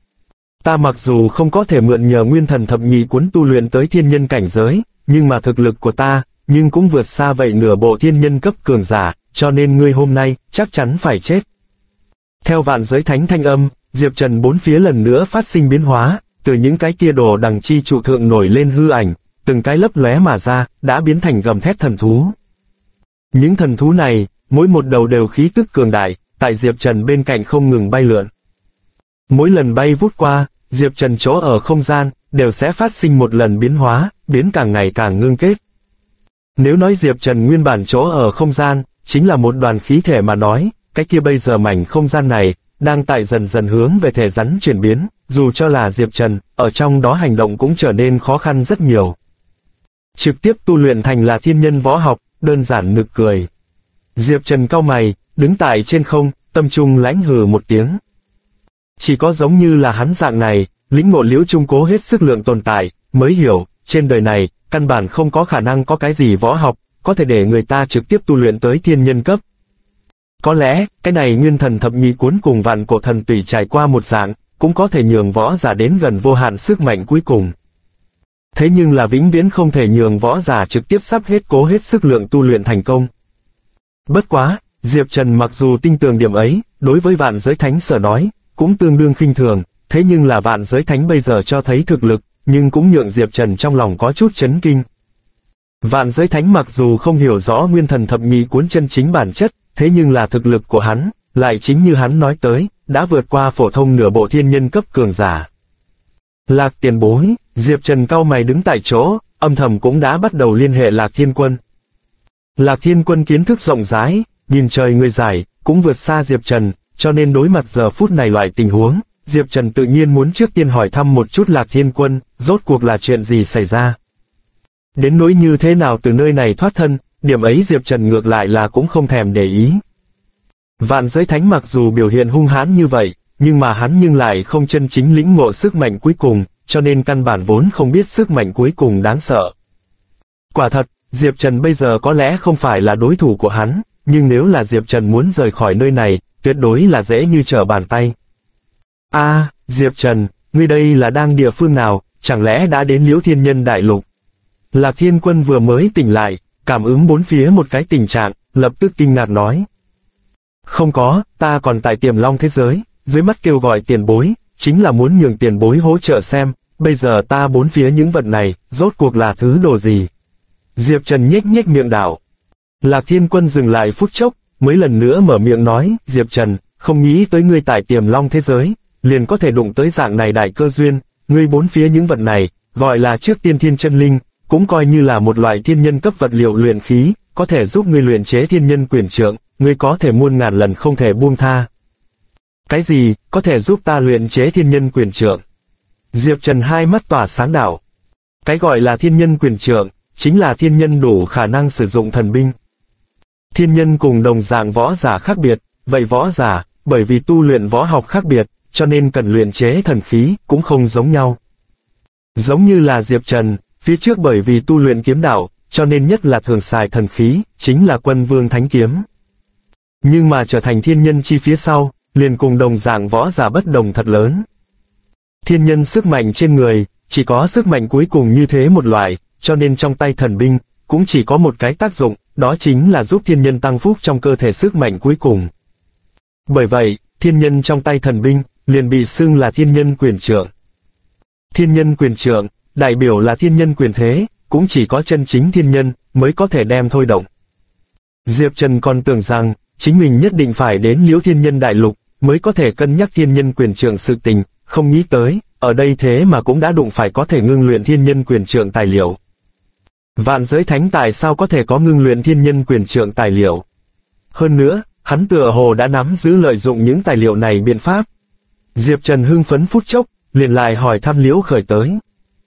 Ta mặc dù không có thể mượn nhờ Nguyên Thần Thập Nhị Cuốn tu luyện tới thiên nhân cảnh giới, nhưng mà thực lực của ta, nhưng cũng vượt xa vậy nửa bộ thiên nhân cấp cường giả, cho nên ngươi hôm nay, chắc chắn phải chết. Theo vạn giới thánh thanh âm, Diệp Trần bốn phía lần nữa phát sinh biến hóa, từ những cái kia đồ đằng chi trụ thượng nổi lên hư ảnh, từng cái lấp lóe mà ra, đã biến thành gầm thét thần thú. Những thần thú này, mỗi một đầu đều khí tức cường đại, tại Diệp Trần bên cạnh không ngừng bay lượn. Mỗi lần bay vút qua, Diệp Trần chỗ ở không gian, đều sẽ phát sinh một lần biến hóa, biến càng ngày càng ngưng kết. Nếu nói Diệp Trần nguyên bản chỗ ở không gian, chính là một đoàn khí thể mà nói, cái kia bây giờ mảnh không gian này, đang tại dần dần hướng về thể rắn chuyển biến, dù cho là Diệp Trần, ở trong đó hành động cũng trở nên khó khăn rất nhiều. Trực tiếp tu luyện thành là thiên nhân võ học, đơn giản nực cười. Diệp Trần cau mày, đứng tại trên không, tâm trung lãnh hừ một tiếng. Chỉ có giống như là hắn dạng này, lĩnh ngộ Liễu Trung Cố hết sức lượng tồn tại, mới hiểu, trên đời này, căn bản không có khả năng có cái gì võ học, có thể để người ta trực tiếp tu luyện tới thiên nhân cấp. Có lẽ, cái này Nguyên Thần Thập Nhị Cuốn cùng Vạn Cổ Thần Tủy trải qua một dạng, cũng có thể nhường võ giả đến gần vô hạn sức mạnh cuối cùng. Thế nhưng là vĩnh viễn không thể nhường võ giả trực tiếp sắp hết cố hết sức lượng tu luyện thành công. Bất quá, Diệp Trần mặc dù tin tưởng điểm ấy, đối với vạn giới thánh sở nói, cũng tương đương khinh thường, thế nhưng là vạn giới thánh bây giờ cho thấy thực lực, nhưng cũng nhượng Diệp Trần trong lòng có chút chấn kinh. Vạn giới thánh mặc dù không hiểu rõ Nguyên Thần Thập Nhị Cuốn chân chính bản chất, thế nhưng là thực lực của hắn, lại chính như hắn nói tới, đã vượt qua phổ thông nửa bộ thiên nhân cấp cường giả. Lạc tiền bối, Diệp Trần cau mày đứng tại chỗ, âm thầm cũng đã bắt đầu liên hệ Lạc Thiên Quân. Lạc Thiên Quân kiến thức rộng rãi, nhìn trời người giải, cũng vượt xa Diệp Trần, cho nên đối mặt giờ phút này loại tình huống, Diệp Trần tự nhiên muốn trước tiên hỏi thăm một chút Lạc Thiên Quân, rốt cuộc là chuyện gì xảy ra. Đến nỗi như thế nào từ nơi này thoát thân, điểm ấy Diệp Trần ngược lại là cũng không thèm để ý. Vạn giới thánh mặc dù biểu hiện hung hãn như vậy, nhưng mà hắn nhưng lại không chân chính lĩnh ngộ sức mạnh cuối cùng, cho nên căn bản vốn không biết sức mạnh cuối cùng đáng sợ. Quả thật, Diệp Trần bây giờ có lẽ không phải là đối thủ của hắn, nhưng nếu là Diệp Trần muốn rời khỏi nơi này, tuyệt đối là dễ như trở bàn tay. Diệp Trần, ngươi đây là đang địa phương nào, chẳng lẽ đã đến Liễu Thiên Nhân Đại Lục? Lạc Thiên Quân vừa mới tỉnh lại, cảm ứng bốn phía một cái tình trạng, lập tức kinh ngạc nói. Không có, ta còn tại Tiềm Long thế giới, dưới mắt kêu gọi tiền bối, chính là muốn nhường tiền bối hỗ trợ xem, bây giờ ta bốn phía những vật này, rốt cuộc là thứ đồ gì? Diệp Trần nhếch nhếch miệng đạo. Lạc Thiên Quân dừng lại phút chốc, mới lần nữa mở miệng nói, Diệp Trần, không nghĩ tới ngươi tại Tiềm Long thế giới, liền có thể đụng tới dạng này đại cơ duyên, ngươi bốn phía những vật này, gọi là trước tiên thiên chân linh, cũng coi như là một loại thiên nhân cấp vật liệu luyện khí, có thể giúp ngươi luyện chế thiên nhân quyền trượng, ngươi có thể muôn ngàn lần không thể buông tha. Cái gì, có thể giúp ta luyện chế thiên nhân quyền trượng? Diệp Trần hai mắt tỏa sáng đạo. Cái gọi là thiên nhân quyền trượng, chính là thiên nhân đủ khả năng sử dụng thần binh. Thiên nhân cùng đồng dạng võ giả khác biệt, vậy võ giả, bởi vì tu luyện võ học khác biệt, cho nên cần luyện chế thần khí, cũng không giống nhau. Giống như là Diệp Trần, phía trước bởi vì tu luyện kiếm đạo, cho nên nhất là thường xài thần khí, chính là Quân Vương Thánh Kiếm. Nhưng mà trở thành thiên nhân chi phía sau, liền cùng đồng dạng võ giả bất đồng thật lớn. Thiên nhân sức mạnh trên người, chỉ có sức mạnh cuối cùng như thế một loại, cho nên trong tay thần binh, cũng chỉ có một cái tác dụng, đó chính là giúp thiên nhân tăng phúc trong cơ thể sức mạnh cuối cùng. Bởi vậy, thiên nhân trong tay thần binh, liền bị xưng là thiên nhân quyền trượng. Thiên nhân quyền trượng, đại biểu là thiên nhân quyền thế, cũng chỉ có chân chính thiên nhân, mới có thể đem thôi động. Diệp Trần còn tưởng rằng, chính mình nhất định phải đến Liễu Thiên Nhân Đại Lục, mới có thể cân nhắc thiên nhân quyền trượng sự tình, không nghĩ tới, ở đây thế mà cũng đã đụng phải có thể ngưng luyện thiên nhân quyền trượng tài liệu. Vạn Giới Thánh tại sao có thể có ngưng luyện thiên nhân quyền trượng tài liệu? Hơn nữa, hắn tựa hồ đã nắm giữ lợi dụng những tài liệu này biện pháp. Diệp Trần hưng phấn phút chốc, liền lại hỏi thăm Liễu Khởi tới.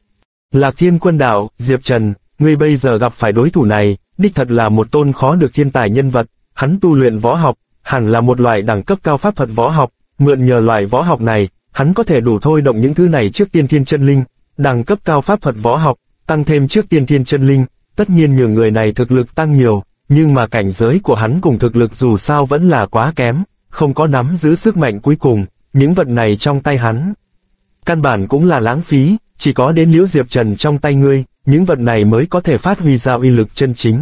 Lạc Thiên Quân đạo, Diệp Trần, ngươi bây giờ gặp phải đối thủ này, đích thật là một tôn khó được thiên tài nhân vật, hắn tu luyện võ học, hẳn là một loại đẳng cấp cao pháp thuật võ học, mượn nhờ loại võ học này, hắn có thể đủ thôi động những thứ này trước tiên thiên chân linh, đẳng cấp cao pháp thuật võ học, tăng thêm trước tiên thiên chân linh, tất nhiên nhường người này thực lực tăng nhiều, nhưng mà cảnh giới của hắn cùng thực lực dù sao vẫn là quá kém, không có nắm giữ sức mạnh cuối cùng, những vật này trong tay hắn. Căn bản cũng là lãng phí, chỉ có đến Liễu Diệp Trần trong tay ngươi, những vật này mới có thể phát huy ra uy lực chân chính.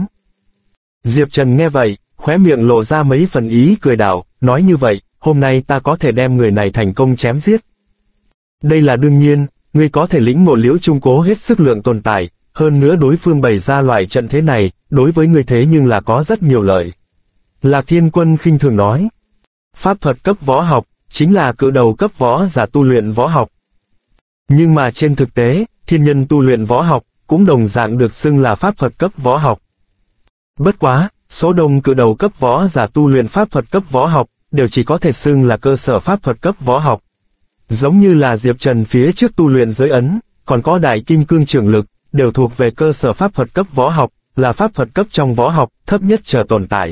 Diệp Trần nghe vậy, khóe miệng lộ ra mấy phần ý cười đạo, nói như vậy, hôm nay ta có thể đem người này thành công chém giết. Đây là đương nhiên, ngươi có thể lĩnh ngộ Liễu Trung Cố hết sức lượng tồn tại, hơn nữa đối phương bày ra loại trận thế này, đối với ngươi thế nhưng là có rất nhiều lợi. Lạc Thiên Quân khinh thường nói, pháp thuật cấp võ học, chính là cự đầu cấp võ giả tu luyện võ học. Nhưng mà trên thực tế, thiên nhân tu luyện võ học, cũng đồng dạng được xưng là pháp thuật cấp võ học. Bất quá, số đông cự đầu cấp võ giả tu luyện pháp thuật cấp võ học, đều chỉ có thể xưng là cơ sở pháp thuật cấp võ học. Giống như là Diệp Trần phía trước tu luyện giới ấn, còn có đại kim cương trường lực, đều thuộc về cơ sở pháp thuật cấp võ học, là pháp thuật cấp trong võ học, thấp nhất chờ tồn tại.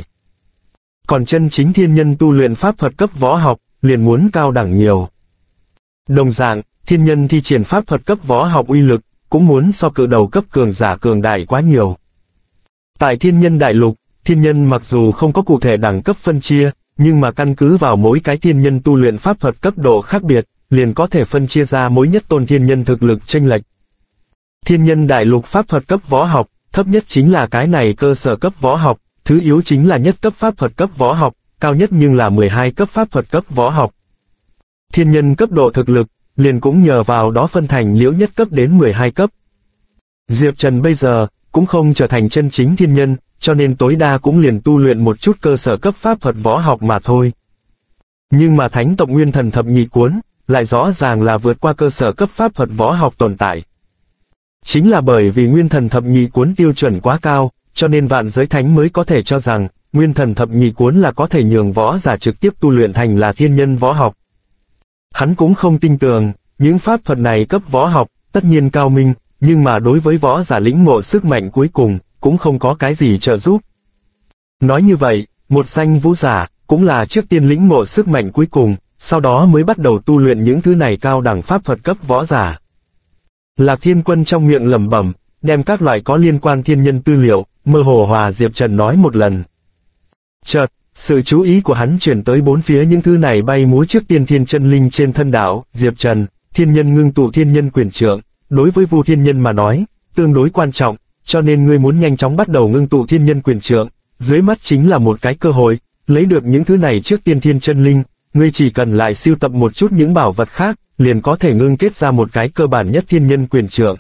Còn chân chính thiên nhân tu luyện pháp thuật cấp võ học, liền muốn cao đẳng nhiều. Đồng dạng, thiên nhân thi triển pháp thuật cấp võ học uy lực, cũng muốn so cự đầu cấp cường giả cường đại quá nhiều. Tại thiên nhân đại lục, thiên nhân mặc dù không có cụ thể đẳng cấp phân chia, nhưng mà căn cứ vào mỗi cái thiên nhân tu luyện pháp thuật cấp độ khác biệt, liền có thể phân chia ra mỗi nhất tôn thiên nhân thực lực chênh lệch. Thiên nhân đại lục pháp thuật cấp võ học, thấp nhất chính là cái này cơ sở cấp võ học, thứ yếu chính là nhất cấp pháp thuật cấp võ học, cao nhất nhưng là 12 cấp pháp thuật cấp võ học. Thiên nhân cấp độ thực lực, liền cũng nhờ vào đó phân thành liễu nhất cấp đến 12 cấp. Diệp Trần bây giờ, cũng không trở thành chân chính thiên nhân, cho nên tối đa cũng liền tu luyện một chút cơ sở cấp pháp thuật võ học mà thôi. Nhưng mà thánh tộc Nguyên Thần Thập Nhị Cuốn, lại rõ ràng là vượt qua cơ sở cấp pháp thuật võ học tồn tại. Chính là bởi vì Nguyên Thần Thập Nhị Cuốn tiêu chuẩn quá cao, cho nên Vạn Giới Thánh mới có thể cho rằng, Nguyên Thần Thập Nhị Cuốn là có thể nhường võ giả trực tiếp tu luyện thành là thiên nhân võ học. Hắn cũng không tin tưởng, những pháp thuật này cấp võ học, tất nhiên cao minh, nhưng mà đối với võ giả lĩnh ngộ sức mạnh cuối cùng, cũng không có cái gì trợ giúp. Nói như vậy, một danh vũ giả, cũng là trước tiên lĩnh ngộ sức mạnh cuối cùng, sau đó mới bắt đầu tu luyện những thứ này cao đẳng pháp thuật cấp võ giả. Lạc Thiên Quân trong miệng lẩm bẩm, đem các loại có liên quan thiên nhân tư liệu, mơ hồ hòa Diệp Trần nói một lần. Chợt, sự chú ý của hắn chuyển tới bốn phía những thứ này bay múa trước tiên thiên chân linh trên thân đảo. Diệp Trần, thiên nhân ngưng tụ thiên nhân quyền trượng, đối với Vu Thiên Nhân mà nói, tương đối quan trọng, cho nên ngươi muốn nhanh chóng bắt đầu ngưng tụ thiên nhân quyền trượng, dưới mắt chính là một cái cơ hội, lấy được những thứ này trước tiên thiên chân linh, ngươi chỉ cần lại sưu tập một chút những bảo vật khác, liền có thể ngưng kết ra một cái cơ bản nhất thiên nhân quyền trượng.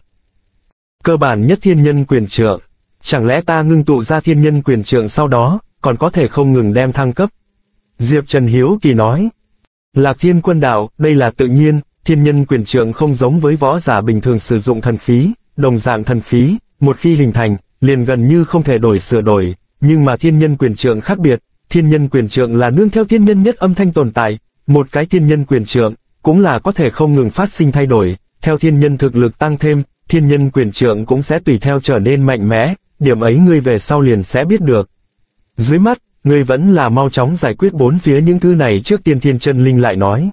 Cơ bản nhất thiên nhân quyền trượng, chẳng lẽ ta ngưng tụ ra thiên nhân quyền trượng sau đó, còn có thể không ngừng đem thăng cấp? Diệp Trần hiếu kỳ nói. Lạc Thiên Quân đạo, đây là tự nhiên, thiên nhân quyền trượng không giống với võ giả bình thường sử dụng thần khí, đồng dạng thần khí, một khi hình thành, liền gần như không thể sửa đổi, nhưng mà thiên nhân quyền trượng khác biệt, thiên nhân quyền trượng là nương theo thiên nhân nhất âm thanh tồn tại, một cái thiên nhân quyền trượng cũng là có thể không ngừng phát sinh thay đổi, theo thiên nhân thực lực tăng thêm, thiên nhân quyền trượng cũng sẽ tùy theo trở nên mạnh mẽ, điểm ấy ngươi về sau liền sẽ biết được. Dưới mắt, ngươi vẫn là mau chóng giải quyết bốn phía những thứ này trước tiên. Thiên chân linh lại nói.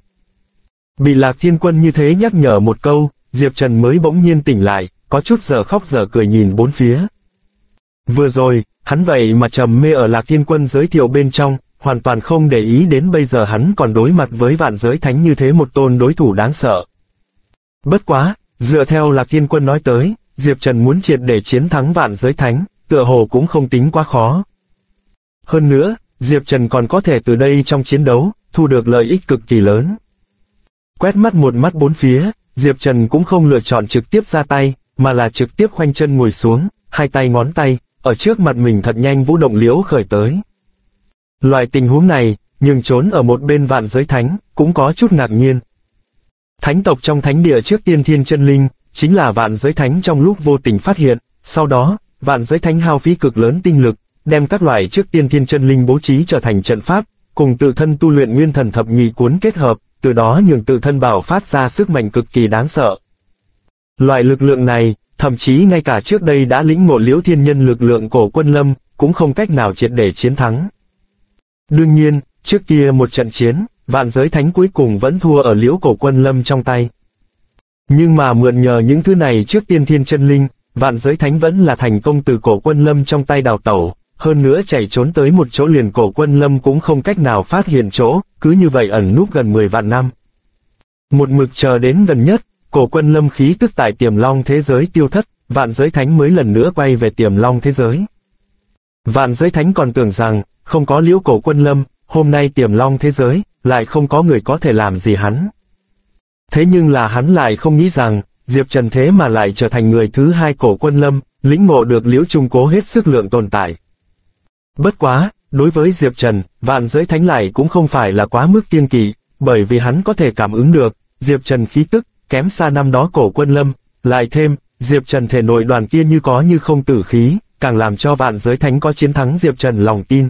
Bị Lạc Thiên Quân như thế nhắc nhở một câu, Diệp Trần mới bỗng nhiên tỉnh lại, có chút dở khóc dở cười nhìn bốn phía. Vừa rồi, hắn vậy mà trầm mê ở Lạc Thiên Quân giới thiệu bên trong, hoàn toàn không để ý đến bây giờ hắn còn đối mặt với vạn giới thánh như thế một tôn đối thủ đáng sợ. Bất quá, dựa theo Lạc Thiên Quân nói tới, Diệp Trần muốn triệt để chiến thắng vạn giới thánh, tựa hồ cũng không tính quá khó. Hơn nữa, Diệp Trần còn có thể từ đây trong chiến đấu, thu được lợi ích cực kỳ lớn. Quét mắt một mắt bốn phía, Diệp Trần cũng không lựa chọn trực tiếp ra tay, mà là trực tiếp khoanh chân ngồi xuống, hai tay ngón tay, ở trước mặt mình thật nhanh vũ động liễu khởi tới. Loại tình huống này, nhưng trốn ở một bên vạn giới thánh, cũng có chút ngạc nhiên. Thánh tộc trong thánh địa trước tiên thiên chân linh, chính là vạn giới thánh trong lúc vô tình phát hiện, sau đó, vạn giới thánh hao phí cực lớn tinh lực, đem các loại trước tiên thiên chân linh bố trí trở thành trận pháp, cùng tự thân tu luyện nguyên thần thập nhị cuốn kết hợp, từ đó nhường tự thân bảo phát ra sức mạnh cực kỳ đáng sợ. Loại lực lượng này, thậm chí ngay cả trước đây đã lĩnh ngộ liễu thiên nhân lực lượng Cổ Quân Lâm, cũng không cách nào triệt để chiến thắng. Đương nhiên, trước kia một trận chiến, vạn giới thánh cuối cùng vẫn thua ở liễu Cổ Quân Lâm trong tay. Nhưng mà mượn nhờ những thứ này trước tiên thiên chân linh, vạn giới thánh vẫn là thành công từ Cổ Quân Lâm trong tay đào tẩu, hơn nữa chạy trốn tới một chỗ liền Cổ Quân Lâm cũng không cách nào phát hiện chỗ, cứ như vậy ẩn núp gần 10 vạn năm. Một mực chờ đến gần nhất, Cổ Quân Lâm khí tức tại Tiềm Long thế giới tiêu thất, vạn giới thánh mới lần nữa quay về Tiềm Long thế giới. Vạn giới thánh còn tưởng rằng, không có liễu Cổ Quân Lâm, hôm nay Tiềm Long thế giới, lại không có người có thể làm gì hắn. Thế nhưng là hắn lại không nghĩ rằng, Diệp Trần thế mà lại trở thành người thứ hai Cổ Quân Lâm, lĩnh ngộ được liễu trung cố hết sức lượng tồn tại. Bất quá, đối với Diệp Trần, vạn giới thánh lại cũng không phải là quá mức kiêng kỵ, bởi vì hắn có thể cảm ứng được, Diệp Trần khí tức, kém xa năm đó Cổ Quân Lâm, lại thêm, Diệp Trần thể nội đoàn kia như có như không tử khí, càng làm cho vạn giới thánh có chiến thắng Diệp Trần lòng tin.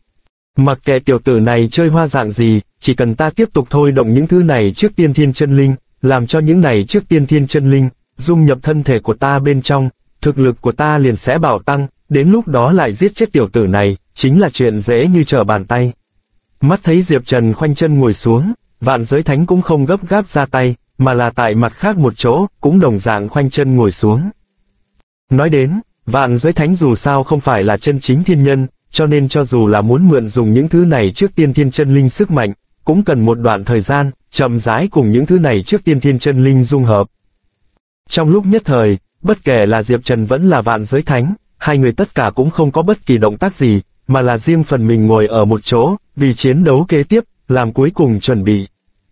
Mặc kệ tiểu tử này chơi hoa dạng gì, chỉ cần ta tiếp tục thôi động những thứ này trước tiên thiên chân linh, làm cho những này trước tiên thiên chân linh, dung nhập thân thể của ta bên trong, thực lực của ta liền sẽ bảo tăng, đến lúc đó lại giết chết tiểu tử này, chính là chuyện dễ như trở bàn tay. Mắt thấy Diệp Trần khoanh chân ngồi xuống, vạn giới thánh cũng không gấp gáp ra tay, mà là tại mặt khác một chỗ, cũng đồng dạng khoanh chân ngồi xuống. Nói đến, vạn giới thánh dù sao không phải là chân chính thiên nhân, cho nên cho dù là muốn mượn dùng những thứ này trước tiên thiên chân linh sức mạnh, cũng cần một đoạn thời gian, chậm rãi cùng những thứ này trước tiên thiên chân linh dung hợp. Trong lúc nhất thời, bất kể là Diệp Trần vẫn là vạn giới thánh, hai người tất cả cũng không có bất kỳ động tác gì, mà là riêng phần mình ngồi ở một chỗ, vì chiến đấu kế tiếp, làm cuối cùng chuẩn bị.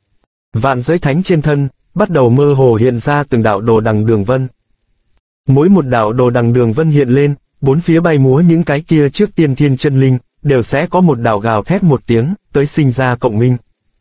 Vạn giới thánh trên thân, bắt đầu mơ hồ hiện ra từng đạo đồ đằng đường vân. Mỗi một đạo đồ đằng đường vân hiện lên, bốn phía bay múa những cái kia trước tiên thiên chân linh, đều sẽ có một đạo gào thét một tiếng, tới sinh ra cộng minh.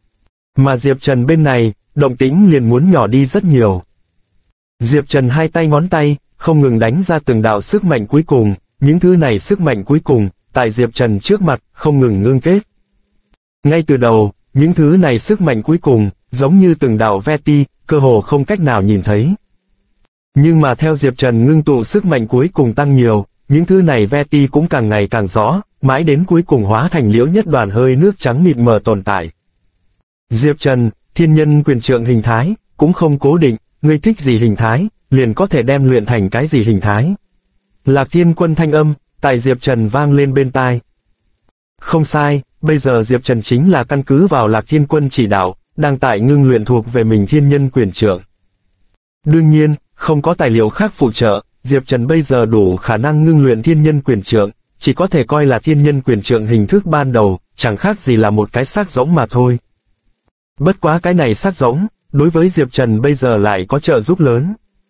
Mà Diệp Trần bên này, động tĩnh liền muốn nhỏ đi rất nhiều. Diệp Trần hai tay ngón tay, không ngừng đánh ra từng đạo sức mạnh cuối cùng, những thứ này sức mạnh cuối cùng, tại Diệp Trần trước mặt, không ngừng ngưng kết. Ngay từ đầu, những thứ này sức mạnh cuối cùng, giống như từng đạo ve ti, cơ hồ không cách nào nhìn thấy. Nhưng mà theo Diệp Trần ngưng tụ sức mạnh cuối cùng tăng nhiều, những thứ này ve ti cũng càng ngày càng rõ, mãi đến cuối cùng hóa thành liễu nhất đoàn hơi nước trắng mịt mờ tồn tại. Diệp Trần, thiên nhân quyền trượng hình thái, cũng không cố định, ngươi thích gì hình thái, liền có thể đem luyện thành cái gì hình thái. Lạc Thiên Quân thanh âm, tại Diệp Trần vang lên bên tai. Không sai, bây giờ Diệp Trần chính là căn cứ vào Lạc Thiên Quân chỉ đạo, đang tại ngưng luyện thuộc về mình thiên nhân quyền trượng. Đương nhiên, không có tài liệu khác phụ trợ, Diệp Trần bây giờ đủ khả năng ngưng luyện thiên nhân quyền trượng, chỉ có thể coi là thiên nhân quyền trượng hình thức ban đầu, chẳng khác gì là một cái xác rỗng mà thôi. Bất quá cái này xác rỗng, đối với Diệp Trần bây giờ lại có trợ giúp lớn.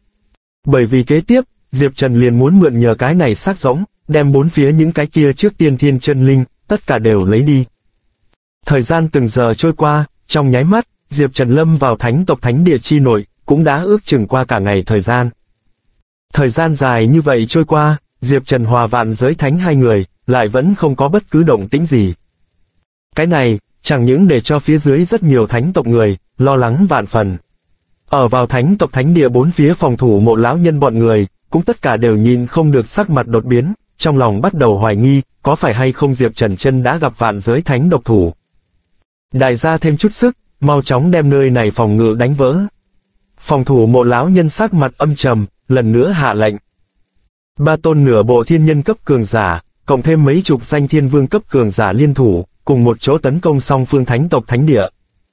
Bởi vì kế tiếp, Diệp Trần liền muốn mượn nhờ cái này xác rỗng, đem bốn phía những cái kia trước tiên thiên chân linh, tất cả đều lấy đi. Thời gian từng giờ trôi qua, trong nháy mắt, Diệp Trần lâm vào thánh tộc thánh địa chi nội, cũng đã ước chừng qua cả ngày thời gian. Thời gian dài như vậy trôi qua, Diệp Trần hòa Vạn Giới Thánh hai người, lại vẫn không có bất cứ động tĩnh gì. Cái này, chẳng những để cho phía dưới rất nhiều thánh tộc người, lo lắng vạn phần. Ở vào thánh tộc thánh địa bốn phía phòng thủ Mộ lão nhân bọn người, cũng tất cả đều nhìn không được sắc mặt đột biến, trong lòng bắt đầu hoài nghi, có phải hay không Diệp Trần chân đã gặp Vạn Giới Thánh độc thủ. Đại gia thêm chút sức, mau chóng đem nơi này phòng ngự đánh vỡ. Phòng thủ Mộ lão nhân sắc mặt âm trầm, lần nữa hạ lệnh. 3 tôn nửa bộ thiên nhân cấp cường giả, cộng thêm mấy chục danh thiên vương cấp cường giả liên thủ, cùng một chỗ tấn công song phương thánh tộc thánh địa.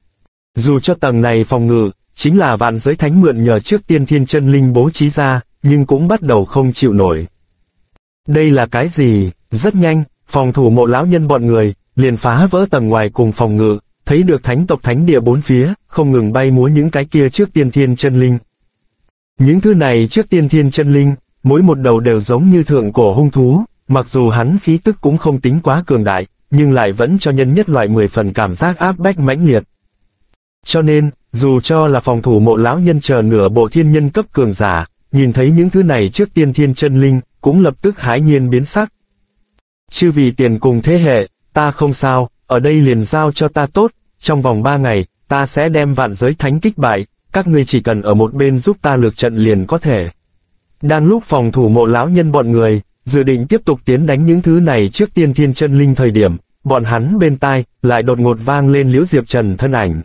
Dù cho tầng này phòng ngự, chính là Vạn Giới Thánh mượn nhờ trước tiên thiên chân linh bố trí ra, nhưng cũng bắt đầu không chịu nổi. Đây là cái gì? Rất nhanh, phòng thủ Mộ lão nhân bọn người, liền phá vỡ tầng ngoài cùng phòng ngự, thấy được thánh tộc thánh địa bốn phía, không ngừng bay múa những cái kia trước tiên thiên chân linh. Những thứ này trước tiên thiên chân linh, mỗi một đầu đều giống như thượng cổ hung thú, mặc dù hắn khí tức cũng không tính quá cường đại, nhưng lại vẫn cho nhân nhất loại 10 phần cảm giác áp bách mãnh liệt. Cho nên, dù cho là phòng thủ Mộ lão nhân chờ nửa bộ thiên nhân cấp cường giả, nhìn thấy những thứ này trước tiên thiên chân linh, cũng lập tức hãi nhiên biến sắc. Chư vị tiền cùng thế hệ, ta không sao, ở đây liền giao cho ta tốt, trong vòng 3 ngày, ta sẽ đem Vạn Giới Thánh kích bại, các ngươi chỉ cần ở một bên giúp ta lược trận liền có thể. Đang lúc phòng thủ Mộ lão nhân bọn người, dự định tiếp tục tiến đánh những thứ này trước tiên thiên chân linh thời điểm, bọn hắn bên tai, lại đột ngột vang lên Liễu Diệp Trần thân ảnh.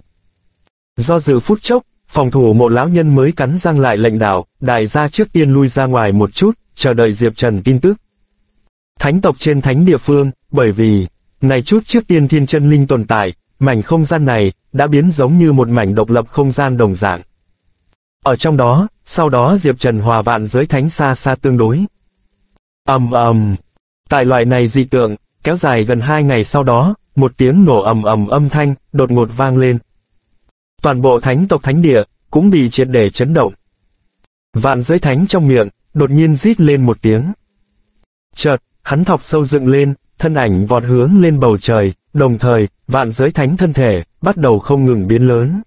Do dự phút chốc, phòng thủ Mộ lão nhân mới cắn răng lại lệnh đạo, đại gia trước tiên lui ra ngoài một chút, chờ đợi Diệp Trần tin tức. Thánh tộc trên thánh địa phương, bởi vì, này chút trước tiên thiên chân linh tồn tại, mảnh không gian này, đã biến giống như một mảnh độc lập không gian đồng dạng. Ở trong đó, sau đó Diệp Trần hòa Vạn Giới Thánh xa xa tương đối. Tại loại này dị tượng, kéo dài gần 2 ngày sau đó, một tiếng nổ âm thanh, đột ngột vang lên. Toàn bộ thánh tộc thánh địa, cũng bị triệt để chấn động. Vạn Giới Thánh trong miệng, đột nhiên rít lên một tiếng. Chợt, hắn thọc sâu dựng lên, thân ảnh vọt hướng lên bầu trời, đồng thời, Vạn Giới Thánh thân thể, bắt đầu không ngừng biến lớn.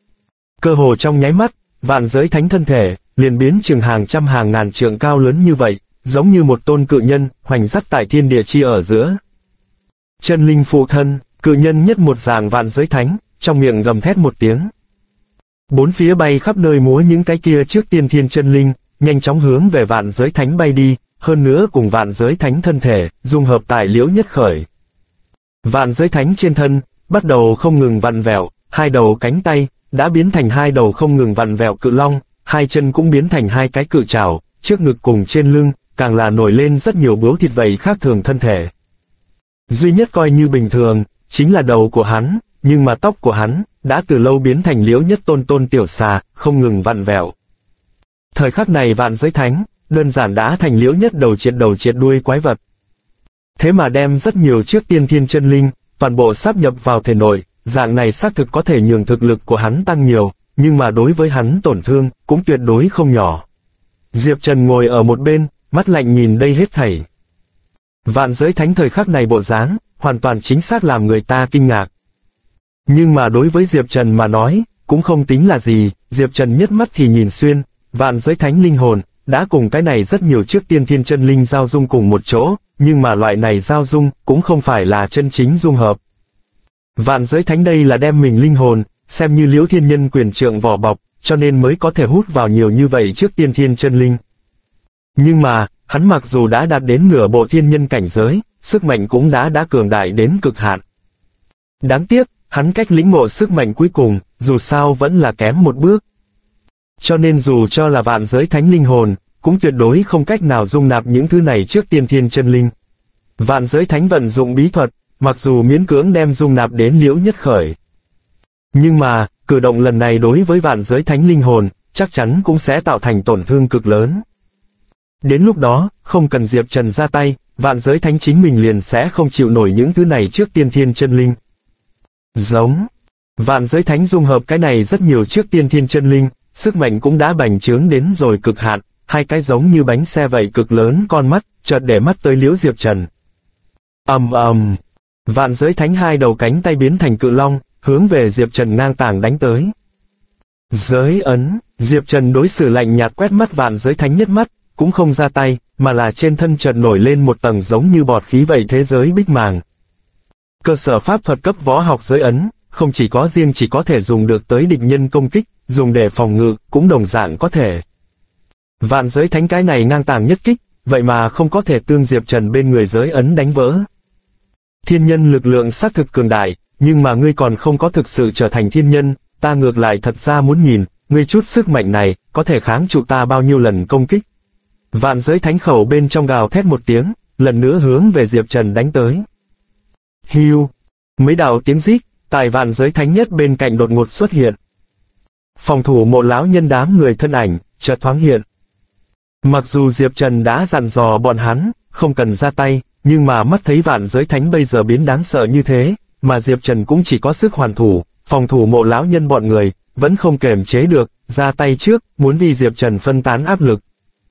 Cơ hồ trong nháy mắt, Vạn Giới Thánh thân thể, liền biến chừng hàng trăm hàng ngàn trượng cao lớn như vậy, giống như một tôn cự nhân, hoành dắt tại thiên địa chi ở giữa. Chân linh phụ thân, cự nhân nhất một dạng Vạn Giới Thánh, trong miệng gầm thét một tiếng. Bốn phía bay khắp nơi múa những cái kia trước tiên thiên chân linh, nhanh chóng hướng về Vạn Giới Thánh bay đi, hơn nữa cùng Vạn Giới Thánh thân thể, dung hợp tại Liễu Nhất Khởi. Vạn Giới Thánh trên thân, bắt đầu không ngừng vặn vẹo, 2 đầu cánh tay, đã biến thành 2 đầu không ngừng vặn vẹo cự long, 2 chân cũng biến thành 2 cái cự trảo, trước ngực cùng trên lưng, càng là nổi lên rất nhiều bướu thịt vậy khác thường thân thể. Duy nhất coi như bình thường, chính là đầu của hắn, nhưng mà tóc của hắn, đã từ lâu biến thành Liễu Nhất tôn tiểu xà, không ngừng vặn vẹo. Thời khắc này Vạn Giới Thánh, đơn giản đã thành Liễu Nhất đầu triệt đuôi quái vật. Thế mà đem rất nhiều trước tiên thiên chân linh, toàn bộ sáp nhập vào thể nội, dạng này xác thực có thể nhường thực lực của hắn tăng nhiều, nhưng mà đối với hắn tổn thương, cũng tuyệt đối không nhỏ. Diệp Trần ngồi ở một bên, mắt lạnh nhìn đây hết thảy. Vạn Giới Thánh thời khắc này bộ dáng, hoàn toàn chính xác làm người ta kinh ngạc. Nhưng mà đối với Diệp Trần mà nói, cũng không tính là gì, Diệp Trần nhất mắt thì nhìn xuyên, Vạn Giới Thánh linh hồn, đã cùng cái này rất nhiều trước tiên thiên chân linh giao dung cùng một chỗ, nhưng mà loại này giao dung, cũng không phải là chân chính dung hợp. Vạn Giới Thánh đây là đem mình linh hồn, xem như Liễu Thiên Nhân quyền trượng vỏ bọc, cho nên mới có thể hút vào nhiều như vậy trước tiên thiên chân linh. Nhưng mà, hắn mặc dù đã đạt đến nửa bộ thiên nhân cảnh giới, sức mạnh cũng đã cường đại đến cực hạn. Đáng tiếc, hắn cách lĩnh ngộ sức mạnh cuối cùng, dù sao vẫn là kém một bước. Cho nên dù cho là Vạn Giới Thánh linh hồn, cũng tuyệt đối không cách nào dung nạp những thứ này trước tiên thiên chân linh. Vạn Giới Thánh vận dụng bí thuật, mặc dù miễn cưỡng đem dung nạp đến Liễu Nhất Khởi. Nhưng mà, cử động lần này đối với Vạn Giới Thánh linh hồn, chắc chắn cũng sẽ tạo thành tổn thương cực lớn. Đến lúc đó, không cần Diệp Trần ra tay, Vạn Giới Thánh chính mình liền sẽ không chịu nổi những thứ này trước tiên thiên chân linh. Giống. Vạn Giới Thánh dung hợp cái này rất nhiều trước tiên thiên chân linh, sức mạnh cũng đã bành trướng đến rồi cực hạn, 2 cái giống như bánh xe vậy cực lớn con mắt, chợt để mắt tới Liễu Diệp Trần. Vạn Giới Thánh 2 đầu cánh tay biến thành cự long, hướng về Diệp Trần ngang tàng đánh tới. Giới ấn, Diệp Trần đối xử lạnh nhạt quét mắt Vạn Giới Thánh nhất mắt, cũng không ra tay, mà là trên thân chợt nổi lên một tầng giống như bọt khí vậy thế giới bích màng. Cơ sở pháp thuật cấp võ học giới ấn, không chỉ có riêng chỉ có thể dùng được tới địch nhân công kích, dùng để phòng ngự, cũng đồng dạng có thể. Vạn giới thánh cái này ngang tàng nhất kích, vậy mà không có thể tương Diệp Trần bên người giới ấn đánh vỡ. Thiên nhân lực lượng xác thực cường đại, nhưng mà ngươi còn không có thực sự trở thành thiên nhân, ta ngược lại thật ra muốn nhìn, ngươi chút sức mạnh này, có thể kháng trụ ta bao nhiêu lần công kích. Vạn giới thánh khẩu bên trong gào thét một tiếng, lần nữa hướng về Diệp Trần đánh tới. Hiu! Mấy đạo tiếng rít, tại vạn giới thánh nhất bên cạnh đột ngột xuất hiện. Phòng thủ Mộ lão nhân đám người thân ảnh, chợt thoáng hiện. Mặc dù Diệp Trần đã dặn dò bọn hắn, không cần ra tay, nhưng mà mắt thấy vạn giới thánh bây giờ biến đáng sợ như thế, mà Diệp Trần cũng chỉ có sức hoàn thủ, phòng thủ Mộ lão nhân bọn người, vẫn không kềm chế được, ra tay trước, muốn vì Diệp Trần phân tán áp lực.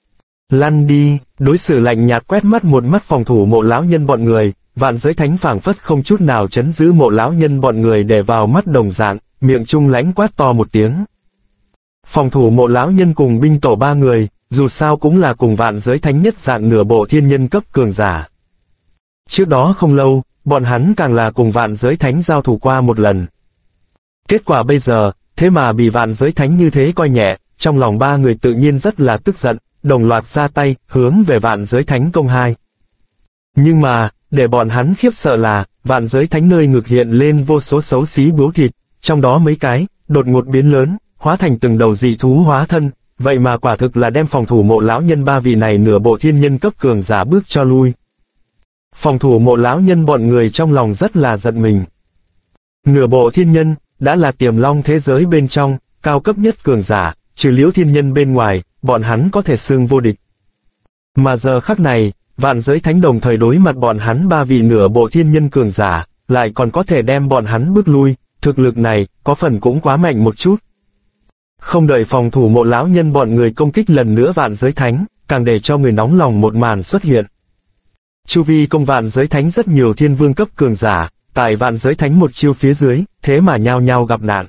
Lăn đi, đối xử lạnh nhạt quét mắt một mắt phòng thủ Mộ lão nhân bọn người, vạn giới thánh phảng phất không chút nào chấn giữ Mộ lão nhân bọn người để vào mắt đồng dạng, miệng trung lãnh quát to một tiếng. Phòng thủ Mộ lão nhân cùng binh tổ ba người, dù sao cũng là cùng vạn giới thánh nhất dạng nửa bộ thiên nhân cấp cường giả. Trước đó không lâu, bọn hắn càng là cùng vạn giới thánh giao thủ qua một lần. Kết quả bây giờ, thế mà bị vạn giới thánh như thế coi nhẹ, trong lòng ba người tự nhiên rất là tức giận, đồng loạt ra tay, hướng về vạn giới thánh công hai. Nhưng mà, để bọn hắn khiếp sợ là, vạn giới thánh nơi ngực hiện lên vô số xấu xí bướu thịt, trong đó mấy cái, đột ngột biến lớn, hóa thành từng đầu dị thú hóa thân, vậy mà quả thực là đem phòng thủ Mộ lão nhân ba vị này nửa bộ thiên nhân cấp cường giả bước cho lui. Phòng thủ Mộ lão nhân bọn người trong lòng rất là giận mình. Nửa bộ thiên nhân, đã là tiềm long thế giới bên trong, cao cấp nhất cường giả, trừ Liễu thiên nhân bên ngoài, bọn hắn có thể xưng vô địch. Mà giờ khắc này, vạn giới thánh đồng thời đối mặt bọn hắn ba vị nửa bộ thiên nhân cường giả, lại còn có thể đem bọn hắn bước lui, thực lực này, có phần cũng quá mạnh một chút. Không đợi phòng thủ Mộ lão nhân bọn người công kích lần nữa vạn giới thánh, càng để cho người nóng lòng một màn xuất hiện. Chu vi công vạn giới thánh rất nhiều thiên vương cấp cường giả, tại vạn giới thánh một chiêu phía dưới, thế mà nhao nhao gặp nạn.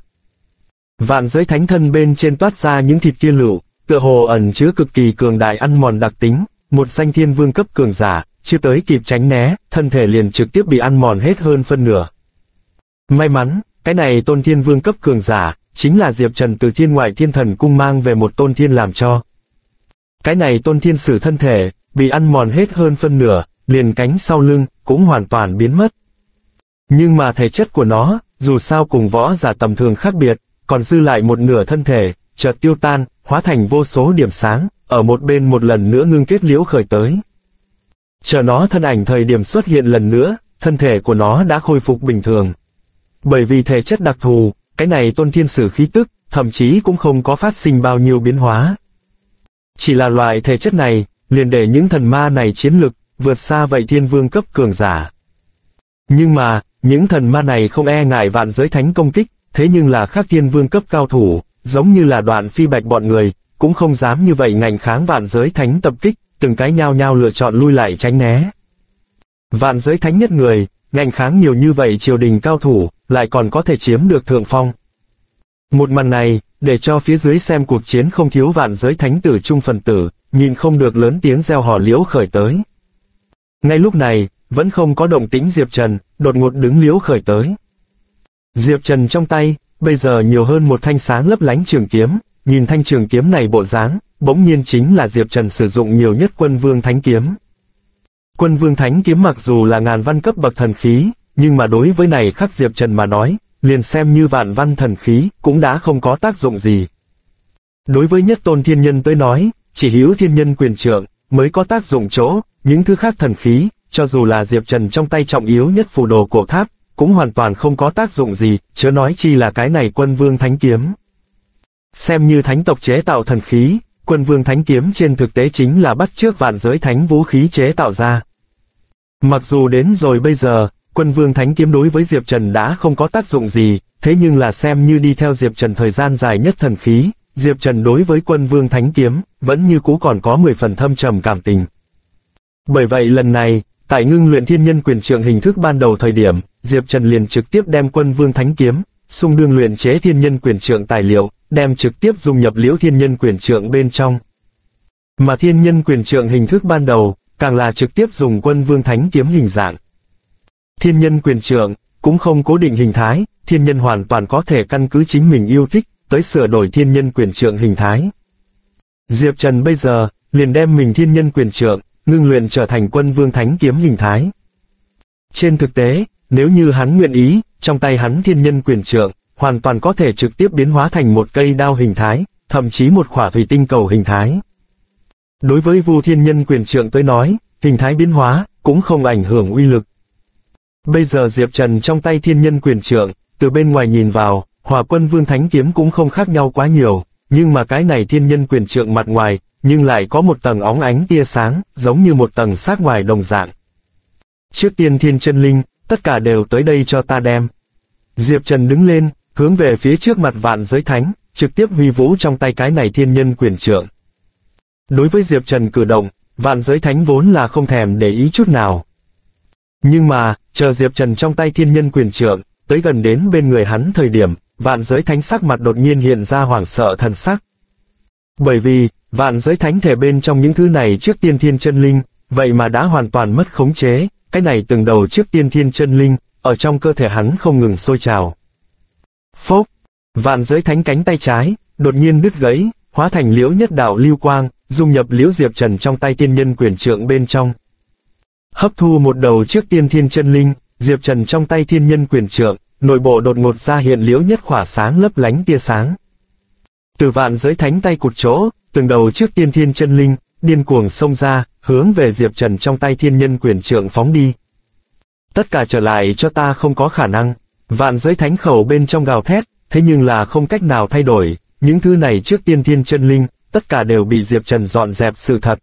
Vạn giới thánh thân bên trên toát ra những thịt kia lựu, tựa hồ ẩn chứa cực kỳ cường đại ăn mòn đặc tính, một danh thiên vương cấp cường giả, chưa tới kịp tránh né, thân thể liền trực tiếp bị ăn mòn hết hơn phân nửa. May mắn, cái này tôn thiên vương cấp cường giả, chính là Diệp Trần từ thiên ngoại thiên thần cung mang về một tôn thiên làm cho. Cái này tôn thiên sử thân thể, bị ăn mòn hết hơn phân nửa, liền cánh sau lưng, cũng hoàn toàn biến mất. Nhưng mà thể chất của nó, dù sao cùng võ giả tầm thường khác biệt, còn dư lại một nửa thân thể, chợt tiêu tan, hóa thành vô số điểm sáng, ở một bên một lần nữa ngưng kết liễu khởi tới. Chờ nó thân ảnh thời điểm xuất hiện lần nữa, thân thể của nó đã khôi phục bình thường. Bởi vì thể chất đặc thù, cái này tôn thiên sử khí tức, thậm chí cũng không có phát sinh bao nhiêu biến hóa. Chỉ là loại thể chất này, liền để những thần ma này chiến lực, vượt xa vậy thiên vương cấp cường giả. Nhưng mà, những thần ma này không e ngại vạn giới thánh công kích, thế nhưng là khác thiên vương cấp cao thủ, giống như là Đoạn Phi Bạch bọn người, cũng không dám như vậy ngạnh kháng vạn giới thánh tập kích, từng cái nhao nhao lựa chọn lui lại tránh né. Vạn giới thánh nhất người, ngạnh kháng nhiều như vậy triều đình cao thủ, lại còn có thể chiếm được thượng phong. Một màn này, để cho phía dưới xem cuộc chiến không thiếu vạn giới thánh tử trung phần tử, nhìn không được lớn tiếng reo hò liễu khởi tới. Ngay lúc này, vẫn không có động tĩnh Diệp Trần, đột ngột đứng liễu khởi tới. Diệp Trần trong tay, bây giờ nhiều hơn một thanh sáng lấp lánh trường kiếm, nhìn thanh trường kiếm này bộ dáng, bỗng nhiên chính là Diệp Trần sử dụng nhiều nhất Quân Vương Thánh Kiếm. Quân Vương Thánh Kiếm mặc dù là ngàn văn cấp bậc thần khí, nhưng mà đối với này khắc Diệp Trần mà nói, liền xem như vạn văn thần khí, cũng đã không có tác dụng gì. Đối với nhất tôn thiên nhân tới nói, chỉ hữu thiên nhân quyền trượng, mới có tác dụng chỗ, những thứ khác thần khí, cho dù là Diệp Trần trong tay trọng yếu nhất phù đồ cổ tháp, cũng hoàn toàn không có tác dụng gì, chớ nói chi là cái này Quân Vương Thánh Kiếm. Xem như thánh tộc chế tạo thần khí, Quân Vương Thánh Kiếm trên thực tế chính là bắt chước vạn giới thánh vũ khí chế tạo ra. Mặc dù đến rồi bây giờ, Quân Vương Thánh Kiếm đối với Diệp Trần đã không có tác dụng gì, thế nhưng là xem như đi theo Diệp Trần thời gian dài nhất thần khí, Diệp Trần đối với Quân Vương Thánh Kiếm, vẫn như cũ còn có 10 phần thâm trầm cảm tình. Bởi vậy lần này, tại ngưng luyện thiên nhân quyền trượng hình thức ban đầu thời điểm, Diệp Trần liền trực tiếp đem Quân Vương Thánh Kiếm, xung đương luyện chế thiên nhân quyền trượng tài liệu, đem trực tiếp dung nhập liễu thiên nhân quyền trượng bên trong. Mà thiên nhân quyền trượng hình thức ban đầu, càng là trực tiếp dùng Quân Vương Thánh Kiếm hình dạng. Thiên nhân quyền trượng cũng không cố định hình thái, thiên nhân hoàn toàn có thể căn cứ chính mình yêu thích, tới sửa đổi thiên nhân quyền trượng hình thái. Diệp Trần bây giờ, liền đem mình thiên nhân quyền trượng, ngưng luyện trở thành Quân Vương Thánh Kiếm hình thái. Trên thực tế, nếu như hắn nguyện ý, trong tay hắn thiên nhân quyền trượng, hoàn toàn có thể trực tiếp biến hóa thành một cây đao hình thái, thậm chí một khỏa thủy tinh cầu hình thái. Đối với Vu thiên nhân quyền trượng tới nói, hình thái biến hóa, cũng không ảnh hưởng uy lực. Bây giờ Diệp Trần trong tay thiên nhân quyền trượng, từ bên ngoài nhìn vào, hòa Quân Vương Thánh Kiếm cũng không khác nhau quá nhiều, nhưng mà cái này thiên nhân quyền trượng mặt ngoài, nhưng lại có một tầng óng ánh tia sáng, giống như một tầng xác ngoài đồng dạng. Trước tiên thiên chân linh, tất cả đều tới đây cho ta đem. Diệp Trần đứng lên, hướng về phía trước mặt Vạn Giới Thánh, trực tiếp huy vũ trong tay cái này thiên nhân quyền trượng. Đối với Diệp Trần cử động, Vạn Giới Thánh vốn là không thèm để ý chút nào. Nhưng mà, chờ Diệp Trần trong tay thiên nhân quyền trượng, tới gần đến bên người hắn thời điểm, Vạn Giới Thánh sắc mặt đột nhiên hiện ra hoảng sợ thần sắc. Bởi vì, Vạn Giới Thánh thể bên trong những thứ này trước tiên thiên chân linh, vậy mà đã hoàn toàn mất khống chế, cái này từng đầu trước tiên thiên chân linh, ở trong cơ thể hắn không ngừng sôi trào. Phốc, Vạn Giới Thánh cánh tay trái, đột nhiên đứt gãy, hóa thành liễu nhất đạo lưu quang, dung nhập liễu Diệp Trần trong tay thiên nhân quyền trượng bên trong. Hấp thu một đầu trước tiên thiên chân linh, Diệp Trần trong tay thiên nhân quyền trượng, nội bộ đột ngột ra hiện liễu nhất khỏa sáng lấp lánh tia sáng. Từ Vạn Giới Thánh tay cụt chỗ, từng đầu trước tiên thiên chân linh, điên cuồng xông ra, hướng về Diệp Trần trong tay thiên nhân quyền trượng phóng đi. Tất cả trở lại cho ta không có khả năng. Vạn Giới Thánh khẩu bên trong gào thét, thế nhưng là không cách nào thay đổi, những thứ này trước tiên thiên chân linh, tất cả đều bị Diệp Trần dọn dẹp sự thật.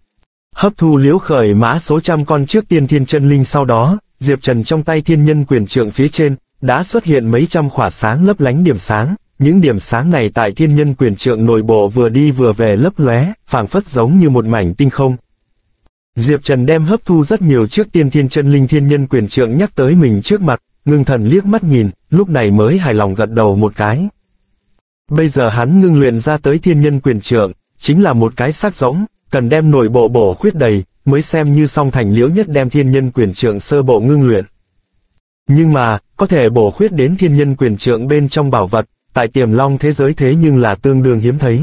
Hấp thu liễu khởi mã số trăm con trước tiên thiên chân linh sau đó, Diệp Trần trong tay thiên nhân quyền trượng phía trên, đã xuất hiện mấy trăm khỏa sáng lấp lánh điểm sáng, những điểm sáng này tại thiên nhân quyền trượng nội bộ vừa đi vừa về lấp lóe, phảng phất giống như một mảnh tinh không. Diệp Trần đem hấp thu rất nhiều trước tiên thiên chân linh thiên nhân quyền trượng nhắc tới mình trước mặt, ngưng thần liếc mắt nhìn, lúc này mới hài lòng gật đầu một cái. Bây giờ hắn ngưng luyện ra tới thiên nhân quyền trượng, chính là một cái xác rỗng, cần đem nội bộ bổ khuyết đầy, mới xem như xong thành liễu nhất đem thiên nhân quyền trượng sơ bộ ngưng luyện. Nhưng mà, có thể bổ khuyết đến thiên nhân quyền trượng bên trong bảo vật, tại Tiềm Long thế giới thế nhưng là tương đương hiếm thấy.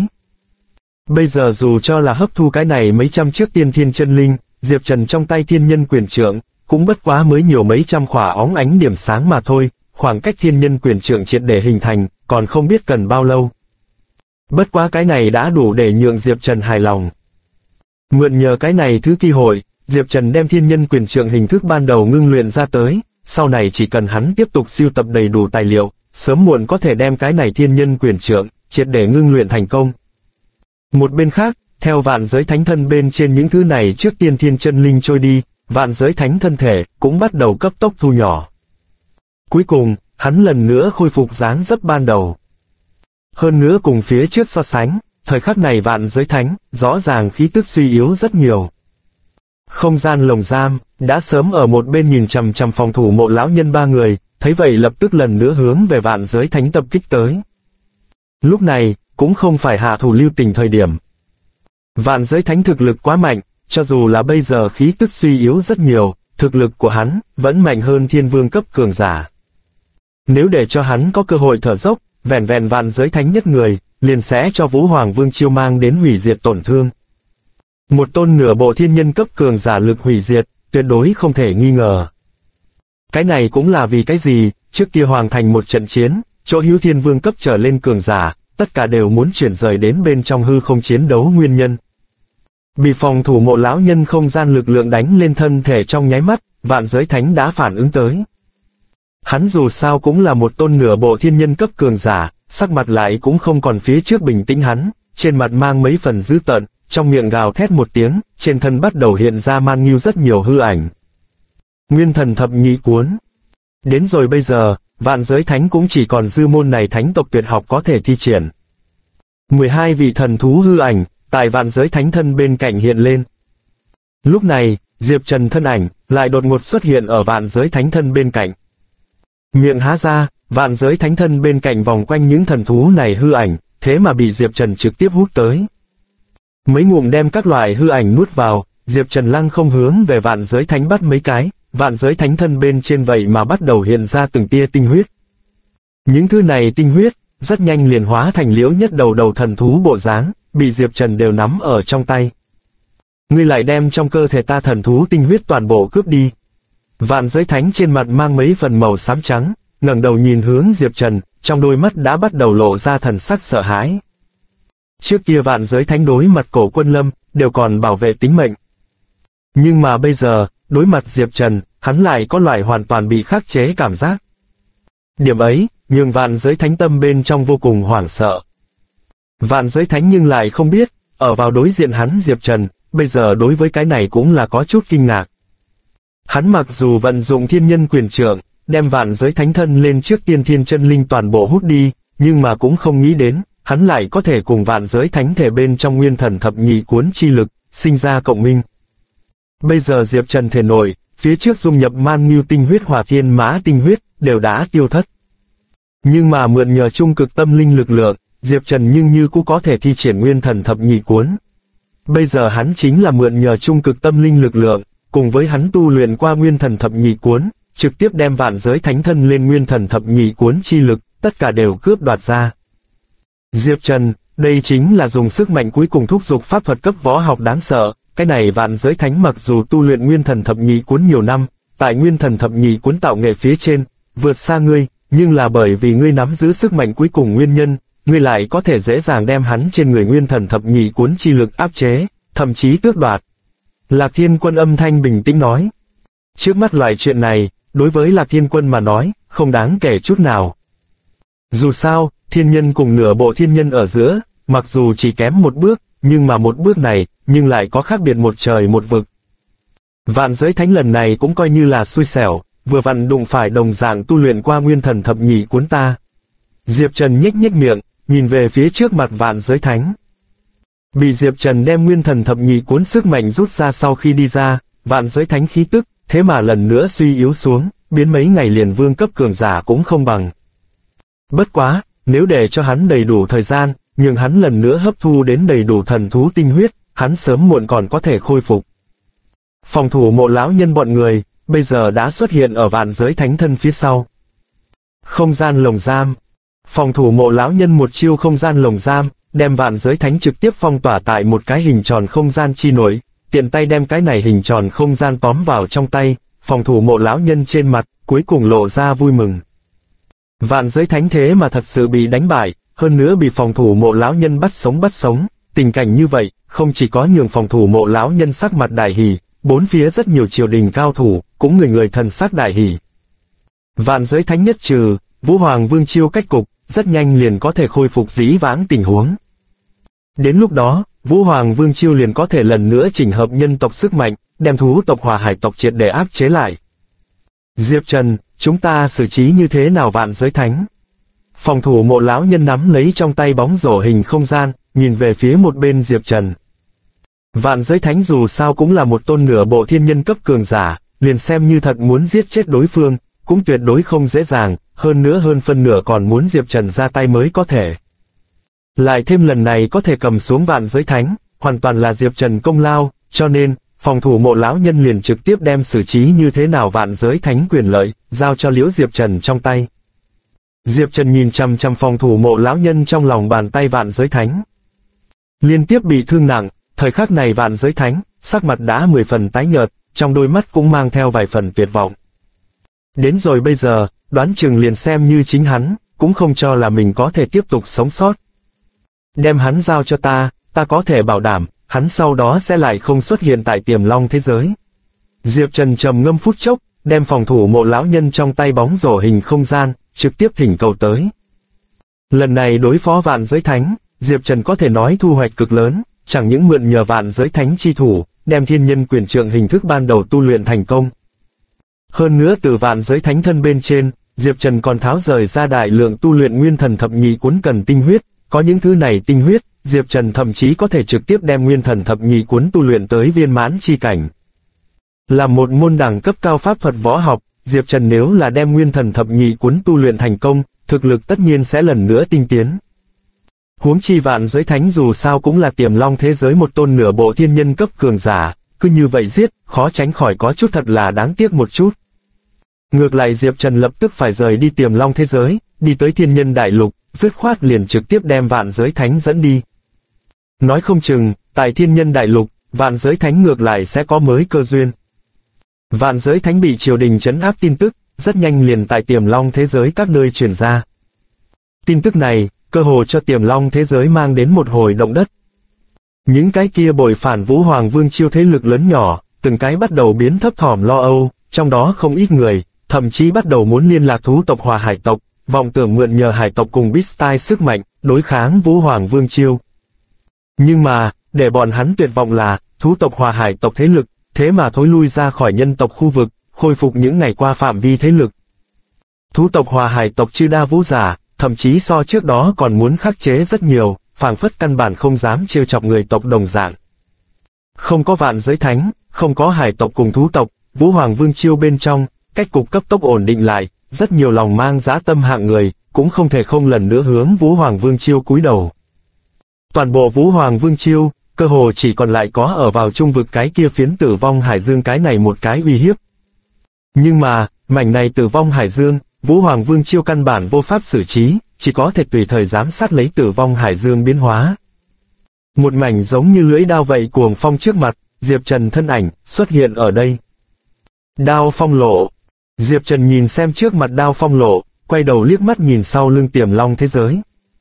Bây giờ dù cho là hấp thu cái này mấy trăm trước tiên thiên chân linh, Diệp Trần trong tay thiên nhân quyền trượng, cũng bất quá mới nhiều mấy trăm khỏa óng ánh điểm sáng mà thôi, khoảng cách thiên nhân quyền trượng triệt để hình thành, còn không biết cần bao lâu. Bất quá cái này đã đủ để nhượng Diệp Trần hài lòng. Mượn nhờ cái này thứ kỳ hội, Diệp Trần đem thiên nhân quyền trượng hình thức ban đầu ngưng luyện ra tới, sau này chỉ cần hắn tiếp tục sưu tập đầy đủ tài liệu, sớm muộn có thể đem cái này thiên nhân quyền trượng, triệt để ngưng luyện thành công. Một bên khác, theo Vạn Giới Thánh thân bên trên những thứ này trước tiên thiên chân linh trôi đi, Vạn Giới Thánh thân thể cũng bắt đầu cấp tốc thu nhỏ. Cuối cùng, hắn lần nữa khôi phục dáng dấp ban đầu. Hơn nữa cùng phía trước so sánh, thời khắc này Vạn Giới Thánh, rõ ràng khí tức suy yếu rất nhiều. Không gian lồng giam, đã sớm ở một bên nhìn chằm chằm phòng thủ Mộ lão nhân ba người, thấy vậy lập tức lần nữa hướng về Vạn Giới Thánh tập kích tới. Lúc này, cũng không phải hạ thủ lưu tình thời điểm. Vạn Giới Thánh thực lực quá mạnh, cho dù là bây giờ khí tức suy yếu rất nhiều, thực lực của hắn vẫn mạnh hơn thiên vương cấp cường giả. Nếu để cho hắn có cơ hội thở dốc, vẻn vẹn Vạn Giới Thánh nhất người, liền sẽ cho Vũ Hoàng Vương Chiêu mang đến hủy diệt tổn thương. Một tôn nửa bộ thiên nhân cấp cường giả lực hủy diệt, tuyệt đối không thể nghi ngờ. Cái này cũng là vì cái gì, trước kia hoàn thành một trận chiến, chỗ hữu thiên vương cấp trở lên cường giả, tất cả đều muốn chuyển rời đến bên trong hư không chiến đấu nguyên nhân. Bị phòng thủ Mộ lão nhân không gian lực lượng đánh lên thân thể trong nháy mắt, Vạn Giới Thánh đã phản ứng tới. Hắn dù sao cũng là một tôn nửa bộ thiên nhân cấp cường giả, sắc mặt lại cũng không còn phía trước bình tĩnh hắn, trên mặt mang mấy phần dữ tợn, trong miệng gào thét một tiếng, trên thân bắt đầu hiện ra man nghiêu rất nhiều hư ảnh. Nguyên thần thập nhị cuốn. Đến rồi bây giờ, Vạn Giới Thánh cũng chỉ còn dư môn này thánh tộc tuyệt học có thể thi triển. 12 vị thần thú hư ảnh, tại Vạn Giới Thánh thân bên cạnh hiện lên. Lúc này, Diệp Trần thân ảnh, lại đột ngột xuất hiện ở Vạn Giới Thánh thân bên cạnh. Miệng há ra, Vạn Giới Thánh thân bên cạnh vòng quanh những thần thú này hư ảnh, thế mà bị Diệp Trần trực tiếp hút tới. Mấy ngụm đem các loại hư ảnh nuốt vào, Diệp Trần lăng không hướng về vạn giới thánh bắt mấy cái, vạn giới thánh thân bên trên vậy mà bắt đầu hiện ra từng tia tinh huyết. Những thứ này tinh huyết, rất nhanh liền hóa thành Liễu Nhất đầu thần thú bộ dáng, bị Diệp Trần đều nắm ở trong tay. Ngươi lại đem trong cơ thể ta thần thú tinh huyết toàn bộ cướp đi. Vạn giới thánh trên mặt mang mấy phần màu xám trắng, ngẩng đầu nhìn hướng Diệp Trần, trong đôi mắt đã bắt đầu lộ ra thần sắc sợ hãi. Trước kia vạn giới thánh đối mặt Cổ Quân Lâm, đều còn bảo vệ tính mệnh. Nhưng mà bây giờ, đối mặt Diệp Trần, hắn lại có loại hoàn toàn bị khắc chế cảm giác. Điểm ấy, nhường vạn giới thánh tâm bên trong vô cùng hoảng sợ. Vạn giới thánh nhưng lại không biết, ở vào đối diện hắn Diệp Trần, bây giờ đối với cái này cũng là có chút kinh ngạc. Hắn mặc dù vận dụng thiên nhân quyền trượng, đem vạn giới thánh thân lên trước tiên thiên chân linh toàn bộ hút đi, nhưng mà cũng không nghĩ đến, hắn lại có thể cùng vạn giới thánh thể bên trong nguyên thần thập nhị cuốn chi lực, sinh ra cộng minh. Bây giờ Diệp Trần thể nổi, phía trước dung nhập man ngưu tinh huyết hòa thiên mã tinh huyết, đều đã tiêu thất. Nhưng mà mượn nhờ trung cực tâm linh lực lượng, Diệp Trần nhưng như cũng có thể thi triển nguyên thần thập nhị cuốn. Bây giờ hắn chính là mượn nhờ trung cực tâm linh lực lượng, cùng với hắn tu luyện qua nguyên thần thập nhị cuốn, trực tiếp đem vạn giới thánh thân lên nguyên thần thập nhị cuốn chi lực, tất cả đều cướp đoạt ra. Diệp Trần, đây chính là dùng sức mạnh cuối cùng thúc giục pháp thuật cấp võ học đáng sợ, cái này vạn giới thánh mặc dù tu luyện nguyên thần thập nhị cuốn nhiều năm, tại nguyên thần thập nhị cuốn tạo nghệ phía trên, vượt xa ngươi, nhưng là bởi vì ngươi nắm giữ sức mạnh cuối cùng nguyên nhân, ngươi lại có thể dễ dàng đem hắn trên người nguyên thần thập nhị cuốn chi lực áp chế, thậm chí tước đoạt. Lạc Thiên Quân âm thanh bình tĩnh nói. Trước mắt loại chuyện này, đối với Lạc Thiên Quân mà nói, không đáng kể chút nào. Dù sao, thiên nhân cùng nửa bộ thiên nhân ở giữa, mặc dù chỉ kém một bước, nhưng mà một bước này, nhưng lại có khác biệt một trời một vực. Vạn giới thánh lần này cũng coi như là xui xẻo, vừa vặn đụng phải đồng dạng tu luyện qua nguyên thần thập nhị cuốn ta. Diệp Trần nhếch nhếch miệng, nhìn về phía trước mặt vạn giới thánh. Bị Diệp Trần đem nguyên thần thập nhị cuốn sức mạnh rút ra sau khi đi ra, vạn giới thánh khí tức, thế mà lần nữa suy yếu xuống, biến mấy ngày liền vương cấp cường giả cũng không bằng. Bất quá, nếu để cho hắn đầy đủ thời gian, nhưng hắn lần nữa hấp thu đến đầy đủ thần thú tinh huyết, hắn sớm muộn còn có thể khôi phục. Phòng thủ Mộ lão nhân bọn người, bây giờ đã xuất hiện ở vạn giới thánh thân phía sau. Không gian lồng giam. Phòng thủ Mộ lão nhân một chiêu không gian lồng giam, đem vạn giới thánh trực tiếp phong tỏa tại một cái hình tròn không gian chi nổi, tiện tay đem cái này hình tròn không gian tóm vào trong tay, phòng thủ Mộ lão nhân trên mặt, cuối cùng lộ ra vui mừng. Vạn giới thánh thế mà thật sự bị đánh bại, hơn nữa bị phòng thủ Mộ lão nhân bắt sống, tình cảnh như vậy, không chỉ có nhường phòng thủ Mộ lão nhân sắc mặt đại hỉ, bốn phía rất nhiều triều đình cao thủ, cũng người thần sắc đại hỉ. Vạn giới thánh nhất trừ, Vũ Hoàng Vương chiêu cách cục, rất nhanh liền có thể khôi phục dĩ vãng tình huống. Đến lúc đó, Vũ Hoàng Vương chiêu liền có thể lần nữa chỉnh hợp nhân tộc sức mạnh, đem thú tộc Hỏa Hải tộc triệt để áp chế lại. Diệp Trần, chúng ta xử trí như thế nào vạn giới thánh? Phòng thủ Mộ lão nhân nắm lấy trong tay bóng rổ hình không gian, nhìn về phía một bên Diệp Trần. Vạn giới thánh dù sao cũng là một tôn nửa bộ thiên nhân cấp cường giả, liền xem như thật muốn giết chết đối phương, cũng tuyệt đối không dễ dàng, hơn nữa hơn phân nửa còn muốn Diệp Trần ra tay mới có thể. Lại thêm lần này có thể cầm xuống vạn giới thánh, hoàn toàn là Diệp Trần công lao, cho nên, phòng thủ Mộ lão nhân liền trực tiếp đem xử trí như thế nào vạn giới thánh quyền lợi, giao cho Liễu Diệp Trần trong tay. Diệp Trần nhìn chằm chằm phòng thủ Mộ lão nhân trong lòng bàn tay vạn giới thánh. Liên tiếp bị thương nặng, thời khắc này vạn giới thánh, sắc mặt đã 10 phần tái nhợt, trong đôi mắt cũng mang theo vài phần tuyệt vọng. Đến rồi bây giờ, đoán chừng liền xem như chính hắn, cũng không cho là mình có thể tiếp tục sống sót. Đem hắn giao cho ta, ta có thể bảo đảm, hắn sau đó sẽ lại không xuất hiện tại Tiềm Long thế giới. Diệp Trần trầm ngâm phút chốc, đem phòng thủ Mộ lão nhân trong tay bóng rổ hình không gian, trực tiếp thỉnh cầu tới. Lần này đối phó vạn giới thánh, Diệp Trần có thể nói thu hoạch cực lớn, chẳng những mượn nhờ vạn giới thánh chi thủ, đem thiên nhân quyền trượng hình thức ban đầu tu luyện thành công. Hơn nữa từ vạn giới thánh thân bên trên, Diệp Trần còn tháo rời ra đại lượng tu luyện nguyên thần thập nhị cuốn cần tinh huyết, có những thứ này tinh huyết, Diệp Trần thậm chí có thể trực tiếp đem nguyên thần thập nhị cuốn tu luyện tới viên mãn chi cảnh. Là một môn đẳng cấp cao pháp thuật võ học, Diệp Trần nếu là đem nguyên thần thập nhị cuốn tu luyện thành công, thực lực tất nhiên sẽ lần nữa tinh tiến. Huống chi vạn giới thánh dù sao cũng là Tiềm Long thế giới một tôn nửa bộ thiên nhân cấp cường giả, cứ như vậy giết, khó tránh khỏi có chút thật là đáng tiếc một chút. Ngược lại Diệp Trần lập tức phải rời đi Tiềm Long thế giới, đi tới thiên nhân đại lục, dứt khoát liền trực tiếp đem vạn giới thánh dẫn đi. Nói không chừng, tại thiên nhân đại lục, vạn giới thánh ngược lại sẽ có mới cơ duyên. Vạn giới thánh bị triều đình trấn áp tin tức, rất nhanh liền tại Tiềm Long thế giới các nơi truyền ra. Tin tức này, cơ hồ cho Tiềm Long thế giới mang đến một hồi động đất. Những cái kia bội phản Vũ Hoàng Vương Chiêu thế lực lớn nhỏ, từng cái bắt đầu biến thấp thỏm lo âu, trong đó không ít người, thậm chí bắt đầu muốn liên lạc thú tộc Hòa Hải tộc, vọng tưởng mượn nhờ Hải tộc cùng Beastyle sức mạnh, đối kháng Vũ Hoàng Vương Chiêu. Nhưng mà, để bọn hắn tuyệt vọng là, thú tộc Hòa Hải tộc thế lực, thế mà thối lui ra khỏi nhân tộc khu vực, khôi phục những ngày qua phạm vi thế lực. Thú tộc Hòa Hải tộc chư đa vũ giả, thậm chí so trước đó còn muốn khắc chế rất nhiều, phảng phất căn bản không dám trêu chọc người tộc đồng dạng. Không có vạn giới thánh, không có hải tộc cùng thú tộc, Vũ Hoàng Vương Chiêu bên trong, cách cục cấp tốc ổn định lại, rất nhiều lòng mang dã tâm hạng người, cũng không thể không lần nữa hướng Vũ Hoàng Vương Chiêu cúi đầu. Toàn bộ Vũ Hoàng Vương Chiêu, cơ hồ chỉ còn lại có ở vào trung vực cái kia phiến Tử Vong Hải Dương cái này một cái uy hiếp. Nhưng mà, mảnh này Tử Vong Hải Dương, Vũ Hoàng Vương Chiêu căn bản vô pháp xử trí, chỉ có thể tùy thời giám sát lấy Tử Vong Hải Dương biến hóa. Một mảnh giống như lưỡi đao vậy cuồng phong trước mặt, Diệp Trần thân ảnh xuất hiện ở đây. Đao phong lộ. Diệp Trần nhìn xem trước mặt đao phong lộ, quay đầu liếc mắt nhìn sau lưng Tiềm Long thế giới.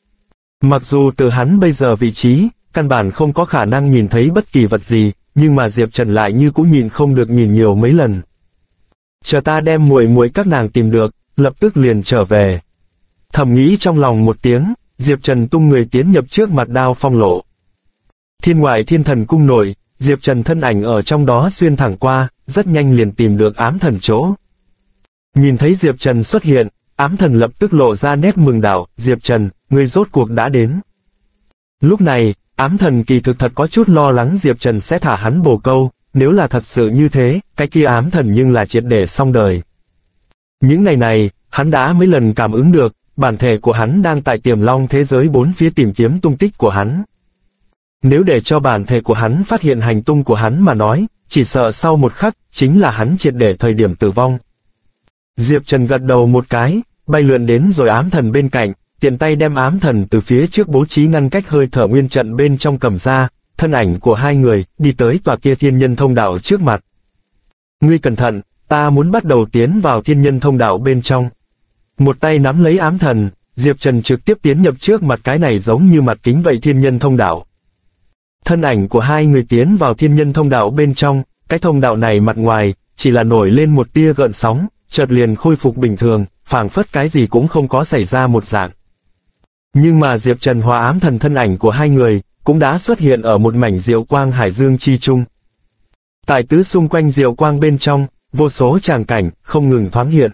Mặc dù từ hắn bây giờ vị trí, căn bản không có khả năng nhìn thấy bất kỳ vật gì, nhưng mà Diệp Trần lại như cũng nhìn không được nhìn nhiều mấy lần. Chờ ta đem muội muội các nàng tìm được, lập tức liền trở về. Thầm nghĩ trong lòng một tiếng, Diệp Trần tung người tiến nhập trước mặt đao phong lộ. Thiên ngoại thiên thần cung nội, Diệp Trần thân ảnh ở trong đó xuyên thẳng qua, rất nhanh liền tìm được ám thần chỗ. Nhìn thấy Diệp Trần xuất hiện, ám thần lập tức lộ ra nét mừng đảo, Diệp Trần, ngươi rốt cuộc đã đến. Lúc này, ám thần kỳ thực thật có chút lo lắng Diệp Trần sẽ thả hắn bồ câu, nếu là thật sự như thế, cái kia ám thần nhưng là triệt để xong đời. Những ngày này, hắn đã mấy lần cảm ứng được, bản thể của hắn đang tại Tiềm Long thế giới bốn phía tìm kiếm tung tích của hắn. Nếu để cho bản thể của hắn phát hiện hành tung của hắn mà nói, chỉ sợ sau một khắc, chính là hắn triệt để thời điểm tử vong. Diệp Trần gật đầu một cái, bay lượn đến rồi ám thần bên cạnh, tiện tay đem ám thần từ phía trước bố trí ngăn cách hơi thở nguyên trận bên trong cầm ra, thân ảnh của hai người đi tới tòa kia thiên nhân thông đạo trước mặt. Ngươi cẩn thận, ta muốn bắt đầu tiến vào thiên nhân thông đạo bên trong. Một tay nắm lấy ám thần, Diệp Trần trực tiếp tiến nhập trước mặt cái này giống như mặt kính vậy thiên nhân thông đạo. Thân ảnh của hai người tiến vào thiên nhân thông đạo bên trong, cái thông đạo này mặt ngoài, chỉ là nổi lên một tia gợn sóng, chợt liền khôi phục bình thường, phảng phất cái gì cũng không có xảy ra một dạng. Nhưng mà Diệp Trần hòa ám thần thân ảnh của hai người, cũng đã xuất hiện ở một mảnh diệu quang hải dương chi trung. Tại tứ xung quanh diệu quang bên trong, vô số tràng cảnh, không ngừng thoáng hiện.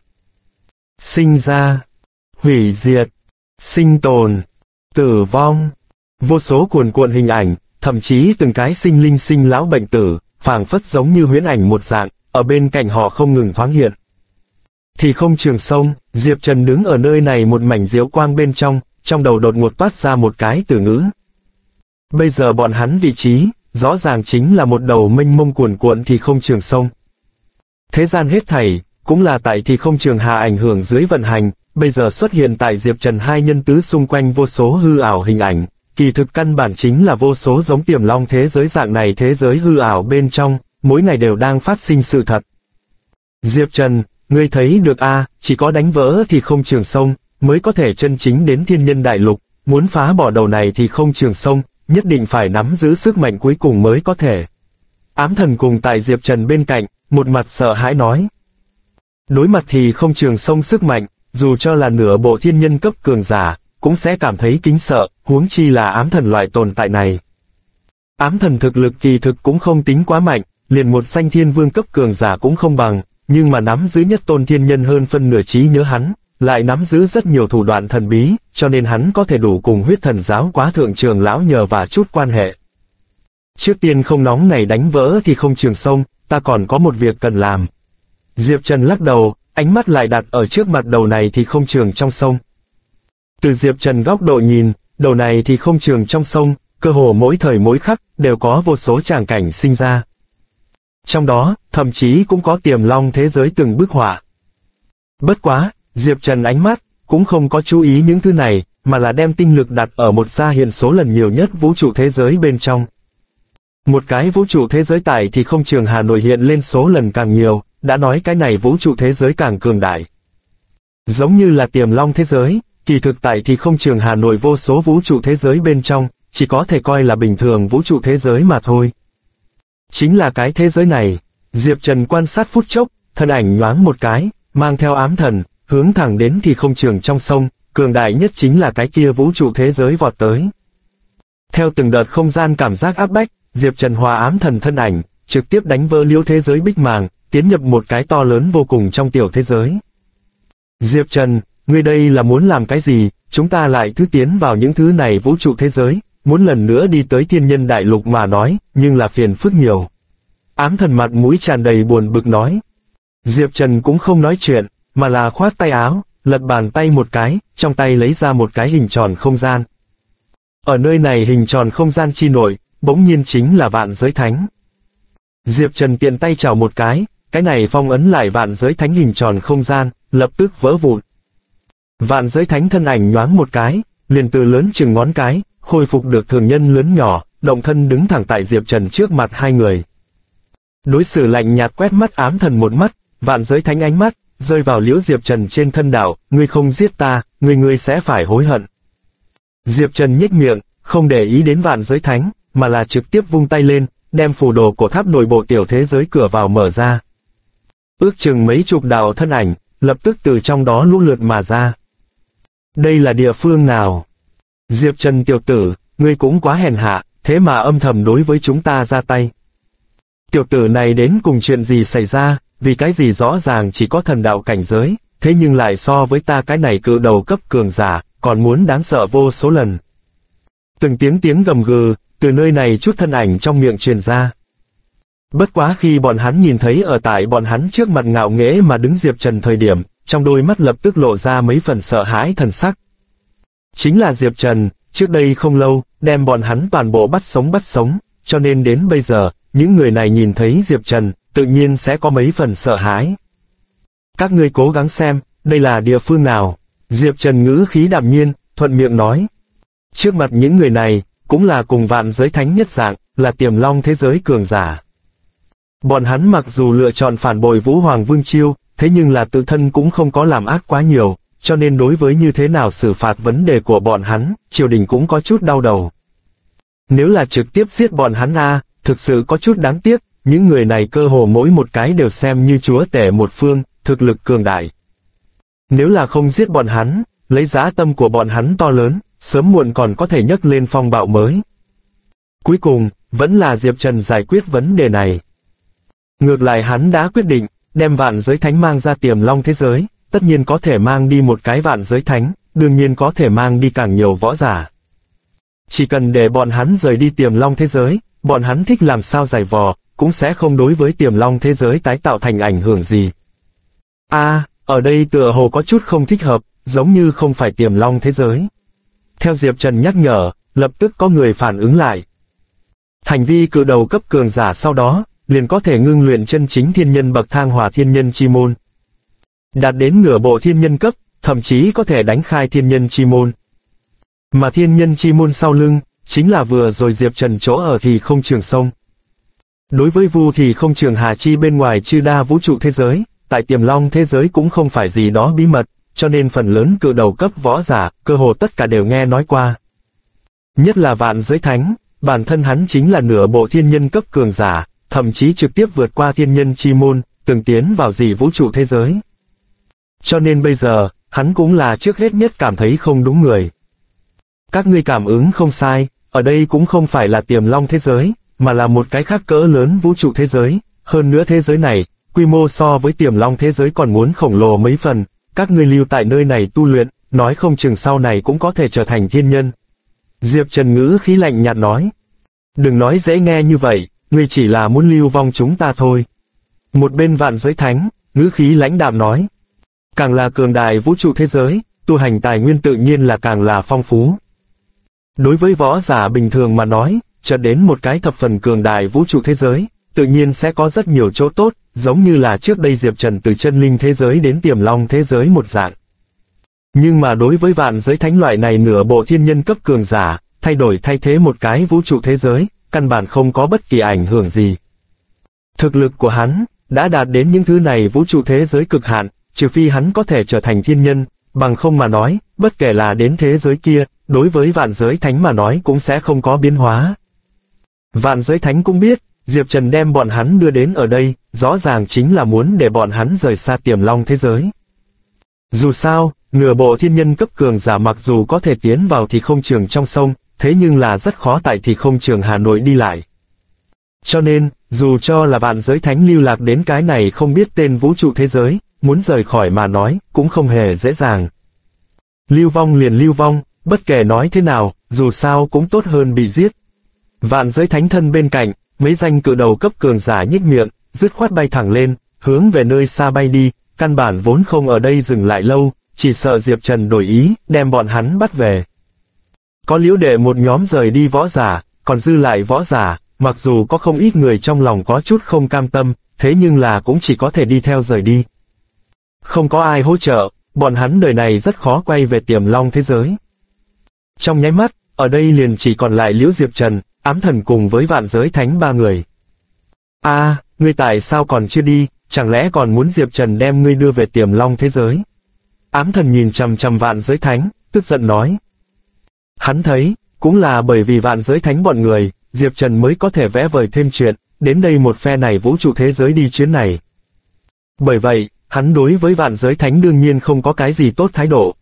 Sinh ra, hủy diệt, sinh tồn, tử vong, vô số cuồn cuộn hình ảnh, thậm chí từng cái sinh linh sinh lão bệnh tử, phảng phất giống như huyễn ảnh một dạng, ở bên cạnh họ không ngừng thoáng hiện. Thì không trường sông, Diệp Trần đứng ở nơi này một mảnh diệu quang bên trong đầu đột ngột toát ra một cái từ ngữ. Bây giờ bọn hắn vị trí, rõ ràng chính là một đầu mênh mông cuồn cuộn thì không trường sông. Thế gian hết thảy, cũng là tại thì không trường hà ảnh hưởng dưới vận hành, bây giờ xuất hiện tại Diệp Trần hai nhân tứ xung quanh vô số hư ảo hình ảnh, kỳ thực căn bản chính là vô số giống Tiềm Long thế giới dạng này thế giới hư ảo bên trong, mỗi ngày đều đang phát sinh sự thật. Diệp Trần, ngươi thấy được a, chỉ có đánh vỡ thì không trường sông, mới có thể chân chính đến thiên nhân đại lục, muốn phá bỏ đầu này thì không trường sông, nhất định phải nắm giữ sức mạnh cuối cùng mới có thể. Ám thần cùng tại Diệp Trần bên cạnh, một mặt sợ hãi nói. Đối mặt thì không trường sông sức mạnh, dù cho là nửa bộ thiên nhân cấp cường giả, cũng sẽ cảm thấy kính sợ, huống chi là ám thần loại tồn tại này. Ám thần thực lực kỳ thực cũng không tính quá mạnh, liền một danh thiên vương cấp cường giả cũng không bằng, nhưng mà nắm giữ nhất tôn thiên nhân hơn phân nửa trí nhớ hắn, lại nắm giữ rất nhiều thủ đoạn thần bí, cho nên hắn có thể đủ cùng huyết thần giáo quá thượng trường lão nhờ và chút quan hệ. Trước tiên không nóng này đánh vỡ thì không trường sông, ta còn có một việc cần làm. Diệp Trần lắc đầu, ánh mắt lại đặt ở trước mặt đầu này thì không trường trong sông. Từ Diệp Trần góc độ nhìn, đầu này thì không trường trong sông, cơ hồ mỗi thời mỗi khắc, đều có vô số tràng cảnh sinh ra. Trong đó, thậm chí cũng có tiềm long thế giới từng bức họa. Bất quá, Diệp Trần ánh mắt, cũng không có chú ý những thứ này, mà là đem tinh lực đặt ở một gia hiện số lần nhiều nhất vũ trụ thế giới bên trong. Một cái vũ trụ thế giới tại thì không trường Hà Nội hiện lên số lần càng nhiều, đã nói cái này vũ trụ thế giới càng cường đại. Giống như là tiềm long thế giới, kỳ thực tại thì không trường Hà Nội vô số vũ trụ thế giới bên trong, chỉ có thể coi là bình thường vũ trụ thế giới mà thôi. Chính là cái thế giới này, Diệp Trần quan sát phút chốc, thân ảnh nhoáng một cái, mang theo ám thần, hướng thẳng đến thì không trường trong sông, cường đại nhất chính là cái kia vũ trụ thế giới vọt tới. Theo từng đợt không gian cảm giác áp bách, Diệp Trần hòa ám thần thân ảnh, trực tiếp đánh vỡ liễu thế giới bích màng, tiến nhập một cái to lớn vô cùng trong tiểu thế giới. Diệp Trần, ngươi đây là muốn làm cái gì? Chúng ta lại thứ tiến vào những thứ này vũ trụ thế giới, muốn lần nữa đi tới thiên nhân đại lục mà nói, nhưng là phiền phức nhiều. Ám thần mặt mũi tràn đầy buồn bực nói. Diệp Trần cũng không nói chuyện, mà là khoát tay áo, lật bàn tay một cái, trong tay lấy ra một cái hình tròn không gian. Ở nơi này hình tròn không gian chi nội, bỗng nhiên chính là vạn giới thánh. Diệp Trần tiện tay chào một cái này phong ấn lại vạn giới thánh hình tròn không gian, lập tức vỡ vụn. Vạn giới thánh thân ảnh nhoáng một cái, liền từ lớn chừng ngón cái, khôi phục được thường nhân lớn nhỏ, động thân đứng thẳng tại Diệp Trần trước mặt hai người. Đối xử lạnh nhạt quét mắt ám thần một mắt, vạn giới thánh ánh mắt, rơi vào liễu Diệp Trần trên thân đạo, ngươi không giết ta, ngươi sẽ phải hối hận. Diệp Trần nhếch miệng, không để ý đến vạn giới thánh, mà là trực tiếp vung tay lên, đem phù đồ cổ tháp nội bộ tiểu thế giới cửa vào mở ra. Ước chừng mấy chục đạo thân ảnh, lập tức từ trong đó lũ lượt mà ra. Đây là địa phương nào? Diệp Trần tiểu tử, ngươi cũng quá hèn hạ, thế mà âm thầm đối với chúng ta ra tay. Tiểu tử này đến cùng chuyện gì xảy ra, vì cái gì rõ ràng chỉ có thần đạo cảnh giới, thế nhưng lại so với ta cái này cự đầu cấp cường giả, còn muốn đáng sợ vô số lần. Từng tiếng gầm gừ, từ nơi này chút thân ảnh trong miệng truyền ra. Bất quá khi bọn hắn nhìn thấy ở tại bọn hắn trước mặt ngạo nghễ mà đứng Diệp Trần thời điểm, trong đôi mắt lập tức lộ ra mấy phần sợ hãi thần sắc. Chính là Diệp Trần, trước đây không lâu, đem bọn hắn toàn bộ bắt sống, cho nên đến bây giờ, những người này nhìn thấy Diệp Trần, tự nhiên sẽ có mấy phần sợ hãi. Các ngươi cố gắng xem, đây là địa phương nào? Diệp Trần ngữ khí đạm nhiên, thuận miệng nói. Trước mặt những người này, cũng là cùng vạn giới thánh nhất dạng, là tiềm long thế giới cường giả. Bọn hắn mặc dù lựa chọn phản bội Vũ Hoàng Vương Chiêu, thế nhưng là tự thân cũng không có làm ác quá nhiều, cho nên đối với như thế nào xử phạt vấn đề của bọn hắn, triều đình cũng có chút đau đầu. Nếu là trực tiếp giết bọn hắn thực sự có chút đáng tiếc, những người này cơ hồ mỗi một cái đều xem như chúa tể một phương, thực lực cường đại. Nếu là không giết bọn hắn, lấy dã tâm của bọn hắn to lớn, sớm muộn còn có thể nhấc lên phong bạo mới. Cuối cùng, vẫn là Diệp Trần giải quyết vấn đề này. Ngược lại hắn đã quyết định, đem vạn giới thánh mang ra tiềm long thế giới, tất nhiên có thể mang đi một cái vạn giới thánh, đương nhiên có thể mang đi càng nhiều võ giả. Chỉ cần để bọn hắn rời đi tiềm long thế giới, bọn hắn thích làm sao giày vò, cũng sẽ không đối với tiềm long thế giới tái tạo thành ảnh hưởng gì. Ở đây tựa hồ có chút không thích hợp, giống như không phải tiềm long thế giới. Theo Diệp Trần nhắc nhở, lập tức có người phản ứng lại. Thành vi cự đầu cấp cường giả sau đó, liền có thể ngưng luyện chân chính thiên nhân bậc thang Hỏa Thiên Nhân Chi Môn. Đạt đến nửa bộ thiên nhân cấp, thậm chí có thể đánh khai thiên nhân chi môn. Mà thiên nhân chi môn sau lưng, chính là vừa rồi Diệp Trần chỗ ở thì không trường sông. Đối với Vu thì không trường Hà Chi bên ngoài chư đa vũ trụ thế giới, tại tiềm long thế giới cũng không phải gì đó bí mật, cho nên phần lớn cự đầu cấp võ giả, cơ hồ tất cả đều nghe nói qua. Nhất là vạn giới thánh, bản thân hắn chính là nửa bộ thiên nhân cấp cường giả, thậm chí trực tiếp vượt qua thiên nhân chi môn, từng tiến vào dị vũ trụ thế giới. Cho nên bây giờ, hắn cũng là trước hết nhất cảm thấy không đúng người. Các ngươi cảm ứng không sai, ở đây cũng không phải là tiềm long thế giới, mà là một cái khác cỡ lớn vũ trụ thế giới, hơn nữa thế giới này, quy mô so với tiềm long thế giới còn muốn khổng lồ mấy phần, các ngươi lưu tại nơi này tu luyện, nói không chừng sau này cũng có thể trở thành thiên nhân. Diệp Trần ngữ khí lạnh nhạt nói. Đừng nói dễ nghe như vậy, ngươi chỉ là muốn lưu vong chúng ta thôi. Một bên vạn giới thánh, ngữ khí lãnh đạm nói. Càng là cường đại vũ trụ thế giới, tu hành tài nguyên tự nhiên là càng là phong phú. Đối với võ giả bình thường mà nói, chợt đến một cái thập phần cường đại vũ trụ thế giới, tự nhiên sẽ có rất nhiều chỗ tốt, giống như là trước đây Diệp Trần từ chân linh thế giới đến tiềm long thế giới một dạng. Nhưng mà đối với vạn giới thánh loại này nửa bộ thiên nhân cấp cường giả, thay thế một cái vũ trụ thế giới, căn bản không có bất kỳ ảnh hưởng gì. Thực lực của hắn đã đạt đến những thứ này vũ trụ thế giới cực hạn, trừ phi hắn có thể trở thành thiên nhân, bằng không mà nói, bất kể là đến thế giới kia, đối với vạn giới thánh mà nói cũng sẽ không có biến hóa. Vạn giới thánh cũng biết, Diệp Trần đem bọn hắn đưa đến ở đây, rõ ràng chính là muốn để bọn hắn rời xa tiềm long thế giới. Dù sao, nửa bộ thiên nhân cấp cường giả mặc dù có thể tiến vào thì không trường trong sông, thế nhưng là rất khó tại thì không trường Hà Nội đi lại. Cho nên, dù cho là vạn giới thánh lưu lạc đến cái này không biết tên vũ trụ thế giới, muốn rời khỏi mà nói, cũng không hề dễ dàng. Lưu vong liền lưu vong, bất kể nói thế nào, dù sao cũng tốt hơn bị giết. Vạn giới thánh thân bên cạnh, mấy danh cự đầu cấp cường giả nhếch miệng, dứt khoát bay thẳng lên, hướng về nơi xa bay đi, căn bản vốn không ở đây dừng lại lâu, chỉ sợ Diệp Trần đổi ý, đem bọn hắn bắt về. Có Liễu Đệ một nhóm rời đi võ giả, còn dư lại võ giả, mặc dù có không ít người trong lòng có chút không cam tâm, thế nhưng là cũng chỉ có thể đi theo rời đi. Không có ai hỗ trợ, bọn hắn đời này rất khó quay về tiềm long thế giới. Trong nháy mắt, ở đây liền chỉ còn lại Liễu Diệp Trần, Ám Thần cùng với vạn giới thánh ba người. Ngươi tại sao còn chưa đi, chẳng lẽ còn muốn Diệp Trần đem ngươi đưa về tiềm long thế giới? Ám Thần nhìn chằm chằm vạn giới thánh, tức giận nói. Hắn thấy, cũng là bởi vì vạn giới thánh bọn người, Diệp Trần mới có thể vẽ vời thêm chuyện, đến đây một phe này vũ trụ thế giới đi chuyến này. Bởi vậy, hắn đối với vạn giới thánh đương nhiên không có cái gì tốt thái độ.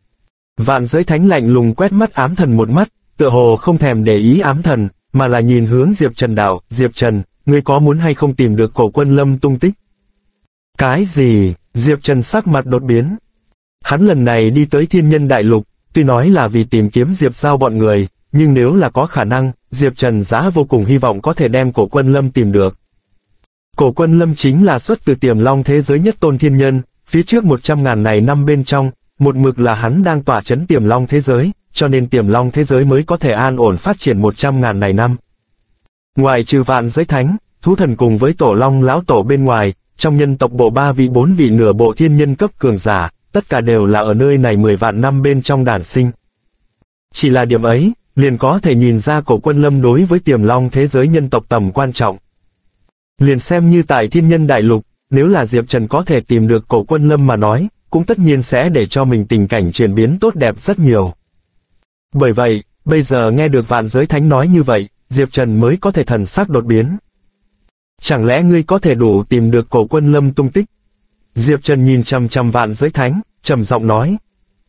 Vạn giới thánh lạnh lùng quét mắt Ám Thần một mắt, tựa hồ không thèm để ý Ám Thần, mà là nhìn hướng Diệp Trần đạo, Diệp Trần, ngươi có muốn hay không tìm được Cổ Quân Lâm tung tích? Cái gì? Diệp Trần sắc mặt đột biến. Hắn lần này đi tới Thiên Nhân Đại Lục, tuy nói là vì tìm kiếm Diệp Giao bọn người, nhưng nếu là có khả năng, Diệp Trần giá vô cùng hy vọng có thể đem Cổ Quân Lâm tìm được. Cổ Quân Lâm chính là xuất từ tiềm long thế giới nhất tôn thiên nhân, phía trước 100.000 này năm bên trong, một mực là hắn đang tỏa chấn tiềm long thế giới, cho nên tiềm long thế giới mới có thể an ổn phát triển 100.000 này năm. Ngoài trừ vạn giới thánh, thú thần cùng với tổ long lão tổ bên ngoài, trong nhân tộc bộ 4 vị nửa bộ thiên nhân cấp cường giả, tất cả đều là ở nơi này 10 vạn năm bên trong đản sinh. Chỉ là điểm ấy, liền có thể nhìn ra Cổ Quân Lâm đối với tiềm long thế giới nhân tộc tầm quan trọng. Liền xem như tại Thiên Nhân Đại Lục, nếu là Diệp Trần có thể tìm được Cổ Quân Lâm mà nói, cũng tất nhiên sẽ để cho mình tình cảnh chuyển biến tốt đẹp rất nhiều. Bởi vậy, bây giờ nghe được vạn giới thánh nói như vậy, Diệp Trần mới có thể thần sắc đột biến. Chẳng lẽ ngươi có thể đủ tìm được Cổ Quân Lâm tung tích? Diệp Trần nhìn chằm chằm vạn giới thánh, trầm giọng nói.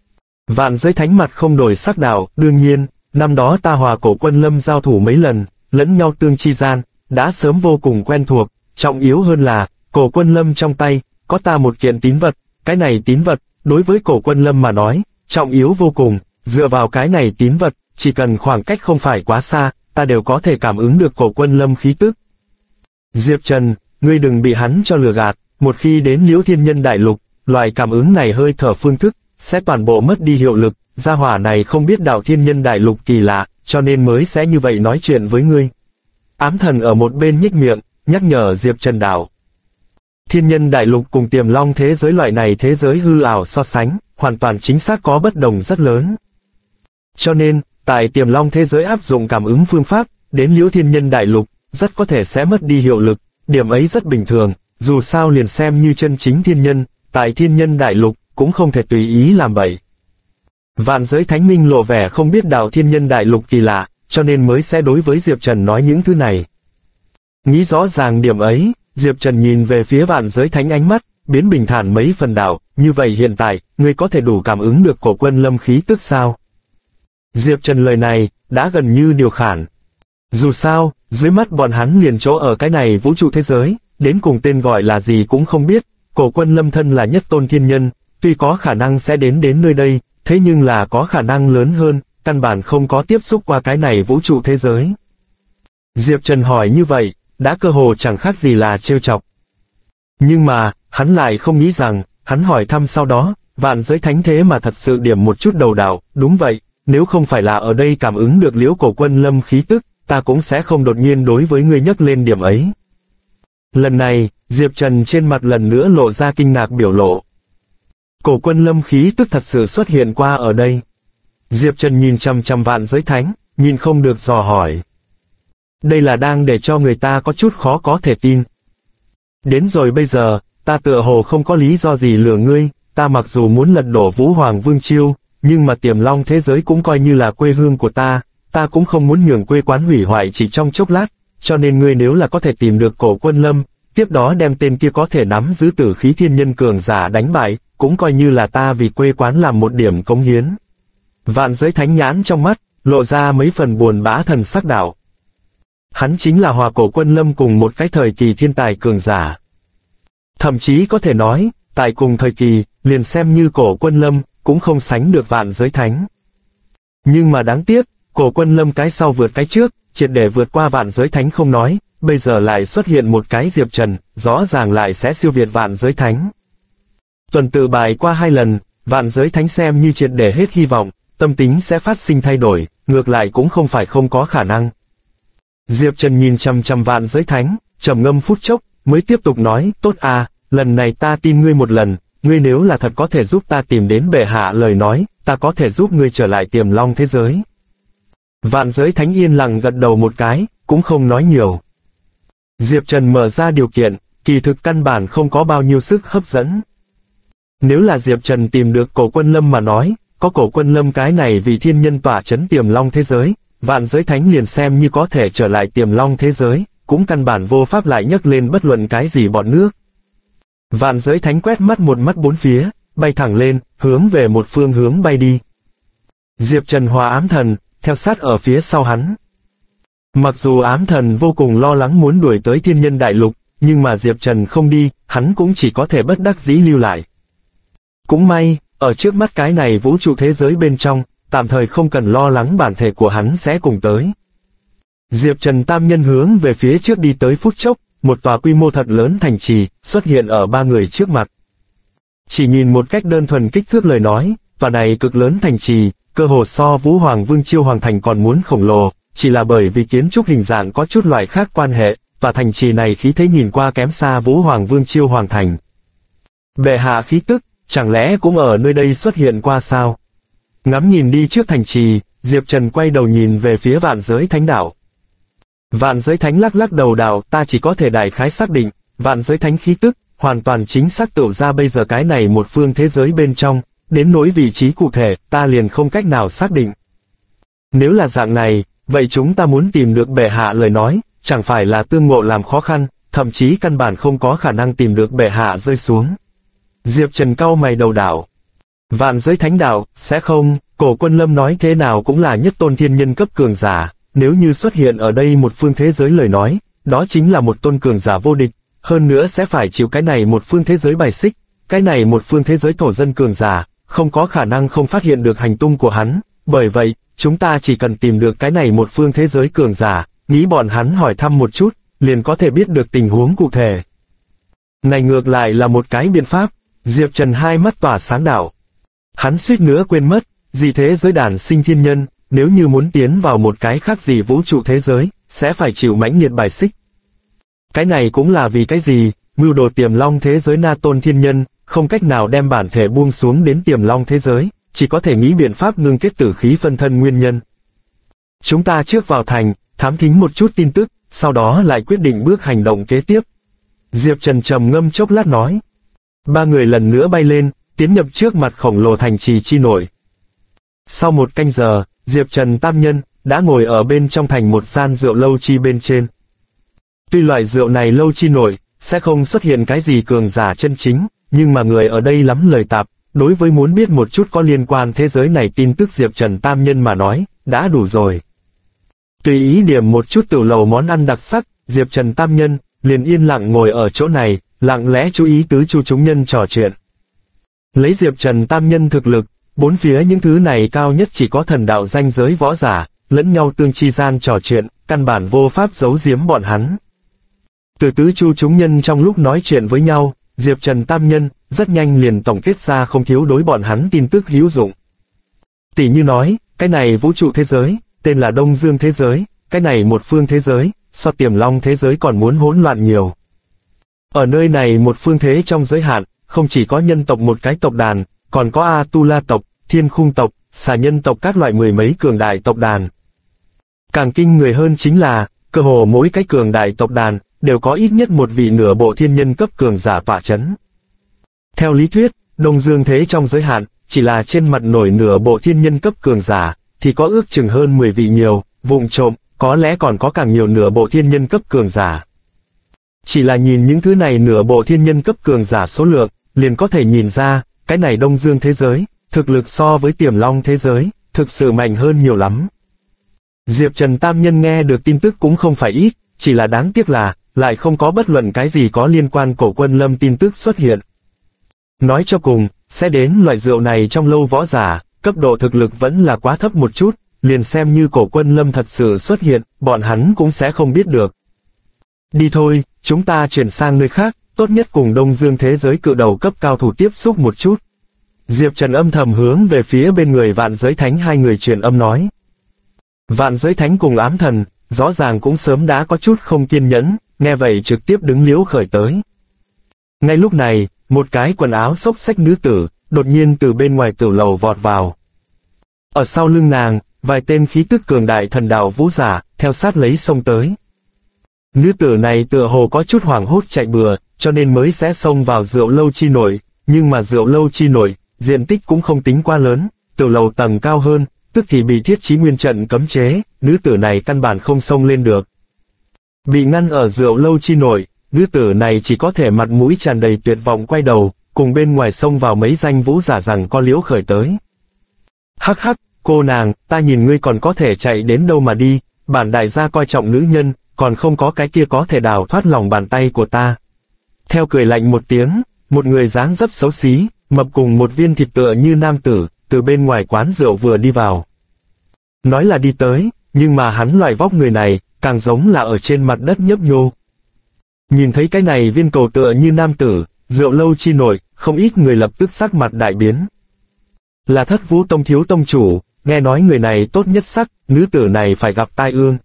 Vạn giới thánh mặt không đổi sắc đạo, đương nhiên, năm đó ta hòa Cổ Quân Lâm giao thủ mấy lần, lẫn nhau tương chi gian, đã sớm vô cùng quen thuộc, trọng yếu hơn là, Cổ Quân Lâm trong tay, có ta một kiện tín vật, cái này tín vật, đối với Cổ Quân Lâm mà nói, trọng yếu vô cùng, dựa vào cái này tín vật, chỉ cần khoảng cách không phải quá xa, ta đều có thể cảm ứng được Cổ Quân Lâm khí tức. Diệp Trần, ngươi đừng bị hắn cho lừa gạt, một khi đến Liễu Thiên Nhân Đại Lục, loại cảm ứng này hơi thở phương thức, sẽ toàn bộ mất đi hiệu lực, gia hỏa này không biết đạo Thiên Nhân Đại Lục kỳ lạ, cho nên mới sẽ như vậy nói chuyện với ngươi. Ám Thần ở một bên nhếch miệng, nhắc nhở Diệp Trần đạo. Thiên Nhân Đại Lục cùng tiềm long thế giới loại này thế giới hư ảo so sánh, hoàn toàn chính xác có bất đồng rất lớn. Cho nên, tại tiềm long thế giới áp dụng cảm ứng phương pháp, đến Liễu Thiên Nhân Đại Lục, rất có thể sẽ mất đi hiệu lực, điểm ấy rất bình thường, dù sao liền xem như chân chính thiên nhân, tại Thiên Nhân Đại Lục, cũng không thể tùy ý làm bậy. Vạn giới thánh minh lộ vẻ không biết đạo Thiên Nhân Đại Lục kỳ lạ, cho nên mới sẽ đối với Diệp Trần nói những thứ này. Nghĩ rõ ràng điểm ấy, Diệp Trần nhìn về phía vạn giới thánh ánh mắt, biến bình thản mấy phần đạo, như vậy hiện tại, ngươi có thể đủ cảm ứng được Cổ Quân Lâm khí tức sao? Diệp Trần lời này, đã gần như điều khản. Dù sao, dưới mắt bọn hắn liền chỗ ở cái này vũ trụ thế giới, đến cùng tên gọi là gì cũng không biết, Cổ Quân Lâm thân là nhất tôn thiên nhân, tuy có khả năng sẽ đến nơi đây, thế nhưng là có khả năng lớn hơn, căn bản không có tiếp xúc qua cái này vũ trụ thế giới. Diệp Trần hỏi như vậy, đã cơ hồ chẳng khác gì là trêu chọc. Nhưng mà, hắn lại không nghĩ rằng, hắn hỏi thăm sau đó, vạn giới thánh thế mà thật sự điểm một chút đầu đạo, đúng vậy, nếu không phải là ở đây cảm ứng được Liễu Cổ Quân Lâm khí tức, ta cũng sẽ không đột nhiên đối với ngươi nhắc lên điểm ấy. Lần này, Diệp Trần trên mặt lần nữa lộ ra kinh ngạc biểu lộ. Cổ Quân Lâm khí tức thật sự xuất hiện qua ở đây. Diệp Trần nhìn chằm chằm Vạn Giới Thánh, nhìn không được dò hỏi. Đây là đang để cho người ta có chút khó có thể tin. Đến rồi bây giờ, ta tựa hồ không có lý do gì lừa ngươi, ta mặc dù muốn lật đổ Vũ Hoàng Vương Chiêu, nhưng mà Tiềm Long thế giới cũng coi như là quê hương của ta cũng không muốn nhường quê quán hủy hoại chỉ trong chốc lát, cho nên ngươi nếu là có thể tìm được Cổ Quân Lâm, tiếp đó đem tên kia có thể nắm giữ tử khí thiên nhân cường giả đánh bại, cũng coi như là ta vì quê quán làm một điểm cống hiến. Vạn Giới Thánh nhãn trong mắt, lộ ra mấy phần buồn bã thần sắc đạo. Hắn chính là hòa Cổ Quân Lâm cùng một cái thời kỳ thiên tài cường giả. Thậm chí có thể nói, tại cùng thời kỳ, liền xem như Cổ Quân Lâm, cũng không sánh được Vạn Giới Thánh. Nhưng mà đáng tiếc, Cổ Quân Lâm cái sau vượt cái trước, triệt để vượt qua Vạn Giới Thánh không nói, bây giờ lại xuất hiện một cái Diệp Trần, rõ ràng lại sẽ siêu việt Vạn Giới Thánh. Tuần tự bài qua 2 lần, Vạn Giới Thánh xem như triệt để hết hy vọng, tâm tính sẽ phát sinh thay đổi, ngược lại cũng không phải không có khả năng. Diệp Trần nhìn chằm chằm Vạn Giới Thánh, trầm ngâm phút chốc, mới tiếp tục nói, tốt à, lần này ta tin ngươi một lần, ngươi nếu là thật có thể giúp ta tìm đến bệ hạ lời nói, ta có thể giúp ngươi trở lại Tiềm Long thế giới. Vạn Giới Thánh yên lặng gật đầu một cái, cũng không nói nhiều. Diệp Trần mở ra điều kiện, kỳ thực căn bản không có bao nhiêu sức hấp dẫn. Nếu là Diệp Trần tìm được Cổ Quân Lâm mà nói, có Cổ Quân Lâm cái này vì thiên nhân tỏa chấn Tiềm Long thế giới, Vạn Giới Thánh liền xem như có thể trở lại Tiềm Long thế giới, cũng căn bản vô pháp lại nhấc lên bất luận cái gì bọt nước. Vạn Giới Thánh quét mắt một mắt bốn phía, bay thẳng lên, hướng về một phương hướng bay đi. Diệp Trần hòa ám thần, theo sát ở phía sau hắn. Mặc dù ám thần vô cùng lo lắng muốn đuổi tới thiên nhân đại lục, nhưng mà Diệp Trần không đi, hắn cũng chỉ có thể bất đắc dĩ lưu lại. Cũng may, ở trước mắt cái này vũ trụ thế giới bên trong, tạm thời không cần lo lắng bản thể của hắn sẽ cùng tới. Diệp Trần tam nhân hướng về phía trước đi tới phút chốc, một tòa quy mô thật lớn thành trì, xuất hiện ở 3 người trước mặt. Chỉ nhìn một cách đơn thuần kích thước lời nói, tòa này cực lớn thành trì, cơ hồ so Vũ Hoàng Vương Chiêu Hoàng Thành còn muốn khổng lồ, chỉ là bởi vì kiến trúc hình dạng có chút loại khác quan hệ, tòa thành trì này khí thế nhìn qua kém xa Vũ Hoàng Vương Chiêu Hoàng Thành. Bệ hạ khí tức, chẳng lẽ cũng ở nơi đây xuất hiện qua sao? Ngắm nhìn đi trước thành trì, Diệp Trần quay đầu nhìn về phía Vạn Giới Thánh đảo. Vạn Giới Thánh lắc lắc đầu đạo, ta chỉ có thể đại khái xác định, Vạn Giới Thánh khí tức, hoàn toàn chính xác tựu ra bây giờ cái này một phương thế giới bên trong, đến nỗi vị trí cụ thể, ta liền không cách nào xác định. Nếu là dạng này, vậy chúng ta muốn tìm được bệ hạ lời nói, chẳng phải là tương ngộ làm khó khăn, thậm chí căn bản không có khả năng tìm được bệ hạ rơi xuống. Diệp Trần cau mày đầu đảo. Vạn Giới Thánh đạo, sẽ không, Cổ Quân Lâm nói thế nào cũng là nhất tôn thiên nhân cấp cường giả, nếu như xuất hiện ở đây một phương thế giới lời nói, đó chính là một tôn cường giả vô địch, hơn nữa sẽ phải chịu cái này một phương thế giới bài xích, cái này một phương thế giới thổ dân cường giả, không có khả năng không phát hiện được hành tung của hắn, bởi vậy, chúng ta chỉ cần tìm được cái này một phương thế giới cường giả, nghĩ bọn hắn hỏi thăm một chút, liền có thể biết được tình huống cụ thể. Này ngược lại là một cái biện pháp, Diệp Trần hai mắt tỏa sáng đạo. Hắn suýt nữa quên mất, gì thế giới đản sinh thiên nhân, nếu như muốn tiến vào một cái khác gì vũ trụ thế giới, sẽ phải chịu mãnh liệt bài xích. Cái này cũng là vì cái gì, mưu đồ Tiềm Long thế giới na tôn thiên nhân, không cách nào đem bản thể buông xuống đến Tiềm Long thế giới, chỉ có thể nghĩ biện pháp ngưng kết tử khí phân thân nguyên nhân. Chúng ta trước vào thành, thám thính một chút tin tức, sau đó lại quyết định bước hành động kế tiếp. Diệp Trần trầm ngâm chốc lát nói. 3 người lần nữa bay lên, tiến nhập trước mặt khổng lồ thành trì chi nội. Sau 1 canh giờ, Diệp Trần tam nhân, đã ngồi ở bên trong thành một gian rượu lâu chi bên trên. Tuy loại rượu này lâu chi nội, sẽ không xuất hiện cái gì cường giả chân chính, nhưng mà người ở đây lắm lời tạp, đối với muốn biết một chút có liên quan thế giới này tin tức Diệp Trần tam nhân mà nói, đã đủ rồi. Tùy ý điểm một chút tiểu lầu món ăn đặc sắc, Diệp Trần tam nhân, liền yên lặng ngồi ở chỗ này, lặng lẽ chú ý tứ chu chúng nhân trò chuyện. Lấy Diệp Trần tam nhân thực lực, bốn phía những thứ này cao nhất chỉ có thần đạo danh giới võ giả, lẫn nhau tương chi gian trò chuyện, căn bản vô pháp giấu giếm bọn hắn. Từ tứ chu chúng nhân trong lúc nói chuyện với nhau, Diệp Trần tam nhân, rất nhanh liền tổng kết ra không thiếu đối bọn hắn tin tức hữu dụng. Tỷ như nói, cái này vũ trụ thế giới, tên là Đông Dương thế giới, cái này một phương thế giới, so Tiềm Long thế giới còn muốn hỗn loạn nhiều. Ở nơi này một phương thế trong giới hạn, không chỉ có nhân tộc một cái tộc đàn, còn có Atula tộc, Thiên Khung tộc, Xà Nhân tộc các loại mười mấy cường đại tộc đàn. Càng kinh người hơn chính là, cơ hồ mỗi cái cường đại tộc đàn, đều có ít nhất một vị nửa bộ thiên nhân cấp cường giả tọa chấn. Theo lý thuyết, Đông Dương thế trong giới hạn, chỉ là trên mặt nổi nửa bộ thiên nhân cấp cường giả, thì có ước chừng hơn 10 vị nhiều, vụng trộm, có lẽ còn có càng nhiều nửa bộ thiên nhân cấp cường giả. Chỉ là nhìn những thứ này nửa bộ thiên nhân cấp cường giả số lượng, liền có thể nhìn ra, cái này Đông Dương thế giới, thực lực so với Tiềm Long thế giới, thực sự mạnh hơn nhiều lắm. Diệp Trần tam nhân nghe được tin tức cũng không phải ít, chỉ là đáng tiếc là, lại không có bất luận cái gì có liên quan Cổ Quân Lâm tin tức xuất hiện. Nói cho cùng, sẽ đến loại rượu này trong lâu võ giả, cấp độ thực lực vẫn là quá thấp một chút, liền xem như Cổ Quân Lâm thật sự xuất hiện, bọn hắn cũng sẽ không biết được. Đi thôi, chúng ta chuyển sang nơi khác, tốt nhất cùng Đông Dương thế giới cự đầu cấp cao thủ tiếp xúc một chút. Diệp Trần âm thầm hướng về phía bên người Vạn Giới Thánh hai người truyền âm nói. Vạn Giới Thánh cùng Ám Thần, rõ ràng cũng sớm đã có chút không kiên nhẫn, nghe vậy trực tiếp đứng liếu khởi tới. Ngay lúc này, một cái quần áo xốc xách nữ tử, đột nhiên từ bên ngoài tiểu lầu vọt vào. Ở sau lưng nàng, vài tên khí tức cường đại thần đạo vũ giả, theo sát lấy xông tới. Nữ tử này tựa hồ có chút hoảng hốt chạy bừa, cho nên mới sẽ xông vào rượu lâu chi nội, nhưng mà rượu lâu chi nội, diện tích cũng không tính quá lớn, tiểu lầu tầng cao hơn, tức thì bị thiết chí nguyên trận cấm chế, nữ tử này căn bản không xông lên được. Bị ngăn ở rượu lâu chi nội, nữ tử này chỉ có thể mặt mũi tràn đầy tuyệt vọng quay đầu, cùng bên ngoài xông vào mấy danh vũ giả rằng có liễu khởi tới. Hắc hắc, cô nàng, ta nhìn ngươi còn có thể chạy đến đâu mà đi, bản đại gia coi trọng nữ nhân, còn không có cái kia có thể đào thoát lòng bàn tay của ta. Theo cười lạnh một tiếng, một người dáng dấp xấu xí, mập cùng một viên thịt tựa như nam tử, từ bên ngoài quán rượu vừa đi vào. Nói là đi tới, nhưng mà hắn loại vóc người này, càng giống là ở trên mặt đất nhấp nhô. Nhìn thấy cái này viên cầu tựa như nam tử, rượu lâu chi nội, không ít người lập tức sắc mặt đại biến. Là Thất Vũ Tông thiếu tông chủ, nghe nói người này tốt nhất sắc, nữ tử này phải gặp tai ương.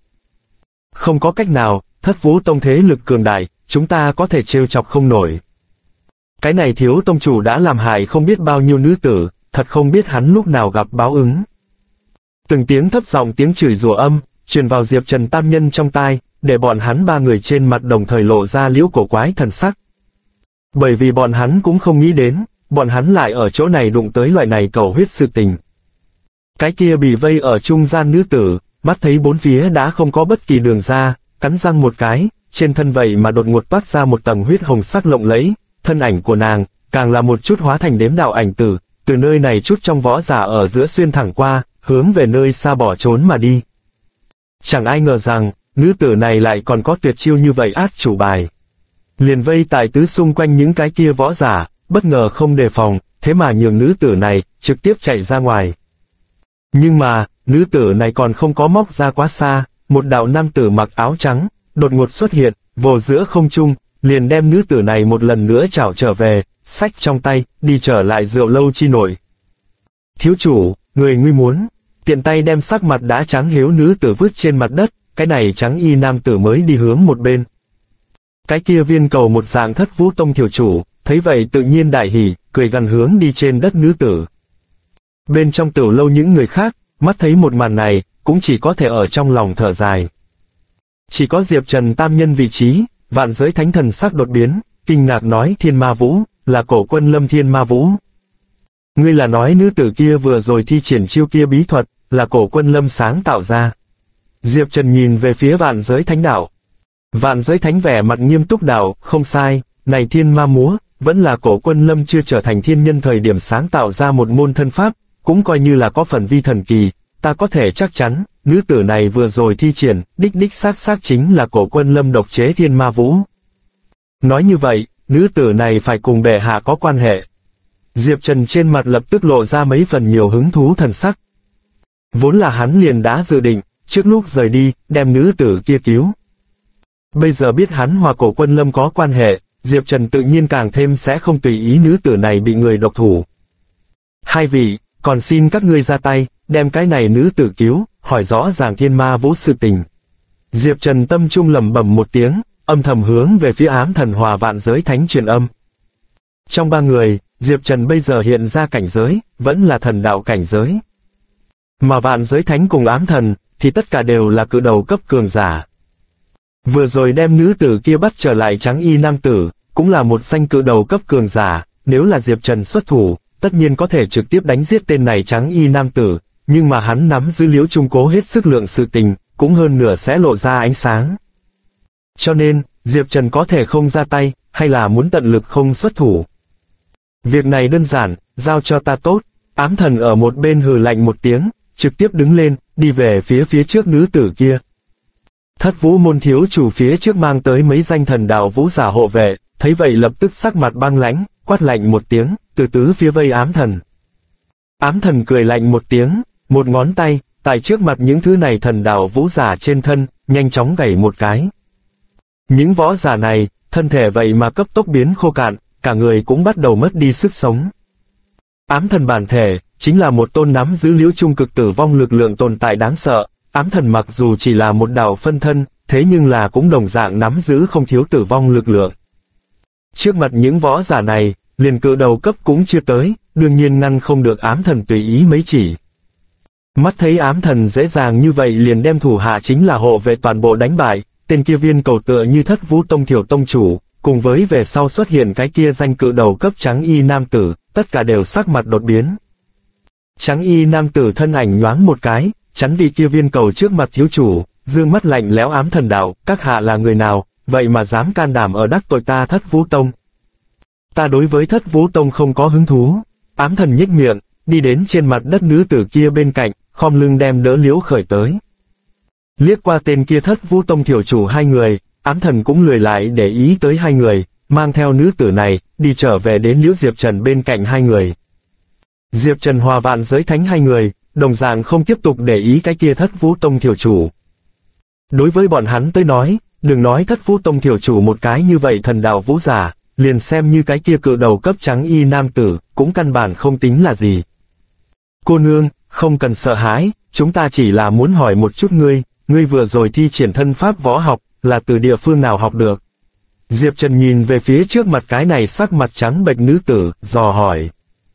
Không có cách nào, Thất Vũ Tông thế lực cường đại, chúng ta có thể trêu chọc không nổi. Cái này thiếu tông chủ đã làm hại không biết bao nhiêu nữ tử, thật không biết hắn lúc nào gặp báo ứng. Từng tiếng thấp giọng tiếng chửi rủa âm, truyền vào Diệp Trần tam nhân trong tai, để bọn hắn ba người trên mặt đồng thời lộ ra liễu cổ quái thần sắc. Bởi vì bọn hắn cũng không nghĩ đến, bọn hắn lại ở chỗ này đụng tới loại này cầu huyết sự tình. Cái kia bị vây ở trung gian nữ tử, mắt thấy bốn phía đã không có bất kỳ đường ra, cắn răng một cái, trên thân vậy mà đột ngột toát ra một tầng huyết hồng sắc lộng lẫy, thân ảnh của nàng, càng là một chút hóa thành đếm đạo ảnh tử, từ nơi này chút trong võ giả ở giữa xuyên thẳng qua, hướng về nơi xa bỏ trốn mà đi. Chẳng ai ngờ rằng, nữ tử này lại còn có tuyệt chiêu như vậy át chủ bài. Liền vây tại tứ xung quanh những cái kia võ giả, bất ngờ không đề phòng, thế mà nhường nữ tử này, trực tiếp chạy ra ngoài. Nhưng mà, nữ tử này còn không có móc ra quá xa, một đạo nam tử mặc áo trắng, đột ngột xuất hiện, vồ giữa không trung, liền đem nữ tử này một lần nữa chảo trở về, xách trong tay, đi trở lại rượu lâu chi nội. Thiếu chủ, người nguy muốn, tiện tay đem sắc mặt đã trắng hiếu nữ tử vứt trên mặt đất, cái này trắng y nam tử mới đi hướng một bên. Cái kia viên cầu một dạng Thất Vũ Tông thiếu chủ, thấy vậy tự nhiên đại hỉ, cười gần hướng đi trên đất nữ tử. Bên trong tiểu lâu những người khác, mắt thấy một màn này, cũng chỉ có thể ở trong lòng thở dài. Chỉ có Diệp Trần tam nhân vị trí, Vạn Giới Thánh thần sắc đột biến, kinh ngạc nói Thiên Ma Vũ, là Cổ Quân Lâm Thiên Ma Vũ. Ngươi là nói nữ tử kia vừa rồi thi triển chiêu kia bí thuật, là Cổ Quân Lâm sáng tạo ra. Diệp Trần nhìn về phía Vạn Giới Thánh đạo. Vạn Giới Thánh vẻ mặt nghiêm túc đạo, không sai, này Thiên Ma Múa, vẫn là Cổ Quân Lâm chưa trở thành thiên nhân thời điểm sáng tạo ra một môn thân pháp, cũng coi như là có phần vi thần kỳ, ta có thể chắc chắn, nữ tử này vừa rồi thi triển, đích xác chính là Cổ Quân Lâm độc chế Thiên Ma Vũ. Nói như vậy, nữ tử này phải cùng bệ hạ có quan hệ. Diệp Trần trên mặt lập tức lộ ra mấy phần nhiều hứng thú thần sắc. Vốn là hắn liền đã dự định, trước lúc rời đi, đem nữ tử kia cứu. Bây giờ biết hắn hòa Cổ Quân Lâm có quan hệ, Diệp Trần tự nhiên càng thêm sẽ không tùy ý nữ tử này bị người độc thủ. Hai vị, còn xin các ngươi ra tay, đem cái này nữ tử cứu, hỏi rõ ràng thiên ma vũ sự tình. Diệp Trần tâm trung lẩm bẩm một tiếng, âm thầm hướng về phía ám thần hòa vạn giới thánh truyền âm. Trong ba người, Diệp Trần bây giờ hiện ra cảnh giới, vẫn là thần đạo cảnh giới. Mà vạn giới thánh cùng ám thần, thì tất cả đều là cự đầu cấp cường giả. Vừa rồi đem nữ tử kia bắt trở lại trắng y nam tử, cũng là một danh cự đầu cấp cường giả, nếu là Diệp Trần xuất thủ, tất nhiên có thể trực tiếp đánh giết tên này trắng y nam tử, nhưng mà hắn nắm giữ Liễu Trung cố hết sức lượng sự tình, cũng hơn nửa sẽ lộ ra ánh sáng. Cho nên, Diệp Trần có thể không ra tay, hay là muốn tận lực không xuất thủ. Việc này đơn giản, giao cho ta tốt. Ám thần ở một bên hừ lạnh một tiếng, trực tiếp đứng lên, đi về phía trước nữ tử kia. Thất Vũ môn thiếu chủ phía trước mang tới mấy danh thần đạo vũ giả hộ vệ, thấy vậy lập tức sắc mặt băng lãnh, quát lạnh một tiếng, từ tứ phía vây ám thần. Ám thần cười lạnh một tiếng, một ngón tay, tại trước mặt những thứ này thần đạo vũ giả trên thân, nhanh chóng gảy một cái. Những võ giả này, thân thể vậy mà cấp tốc biến khô cạn, cả người cũng bắt đầu mất đi sức sống. Ám thần bản thể, chính là một tôn nắm giữ Liễu Trung cực tử vong lực lượng tồn tại đáng sợ. Ám thần mặc dù chỉ là một đạo phân thân, thế nhưng là cũng đồng dạng nắm giữ không thiếu tử vong lực lượng. Trước mặt những võ giả này, liền cự đầu cấp cũng chưa tới, đương nhiên ngăn không được ám thần tùy ý mấy chỉ. Mắt thấy ám thần dễ dàng như vậy liền đem thủ hạ chính là hộ vệ toàn bộ đánh bại, tên kia viên cầu tựa như Thất Vũ tông thiểu tông chủ, cùng với về sau xuất hiện cái kia danh cự đầu cấp trắng y nam tử, tất cả đều sắc mặt đột biến. Trắng y nam tử thân ảnh nhoáng một cái, chắn vị kia viên cầu trước mặt thiếu chủ, dương mắt lạnh lẽo ám thần đạo, các hạ là người nào, vậy mà dám can đảm ở đắc tội ta Thất Vũ tông. Ta đối với Thất Vũ tông không có hứng thú. Ám thần nhếch miệng, đi đến trên mặt đất nữ tử kia bên cạnh, khom lưng đem đỡ Liễu Khởi tới. Liếc qua tên kia Thất Vũ tông thiểu chủ hai người, ám thần cũng lười lại để ý tới hai người, mang theo nữ tử này, đi trở về đến Liễu Diệp Trần bên cạnh hai người. Diệp Trần hòa vạn giới thánh hai người, đồng dạng không tiếp tục để ý cái kia Thất Vũ tông thiểu chủ. Đối với bọn hắn tới nói, đừng nói Thất Vũ tông thiểu chủ một cái như vậy thần đạo vũ giả, liền xem như cái kia cự đầu cấp trắng y nam tử, cũng căn bản không tính là gì. Cô nương, không cần sợ hãi, chúng ta chỉ là muốn hỏi một chút ngươi vừa rồi thi triển thân pháp võ học, là từ địa phương nào học được? Diệp Trần nhìn về phía trước mặt cái này sắc mặt trắng bệch nữ tử, dò hỏi.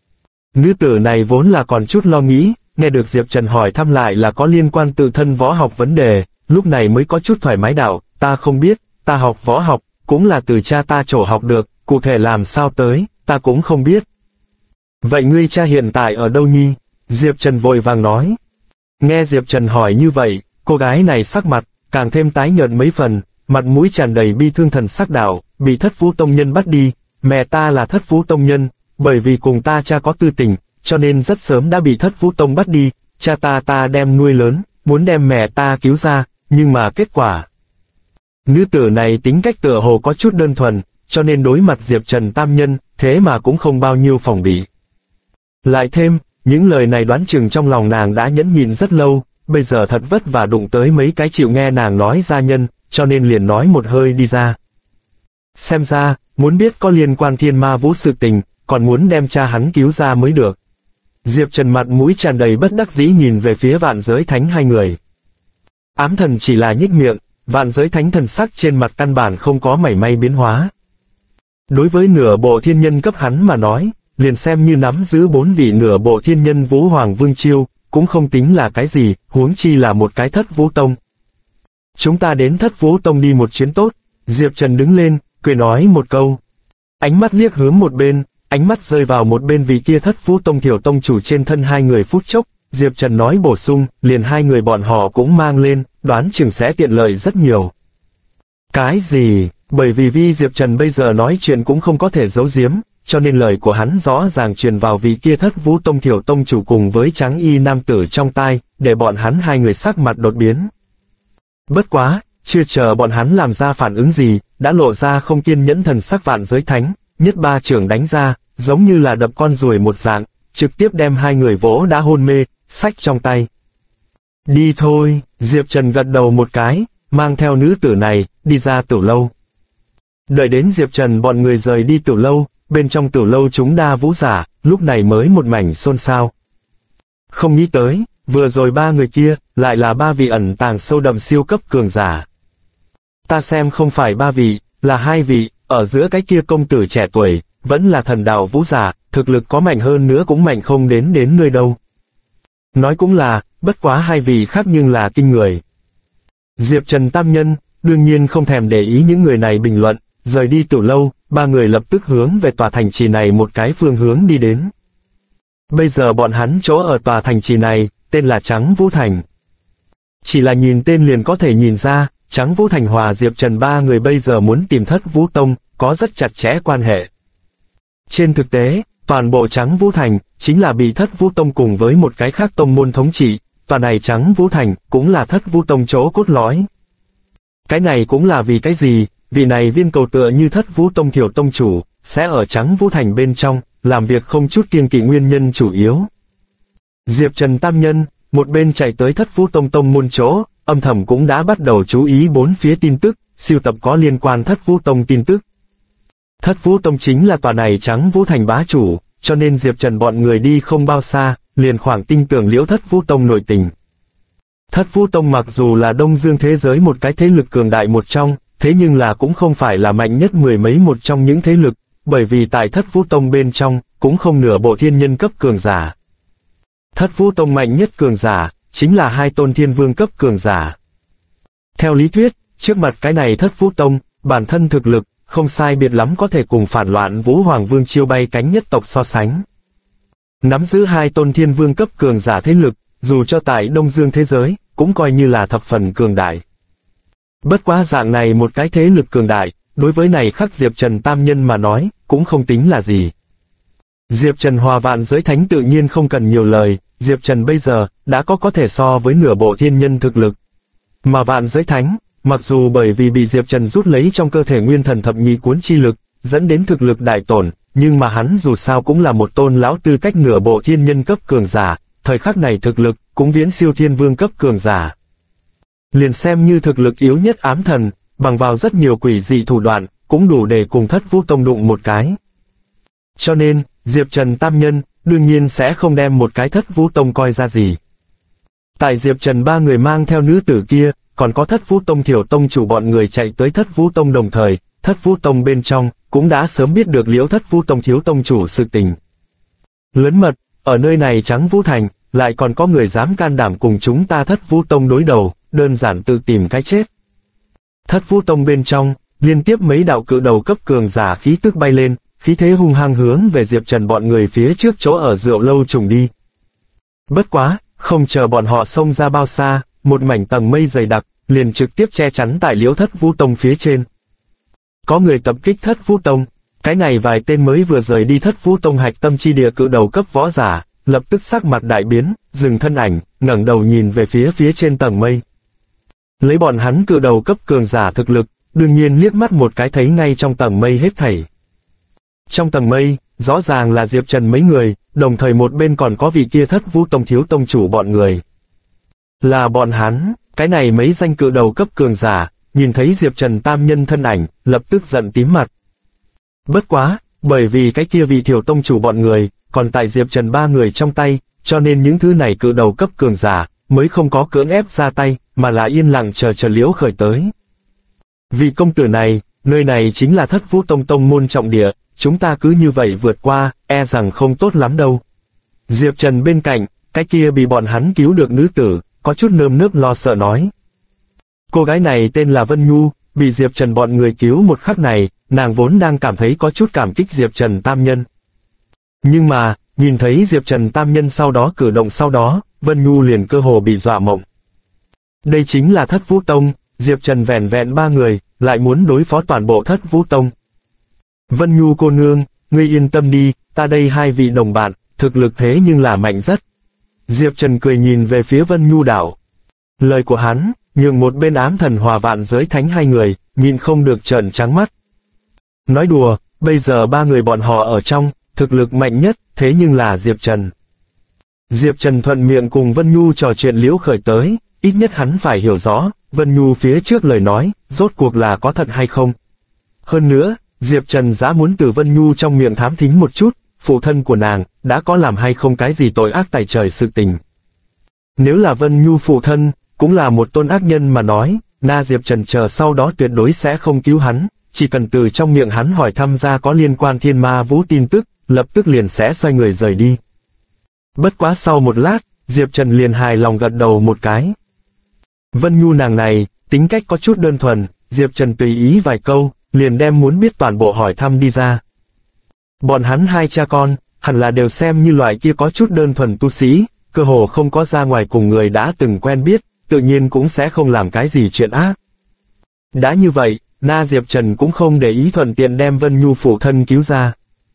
Nữ tử này vốn là còn chút lo nghĩ, nghe được Diệp Trần hỏi thăm lại là có liên quan tự thân võ học vấn đề, lúc này mới có chút thoải mái đạo, ta không biết, ta học võ học, cũng là từ cha ta chỗ học được, cụ thể làm sao tới, ta cũng không biết. Vậy ngươi cha hiện tại ở đâu nhi? Diệp Trần vội vàng nói. Nghe Diệp Trần hỏi như vậy, cô gái này sắc mặt, càng thêm tái nhợt mấy phần, mặt mũi tràn đầy bi thương thần sắc đạo, bị Thất Vũ tông nhân bắt đi, mẹ ta là Thất Vũ tông nhân, bởi vì cùng ta cha có tư tình, cho nên rất sớm đã bị Thất Vũ tông bắt đi, cha ta đem nuôi lớn, muốn đem mẹ ta cứu ra, nhưng mà kết quả. Nữ tử này tính cách tựa hồ có chút đơn thuần, cho nên đối mặt Diệp Trần tam nhân, thế mà cũng không bao nhiêu phòng bị. Lại thêm, những lời này đoán chừng trong lòng nàng đã nhẫn nhịn rất lâu, bây giờ thật vất vả đụng tới mấy cái chịu nghe nàng nói ra nhân, cho nên liền nói một hơi đi ra. Xem ra, muốn biết có liên quan thiên ma vũ sự tình, còn muốn đem cha hắn cứu ra mới được. Diệp Trần mặt mũi tràn đầy bất đắc dĩ nhìn về phía vạn giới thánh hai người. Ám thần chỉ là nhếch miệng, vạn giới thánh thần sắc trên mặt căn bản không có mảy may biến hóa. Đối với nửa bộ thiên nhân cấp hắn mà nói, liền xem như nắm giữ 4 vị nửa bộ thiên nhân Vũ Hoàng Vương Chiêu, cũng không tính là cái gì, huống chi là một cái Thất Vũ tông. Chúng ta đến Thất Vũ tông đi một chuyến tốt. Diệp Trần đứng lên, cười nói một câu. Ánh mắt liếc hướng một bên, ánh mắt rơi vào một bên vị kia Thất Vũ tông thiểu tông chủ trên thân hai người phút chốc, Diệp Trần nói bổ sung, liền hai người bọn họ cũng mang lên, đoán chừng sẽ tiện lợi rất nhiều. Cái gì? Bởi vì Diệp Trần bây giờ nói chuyện cũng không có thể giấu giếm, cho nên lời của hắn rõ ràng truyền vào vị kia Thất Vũ tông thiểu tông chủ cùng với trắng y nam tử trong tai, để bọn hắn hai người sắc mặt đột biến. Bất quá, chưa chờ bọn hắn làm ra phản ứng gì, đã lộ ra không kiên nhẫn thần sắc vạn giới thánh, nhất ba trưởng đánh ra, giống như là đập con ruồi một dạng, trực tiếp đem hai người vỗ đã hôn mê, xách trong tay. Đi thôi, Diệp Trần gật đầu một cái, mang theo nữ tử này, đi ra tiểu lâu. Đợi đến Diệp Trần bọn người rời đi tiểu lâu, bên trong tiểu lâu chúng đa vũ giả, lúc này mới một mảnh xôn xao. Không nghĩ tới, vừa rồi ba người kia, lại là ba vị ẩn tàng sâu đậm siêu cấp cường giả. Ta xem không phải ba vị, là hai vị, ở giữa cái kia công tử trẻ tuổi, vẫn là thần đạo vũ giả, thực lực có mạnh hơn nữa cũng mạnh không đến nơi đâu. Nói cũng là, bất quá hai vị khác nhưng là kinh người. Diệp Trần tam nhân, đương nhiên không thèm để ý những người này bình luận, rời đi tiểu lâu, ba người lập tức hướng về tòa thành trì này một cái phương hướng đi đến. Bây giờ bọn hắn chỗ ở tòa thành trì này, tên là Trắng Vũ Thành. Chỉ là nhìn tên liền có thể nhìn ra, Trắng Vũ Thành hòa Diệp Trần ba người bây giờ muốn tìm Thất Vũ Tông, có rất chặt chẽ quan hệ. Trên thực tế, toàn bộ Trắng Vũ Thành, chính là bị Thất Vũ Tông cùng với một cái khác tông môn thống trị, tòa này Trắng Vũ Thành, cũng là Thất Vũ Tông chỗ cốt lõi. Cái này cũng là vì cái gì, vì này viên cầu tựa như Thất Vũ Tông Thiểu Tông chủ, sẽ ở Trắng Vũ Thành bên trong, làm việc không chút kiêng kỵ nguyên nhân chủ yếu. Diệp Trần tam nhân, một bên chạy tới Thất Vũ Tông tông môn chỗ, âm thầm cũng đã bắt đầu chú ý bốn phía tin tức, sưu tập có liên quan Thất Vũ Tông tin tức. Thất Vũ Tông chính là tòa này Trắng Vũ Thành bá chủ, cho nên Diệp Trần bọn người đi không bao xa, liền khoảng tin tưởng liễu Thất Vũ Tông nội tình. Thất Vũ Tông mặc dù là Đông Dương thế giới một cái thế lực cường đại một trong, thế nhưng là cũng không phải là mạnh nhất mười mấy một trong những thế lực, bởi vì tại Thất Vũ Tông bên trong, cũng không nửa bộ thiên nhân cấp cường giả. Thất Vũ Tông mạnh nhất cường giả, chính là hai tôn thiên vương cấp cường giả. Theo lý thuyết, trước mặt cái này Thất Vũ Tông, bản thân thực lực, không sai biệt lắm có thể cùng phản loạn Vũ Hoàng Vương Chiêu bay cánh nhất tộc so sánh. Nắm giữ hai tôn thiên vương cấp cường giả thế lực, dù cho tại Đông Dương thế giới, cũng coi như là thập phần cường đại. Bất quá dạng này một cái thế lực cường đại, đối với này khắc Diệp Trần tam nhân mà nói, cũng không tính là gì. Diệp Trần hòa vạn giới thánh tự nhiên không cần nhiều lời, Diệp Trần bây giờ, đã có thể so với nửa bộ thiên nhân thực lực. Mà vạn giới thánh, mặc dù bởi vì bị Diệp Trần rút lấy trong cơ thể nguyên thần thập nhị cuốn chi lực, dẫn đến thực lực đại tổn, nhưng mà hắn dù sao cũng là một tôn lão tư cách nửa bộ thiên nhân cấp cường giả, thời khắc này thực lực, cũng viễn siêu thiên vương cấp cường giả. Liền xem như thực lực yếu nhất ám thần, bằng vào rất nhiều quỷ dị thủ đoạn, cũng đủ để cùng Thất Vũ Tông đụng một cái. Cho nên, Diệp Trần tam nhân, đương nhiên sẽ không đem một cái Thất Vũ Tông coi ra gì. Tại Diệp Trần ba người mang theo nữ tử kia, còn có Thất Vũ Tông Thiểu Tông chủ bọn người chạy tới Thất Vũ Tông đồng thời, Thất Vũ Tông bên trong, cũng đã sớm biết được liễu Thất Vũ Tông Thiếu Tông chủ sự tình. Lớn mật, ở nơi này Trắng Vũ Thành, lại còn có người dám can đảm cùng chúng ta Thất Vũ Tông đối đầu, đơn giản tự tìm cái chết. Thất Vũ Tông bên trong, liên tiếp mấy đạo cự đầu cấp cường giả khí tức bay lên, khí thế hung hăng hướng về Diệp Trần bọn người phía trước chỗ ở rượu lâu trùng đi. Bất quá, không chờ bọn họ xông ra bao xa, một mảnh tầng mây dày đặc, liền trực tiếp che chắn tại liễu Thất Vũ Tông phía trên. Có người tập kích Thất Vũ Tông, cái này vài tên mới vừa rời đi Thất Vũ Tông hạch tâm chi địa cự đầu cấp võ giả, lập tức sắc mặt đại biến, dừng thân ảnh, ngẩng đầu nhìn về phía trên tầng mây. Lấy bọn hắn cự đầu cấp cường giả thực lực, đương nhiên liếc mắt một cái thấy ngay trong tầng mây hết thảy. Trong tầng mây, rõ ràng là Diệp Trần mấy người, đồng thời một bên còn có vị kia Thất Vũ Tông Thiếu Tông chủ bọn người. Là bọn hắn, cái này mấy danh cự đầu cấp cường giả, nhìn thấy Diệp Trần tam nhân thân ảnh, lập tức giận tím mặt. Bất quá, bởi vì cái kia vị Thiểu Tông chủ bọn người, còn tại Diệp Trần ba người trong tay, cho nên những thứ này cự đầu cấp cường giả, mới không có cưỡng ép ra tay, mà là yên lặng chờ liễu khởi tới. Vị công tử này, nơi này chính là Thất Vũ Tông tông môn trọng địa, chúng ta cứ như vậy vượt qua, e rằng không tốt lắm đâu. Diệp Trần bên cạnh, cái kia bị bọn hắn cứu được nữ tử, có chút nơm nớp lo sợ nói. Cô gái này tên là Vân Nhu, bị Diệp Trần bọn người cứu một khắc này, nàng vốn đang cảm thấy có chút cảm kích Diệp Trần tam nhân. Nhưng mà, nhìn thấy Diệp Trần tam nhân sau đó cử động sau đó, Vân Nhu liền cơ hồ bị dọa mộng. Đây chính là Thất Vũ Tông, Diệp Trần vẹn vẹn ba người, lại muốn đối phó toàn bộ Thất Vũ Tông. Vân Nhu cô nương, ngươi yên tâm đi, ta đây hai vị đồng bạn, thực lực thế nhưng là mạnh rất. Diệp Trần cười nhìn về phía Vân Nhu đảo. Lời của hắn, nhường một bên ám thần hòa vạn giới thánh hai người, nhìn không được trợn trắng mắt. Nói đùa, bây giờ ba người bọn họ ở trong, thực lực mạnh nhất, thế nhưng là Diệp Trần. Diệp Trần thuận miệng cùng Vân Nhu trò chuyện liễu khởi tới, ít nhất hắn phải hiểu rõ, Vân Nhu phía trước lời nói, rốt cuộc là có thật hay không. Hơn nữa, Diệp Trần đã muốn từ Vân Nhu trong miệng thám thính một chút, phụ thân của nàng, đã có làm hay không cái gì tội ác tày trời sự tình. Nếu là Vân Nhu phụ thân, cũng là một tôn ác nhân mà nói, Na Diệp Trần chờ sau đó tuyệt đối sẽ không cứu hắn, chỉ cần từ trong miệng hắn hỏi thăm ra có liên quan Thiên Ma Vũ tin tức, lập tức liền sẽ xoay người rời đi. Bất quá sau một lát, Diệp Trần liền hài lòng gật đầu một cái. Vân Nhu nàng này, tính cách có chút đơn thuần, Diệp Trần tùy ý vài câu, liền đem muốn biết toàn bộ hỏi thăm đi ra. Bọn hắn hai cha con, hẳn là đều xem như loại kia có chút đơn thuần tu sĩ, cơ hồ không có ra ngoài cùng người đã từng quen biết, tự nhiên cũng sẽ không làm cái gì chuyện ác. Đã như vậy, Na Diệp Trần cũng không để ý, thuận tiện đem Vân Nhu phụ thân cứu ra.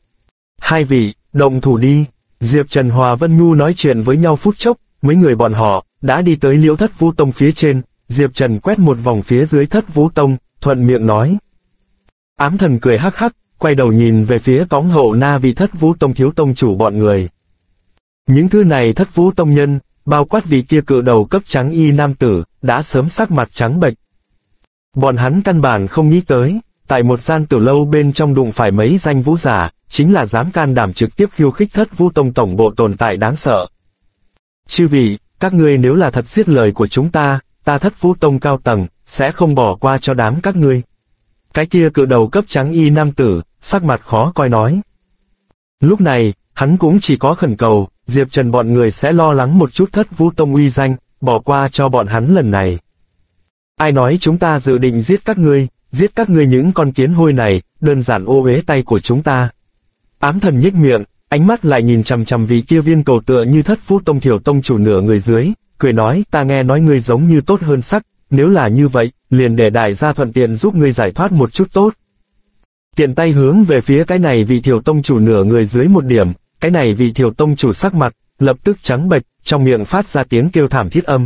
Hai vị, động thủ đi. Diệp Trần hòa Vân Nhu nói chuyện với nhau phút chốc, mấy người bọn họ đã đi tới Liễu Thất Vũ Tông phía trên, Diệp Trần quét một vòng phía dưới Thất Vũ Tông, thuận miệng nói. Ám Thần cười hắc hắc, quay đầu nhìn về phía cõng hậu Na vị Thất Vũ Tông thiếu tông chủ bọn người. Những thứ này Thất Vũ Tông nhân, bao quát vị kia cự đầu cấp trắng y nam tử, đã sớm sắc mặt trắng bệch. Bọn hắn căn bản không nghĩ tới, tại một gian tiểu lâu bên trong đụng phải mấy danh vũ giả, chính là dám can đảm trực tiếp khiêu khích Thất Vũ Tông tổng bộ tồn tại đáng sợ. Chư vị, các ngươi nếu là thật giết lời của chúng ta, ta Thất Vũ Tông cao tầng, sẽ không bỏ qua cho đám các ngươi. Cái kia cự đầu cấp trắng y nam tử, sắc mặt khó coi nói. Lúc này, hắn cũng chỉ có khẩn cầu, Diệp Trần bọn người sẽ lo lắng một chút Thất Vũ Tông uy danh, bỏ qua cho bọn hắn lần này. Ai nói chúng ta dự định giết các ngươi những con kiến hôi này, đơn giản ô uế tay của chúng ta. Ám Thần nhếch miệng, ánh mắt lại nhìn chằm chằm vị kia viên cầu tựa như Thất Vũ Tông thiểu tông chủ nửa người dưới, cười nói, ta nghe nói ngươi giống như tốt hơn sắc, nếu là như vậy, liền để đại gia thuận tiện giúp ngươi giải thoát một chút tốt. Tiện tay hướng về phía cái này vị thiểu tông chủ nửa người dưới một điểm, cái này vị thiểu tông chủ sắc mặt, lập tức trắng bệch, trong miệng phát ra tiếng kêu thảm thiết âm.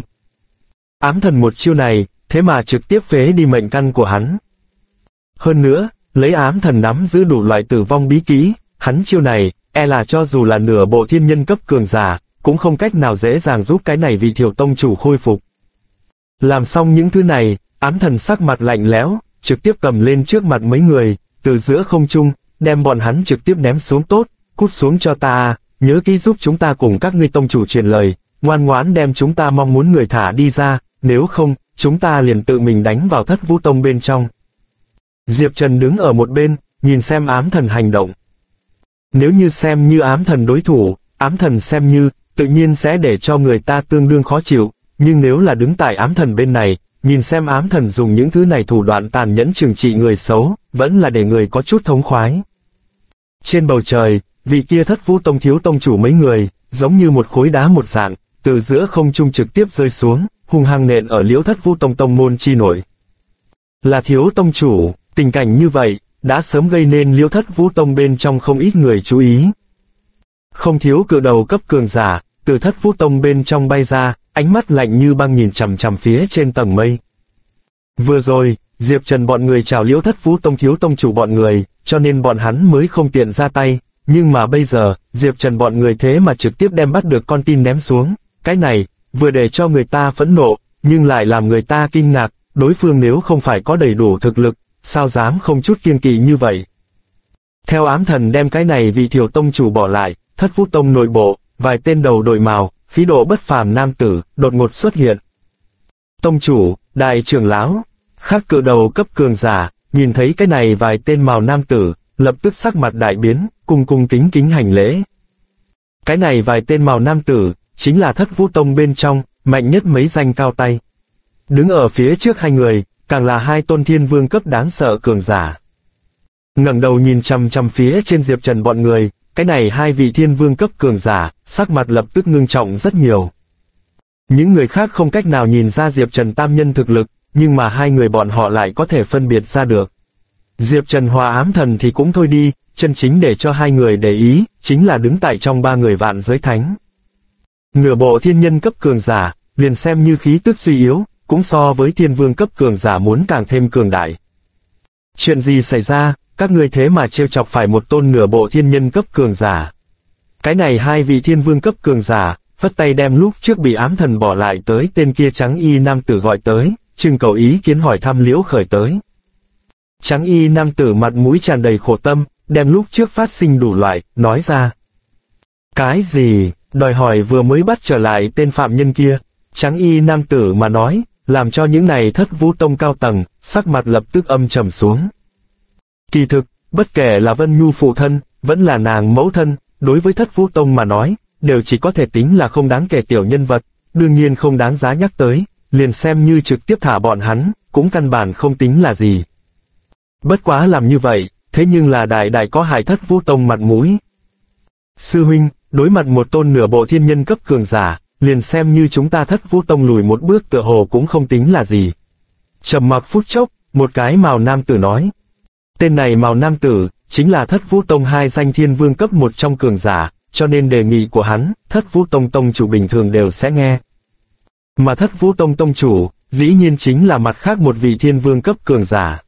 Ám Thần một chiêu này, thế mà trực tiếp phế đi mệnh căn của hắn. Hơn nữa, lấy Ám Thần nắm giữ đủ loại tử vong bí kỹ, hắn chiêu này, e là cho dù là nửa bộ thiên nhân cấp cường giả, cũng không cách nào dễ dàng giúp cái này vị thiểu tông chủ khôi phục. Làm xong những thứ này, Ám Thần sắc mặt lạnh lẽo, trực tiếp cầm lên trước mặt mấy người, từ giữa không trung, đem bọn hắn trực tiếp ném xuống tốt, cút xuống cho ta, nhớ kỹ giúp chúng ta cùng các ngươi tông chủ truyền lời, ngoan ngoãn đem chúng ta mong muốn người thả đi ra, nếu không, chúng ta liền tự mình đánh vào Thất Vũ Tông bên trong. Diệp Trần đứng ở một bên, nhìn xem Ám Thần hành động. Nếu như xem như Ám Thần đối thủ, Ám Thần xem như, tự nhiên sẽ để cho người ta tương đương khó chịu, nhưng nếu là đứng tại Ám Thần bên này, nhìn xem Ám Thần dùng những thứ này thủ đoạn tàn nhẫn trừng trị người xấu, vẫn là để người có chút thống khoái. Trên bầu trời, vị kia Thất Vũ Tông thiếu tông chủ mấy người, giống như một khối đá một dạng, từ giữa không trung trực tiếp rơi xuống, hung hăng nện ở Liễu Thất Vũ Tông tông môn chi nội. Là thiếu tông chủ, tình cảnh như vậy, đã sớm gây nên Liễu Thất Vũ Tông bên trong không ít người chú ý. Không thiếu cự đầu cấp cường giả, từ Thất Vũ Tông bên trong bay ra, ánh mắt lạnh như băng nhìn chằm chằm phía trên tầng mây. Vừa rồi, Diệp Trần bọn người chào Liễu Thất Vũ Tông thiếu tông chủ bọn người, cho nên bọn hắn mới không tiện ra tay, nhưng mà bây giờ, Diệp Trần bọn người thế mà trực tiếp đem bắt được con tin ném xuống, cái này, vừa để cho người ta phẫn nộ, nhưng lại làm người ta kinh ngạc, đối phương nếu không phải có đầy đủ thực lực, sao dám không chút kiêng kỵ như vậy. Theo Ám Thần đem cái này vị thiểu tông chủ bỏ lại, Thất Vũ Tông nội bộ, vài tên đầu đội màu, khí độ bất phàm nam tử, đột ngột xuất hiện. Tông chủ, đại trưởng lão, khác cự đầu cấp cường giả, nhìn thấy cái này vài tên màu nam tử, lập tức sắc mặt đại biến, cung kính kính hành lễ. Cái này vài tên màu nam tử, chính là Thất Vũ Tông bên trong, mạnh nhất mấy danh cao tay. Đứng ở phía trước hai người, càng là hai tôn thiên vương cấp đáng sợ cường giả. Ngẩng đầu nhìn chằm chằm phía trên Diệp Trần bọn người, cái này hai vị thiên vương cấp cường giả, sắc mặt lập tức ngưng trọng rất nhiều. Những người khác không cách nào nhìn ra Diệp Trần tam nhân thực lực, nhưng mà hai người bọn họ lại có thể phân biệt ra được. Diệp Trần hòa Ám Thần thì cũng thôi đi, chân chính để cho hai người để ý, chính là đứng tại trong ba người vạn giới thánh. Nửa bộ thiên nhân cấp cường giả, liền xem như khí tức suy yếu, cũng so với thiên vương cấp cường giả muốn càng thêm cường đại. Chuyện gì xảy ra, các ngươi thế mà trêu chọc phải một tôn nửa bộ thiên nhân cấp cường giả. Cái này hai vị thiên vương cấp cường giả, phất tay đem lúc trước bị Ám Thần bỏ lại tới tên kia trắng y nam tử gọi tới, trưng cầu ý kiến hỏi thăm Liễu Khởi tới. Trắng y nam tử mặt mũi tràn đầy khổ tâm, đem lúc trước phát sinh đủ loại, nói ra. Cái gì, đòi hỏi vừa mới bắt trở lại tên phạm nhân kia, trắng y nam tử mà nói, làm cho những này Thất Vũ Tông cao tầng, sắc mặt lập tức âm trầm xuống. Kỳ thực, bất kể là Vân Nhu phụ thân, vẫn là nàng mẫu thân, đối với Thất Vũ Tông mà nói, đều chỉ có thể tính là không đáng kể tiểu nhân vật, đương nhiên không đáng giá nhắc tới, liền xem như trực tiếp thả bọn hắn, cũng căn bản không tính là gì. Bất quá làm như vậy, thế nhưng là đại đại có hại Thất Vũ Tông mặt mũi. Sư huynh, đối mặt một tôn nửa bộ thiên nhân cấp cường giả, liền xem như chúng ta Thất Vũ Tông lùi một bước tựa hồ cũng không tính là gì. Trầm mặc phút chốc, một cái Mào nam tử nói. Tên này Mào nam tử, chính là Thất Vũ Tông hai danh thiên vương cấp một trong cường giả, cho nên đề nghị của hắn, Thất Vũ Tông tông chủ bình thường đều sẽ nghe. Mà Thất Vũ Tông tông chủ, dĩ nhiên chính là mặt khác một vị thiên vương cấp cường giả.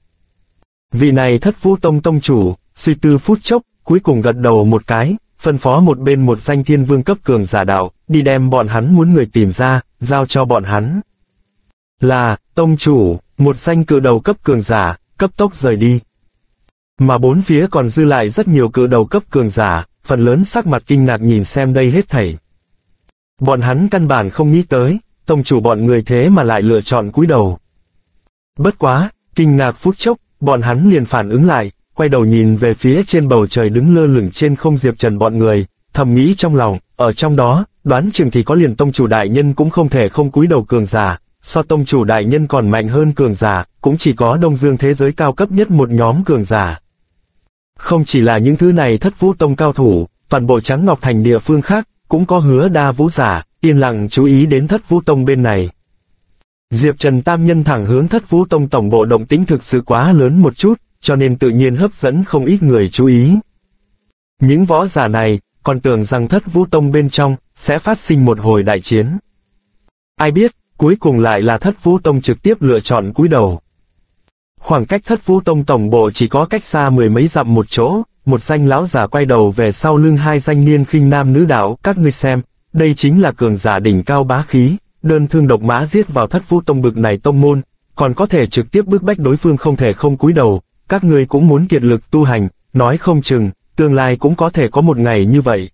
Vị này Thất Vũ Tông tông chủ, suy tư phút chốc, cuối cùng gật đầu một cái, phân phó một bên một danh thiên vương cấp cường giả đạo, đi đem bọn hắn muốn người tìm ra, giao cho bọn hắn. Là, tông chủ, một danh cự đầu cấp cường giả, cấp tốc rời đi. Mà bốn phía còn dư lại rất nhiều cự đầu cấp cường giả, phần lớn sắc mặt kinh ngạc nhìn xem đây hết thảy. Bọn hắn căn bản không nghĩ tới, tông chủ bọn người thế mà lại lựa chọn cúi đầu. Bất quá, kinh ngạc phút chốc, bọn hắn liền phản ứng lại, quay đầu nhìn về phía trên bầu trời đứng lơ lửng trên không Diệp Trần bọn người, thầm nghĩ trong lòng, ở trong đó, đoán chừng thì có liền tông chủ đại nhân cũng không thể không cúi đầu cường giả, so tông chủ đại nhân còn mạnh hơn cường giả, cũng chỉ có Đông Dương thế giới cao cấp nhất một nhóm cường giả. Không chỉ là những thứ này Thất Vũ Tông cao thủ, toàn bộ Trắng Ngọc Thành địa phương khác, cũng có Hứa Đa vũ giả, yên lặng chú ý đến Thất Vũ Tông bên này. Diệp Trần tam nhân thẳng hướng Thất Vũ Tông tổng bộ động tĩnh thực sự quá lớn một chút, cho nên tự nhiên hấp dẫn không ít người chú ý. Những võ giả này, còn tưởng rằng Thất Vũ Tông bên trong, sẽ phát sinh một hồi đại chiến. Ai biết, cuối cùng lại là Thất Vũ Tông trực tiếp lựa chọn cúi đầu. Khoảng cách Thất Vũ Tông tổng bộ chỉ có cách xa mười mấy dặm một chỗ, một danh lão giả quay đầu về sau lưng hai danh niên khinh nam nữ đạo, các ngươi xem, đây chính là cường giả đỉnh cao bá khí, đơn thương độc mã giết vào Thất Vũ Tông bực này tông môn, còn có thể trực tiếp bức bách đối phương không thể không cúi đầu, các ngươi cũng muốn kiệt lực tu hành, nói không chừng, tương lai cũng có thể có một ngày như vậy.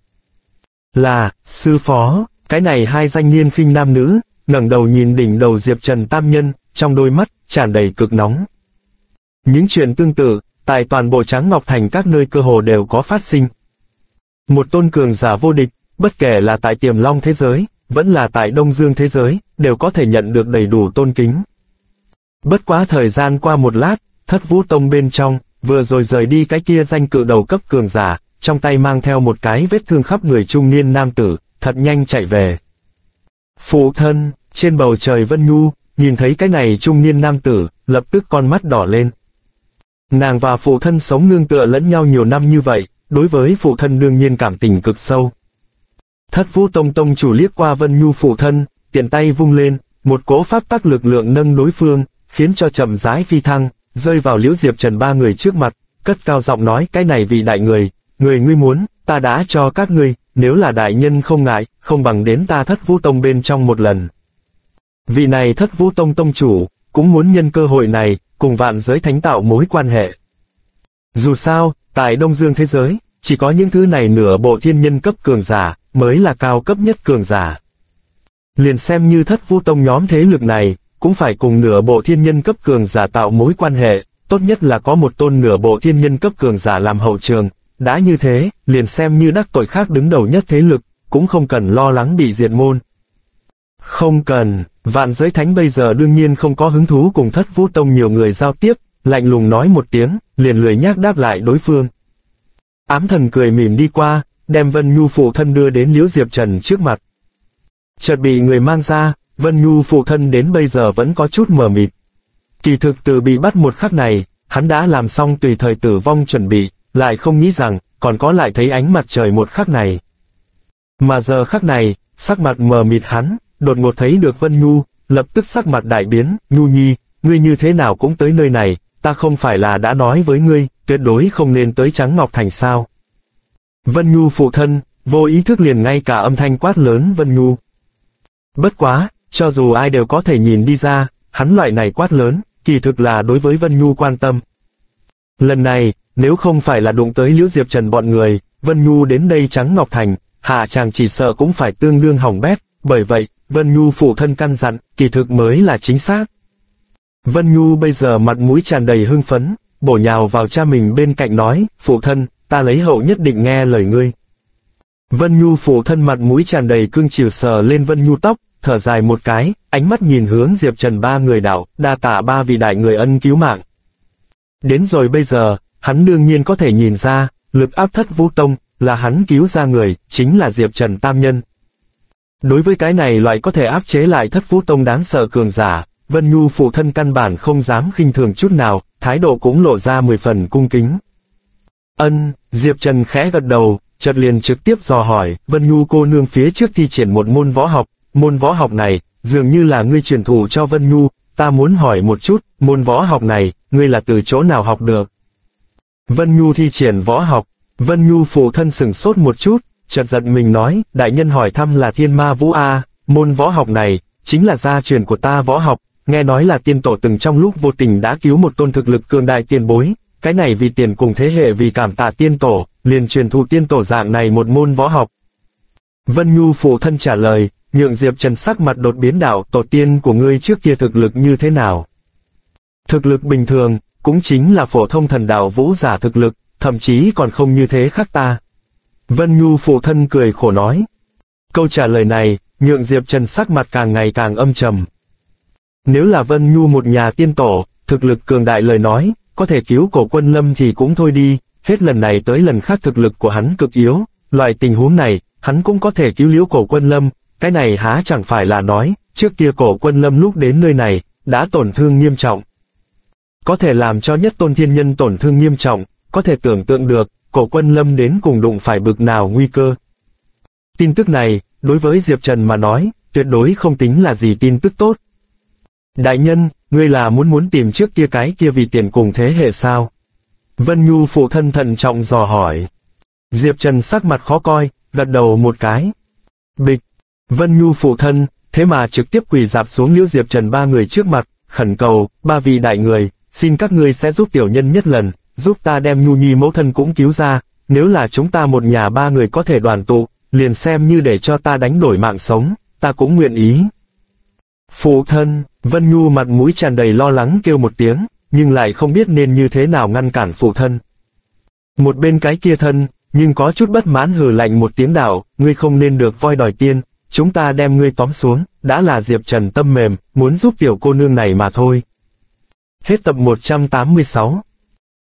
Là, sư phó, cái này hai danh niên khinh nam nữ, ngẩng đầu nhìn đỉnh đầu Diệp Trần tam nhân, trong đôi mắt, tràn đầy cực nóng. Những chuyện tương tự, tại toàn bộ Trắng Ngọc Thành các nơi cơ hồ đều có phát sinh. Một tôn cường giả vô địch, bất kể là tại Tiềm Long thế giới, vẫn là tại Đông Dương thế giới, đều có thể nhận được đầy đủ tôn kính. Bất quá thời gian qua một lát, Thất Vũ Tông bên trong, vừa rồi rời đi cái kia danh cự đầu cấp cường giả, trong tay mang theo một cái vết thương khắp người trung niên nam tử, thật nhanh chạy về. Phụ thân, trên bầu trời Vân Nhu, nhìn thấy cái này trung niên nam tử, lập tức con mắt đỏ lên. Nàng và phụ thân sống nương tựa lẫn nhau nhiều năm như vậy, đối với phụ thân đương nhiên cảm tình cực sâu. Thất Vũ Tông tông chủ liếc qua Vân Nhu phụ thân, tiện tay vung lên, một cỗ pháp tắc lực lượng nâng đối phương, khiến cho chậm rãi phi thăng, rơi vào Liễu Diệp Trần ba người trước mặt, cất cao giọng nói cái này vị đại người ngươi muốn, ta đã cho các ngươi, nếu là đại nhân không ngại, không bằng đến ta Thất Vũ Tông bên trong một lần. Vị này Thất Vũ Tông tông chủ, cũng muốn nhân cơ hội này, cùng vạn giới thánh tạo mối quan hệ. Dù sao, tại Đông Dương thế giới, chỉ có những thứ này nửa bộ thiên nhân cấp cường giả, mới là cao cấp nhất cường giả. Liền xem như Thất Vũ Tông nhóm thế lực này, cũng phải cùng nửa bộ thiên nhân cấp cường giả tạo mối quan hệ, tốt nhất là có một tôn nửa bộ thiên nhân cấp cường giả làm hậu trường. Đã như thế, liền xem như đắc tội khác đứng đầu nhất thế lực, cũng không cần lo lắng bị diệt môn. Không cần, vạn giới thánh bây giờ đương nhiên không có hứng thú cùng Thất Vũ Tông nhiều người giao tiếp, lạnh lùng nói một tiếng, liền lười nhác đáp lại đối phương. Ám thần cười mỉm đi qua, đem Vân Nhu phụ thân đưa đến Liễu Diệp Trần trước mặt. Chợt bị người mang ra, Vân Nhu phụ thân đến bây giờ vẫn có chút mờ mịt. Kỳ thực từ bị bắt một khắc này, hắn đã làm xong tùy thời tử vong chuẩn bị, lại không nghĩ rằng, còn có lại thấy ánh mặt trời một khắc này. Mà giờ khắc này, sắc mặt mờ mịt hắn, đột ngột thấy được Vân Nhu, lập tức sắc mặt đại biến, Nhu nhi, ngươi như thế nào cũng tới nơi này, ta không phải là đã nói với ngươi, tuyệt đối không nên tới Trắng Ngọc Thành sao. Vân Nhu phụ thân, vô ý thức liền ngay cả âm thanh quát lớn Vân Nhu. Bất quá, cho dù ai đều có thể nhìn đi ra, hắn loại này quát lớn, kỳ thực là đối với Vân Nhu quan tâm. Lần này, nếu không phải là đụng tới Liễu Diệp Trần bọn người, Vân Nhu đến đây Trắng Ngọc Thành, hạ chàng chỉ sợ cũng phải tương đương hỏng bét, bởi vậy, Vân Nhu phụ thân căn dặn, kỳ thực mới là chính xác. Vân Nhu bây giờ mặt mũi tràn đầy hưng phấn, bổ nhào vào cha mình bên cạnh nói, phụ thân, ta lấy hậu nhất định nghe lời ngươi. Vân Nhu phụ thân mặt mũi tràn đầy cương chiều sờ lên Vân Nhu tóc, thở dài một cái, ánh mắt nhìn hướng Diệp Trần ba người đạo, đa tạ ba vị đại người ân cứu mạng. Đến rồi bây giờ, hắn đương nhiên có thể nhìn ra, lực áp Thất Vũ Tông, là hắn cứu ra người, chính là Diệp Trần tam nhân. Đối với cái này loại có thể áp chế lại Thất Vũ Tông đáng sợ cường giả, Vân Nhu phụ thân căn bản không dám khinh thường chút nào, thái độ cũng lộ ra 10 phần cung kính. Diệp Trần khẽ gật đầu, chợt liền trực tiếp dò hỏi, Vân Nhu cô nương phía trước thi triển một môn võ học này, dường như là ngươi truyền thụ cho Vân Nhu, ta muốn hỏi một chút, môn võ học này, ngươi là từ chỗ nào học được? Vân Nhu thi triển võ học, Vân Nhu phụ thân sửng sốt một chút, chợt giận mình nói, đại nhân hỏi thăm là Thiên Ma Vũ A, môn võ học này, chính là gia truyền của ta võ học, nghe nói là tiên tổ từng trong lúc vô tình đã cứu một tôn thực lực cường đại tiền bối, cái này vì tiền cùng thế hệ vì cảm tạ tiên tổ, liền truyền thụ tiên tổ dạng này một môn võ học. Vân Nhu phụ thân trả lời, nhượng Diệp Trần sắc mặt đột biến đạo, tổ tiên của ngươi trước kia thực lực như thế nào? Thực lực bình thường, cũng chính là phổ thông thần đạo vũ giả thực lực, thậm chí còn không như thế khác ta. Vân Nhu phụ thân cười khổ nói. Câu trả lời này, nhượng Diệp Trần sắc mặt càng ngày càng âm trầm. Nếu là Vân Nhu một nhà tiên tổ, thực lực cường đại lời nói, có thể cứu Cổ Quân Lâm thì cũng thôi đi, hết lần này tới lần khác thực lực của hắn cực yếu, loại tình huống này, hắn cũng có thể cứu liễu Cổ Quân Lâm, cái này há chẳng phải là nói, trước kia Cổ Quân Lâm lúc đến nơi này, đã tổn thương nghiêm trọng. Có thể làm cho nhất tôn thiên nhân tổn thương nghiêm trọng, có thể tưởng tượng được, Cổ Quân Lâm đến cùng đụng phải bực nào nguy cơ. Tin tức này, đối với Diệp Trần mà nói, tuyệt đối không tính là gì tin tức tốt. Đại nhân, ngươi là muốn tìm trước kia cái kia vì tiền cùng thế hệ sao? Vân Nhu phụ thân thận trọng dò hỏi. Diệp Trần sắc mặt khó coi, gật đầu một cái. Bịch, Vân Nhu phụ thân, thế mà trực tiếp quỳ rạp xuống liễu Diệp Trần ba người trước mặt, khẩn cầu, ba vị đại người, xin các ngươi sẽ giúp tiểu nhân nhất lần, giúp ta đem Nhu Nhi mẫu thân cũng cứu ra, nếu là chúng ta một nhà ba người có thể đoàn tụ, liền xem như để cho ta đánh đổi mạng sống, ta cũng nguyện ý. Phụ thân, Vân Nhu mặt mũi tràn đầy lo lắng kêu một tiếng, nhưng lại không biết nên như thế nào ngăn cản phụ thân. Một bên cái kia thân, nhưng có chút bất mãn hừ lạnh một tiếng đạo, ngươi không nên được voi đòi tiên, chúng ta đem ngươi tóm xuống, đã là Diệp Trần tâm mềm, muốn giúp tiểu cô nương này mà thôi. Hết tập 186.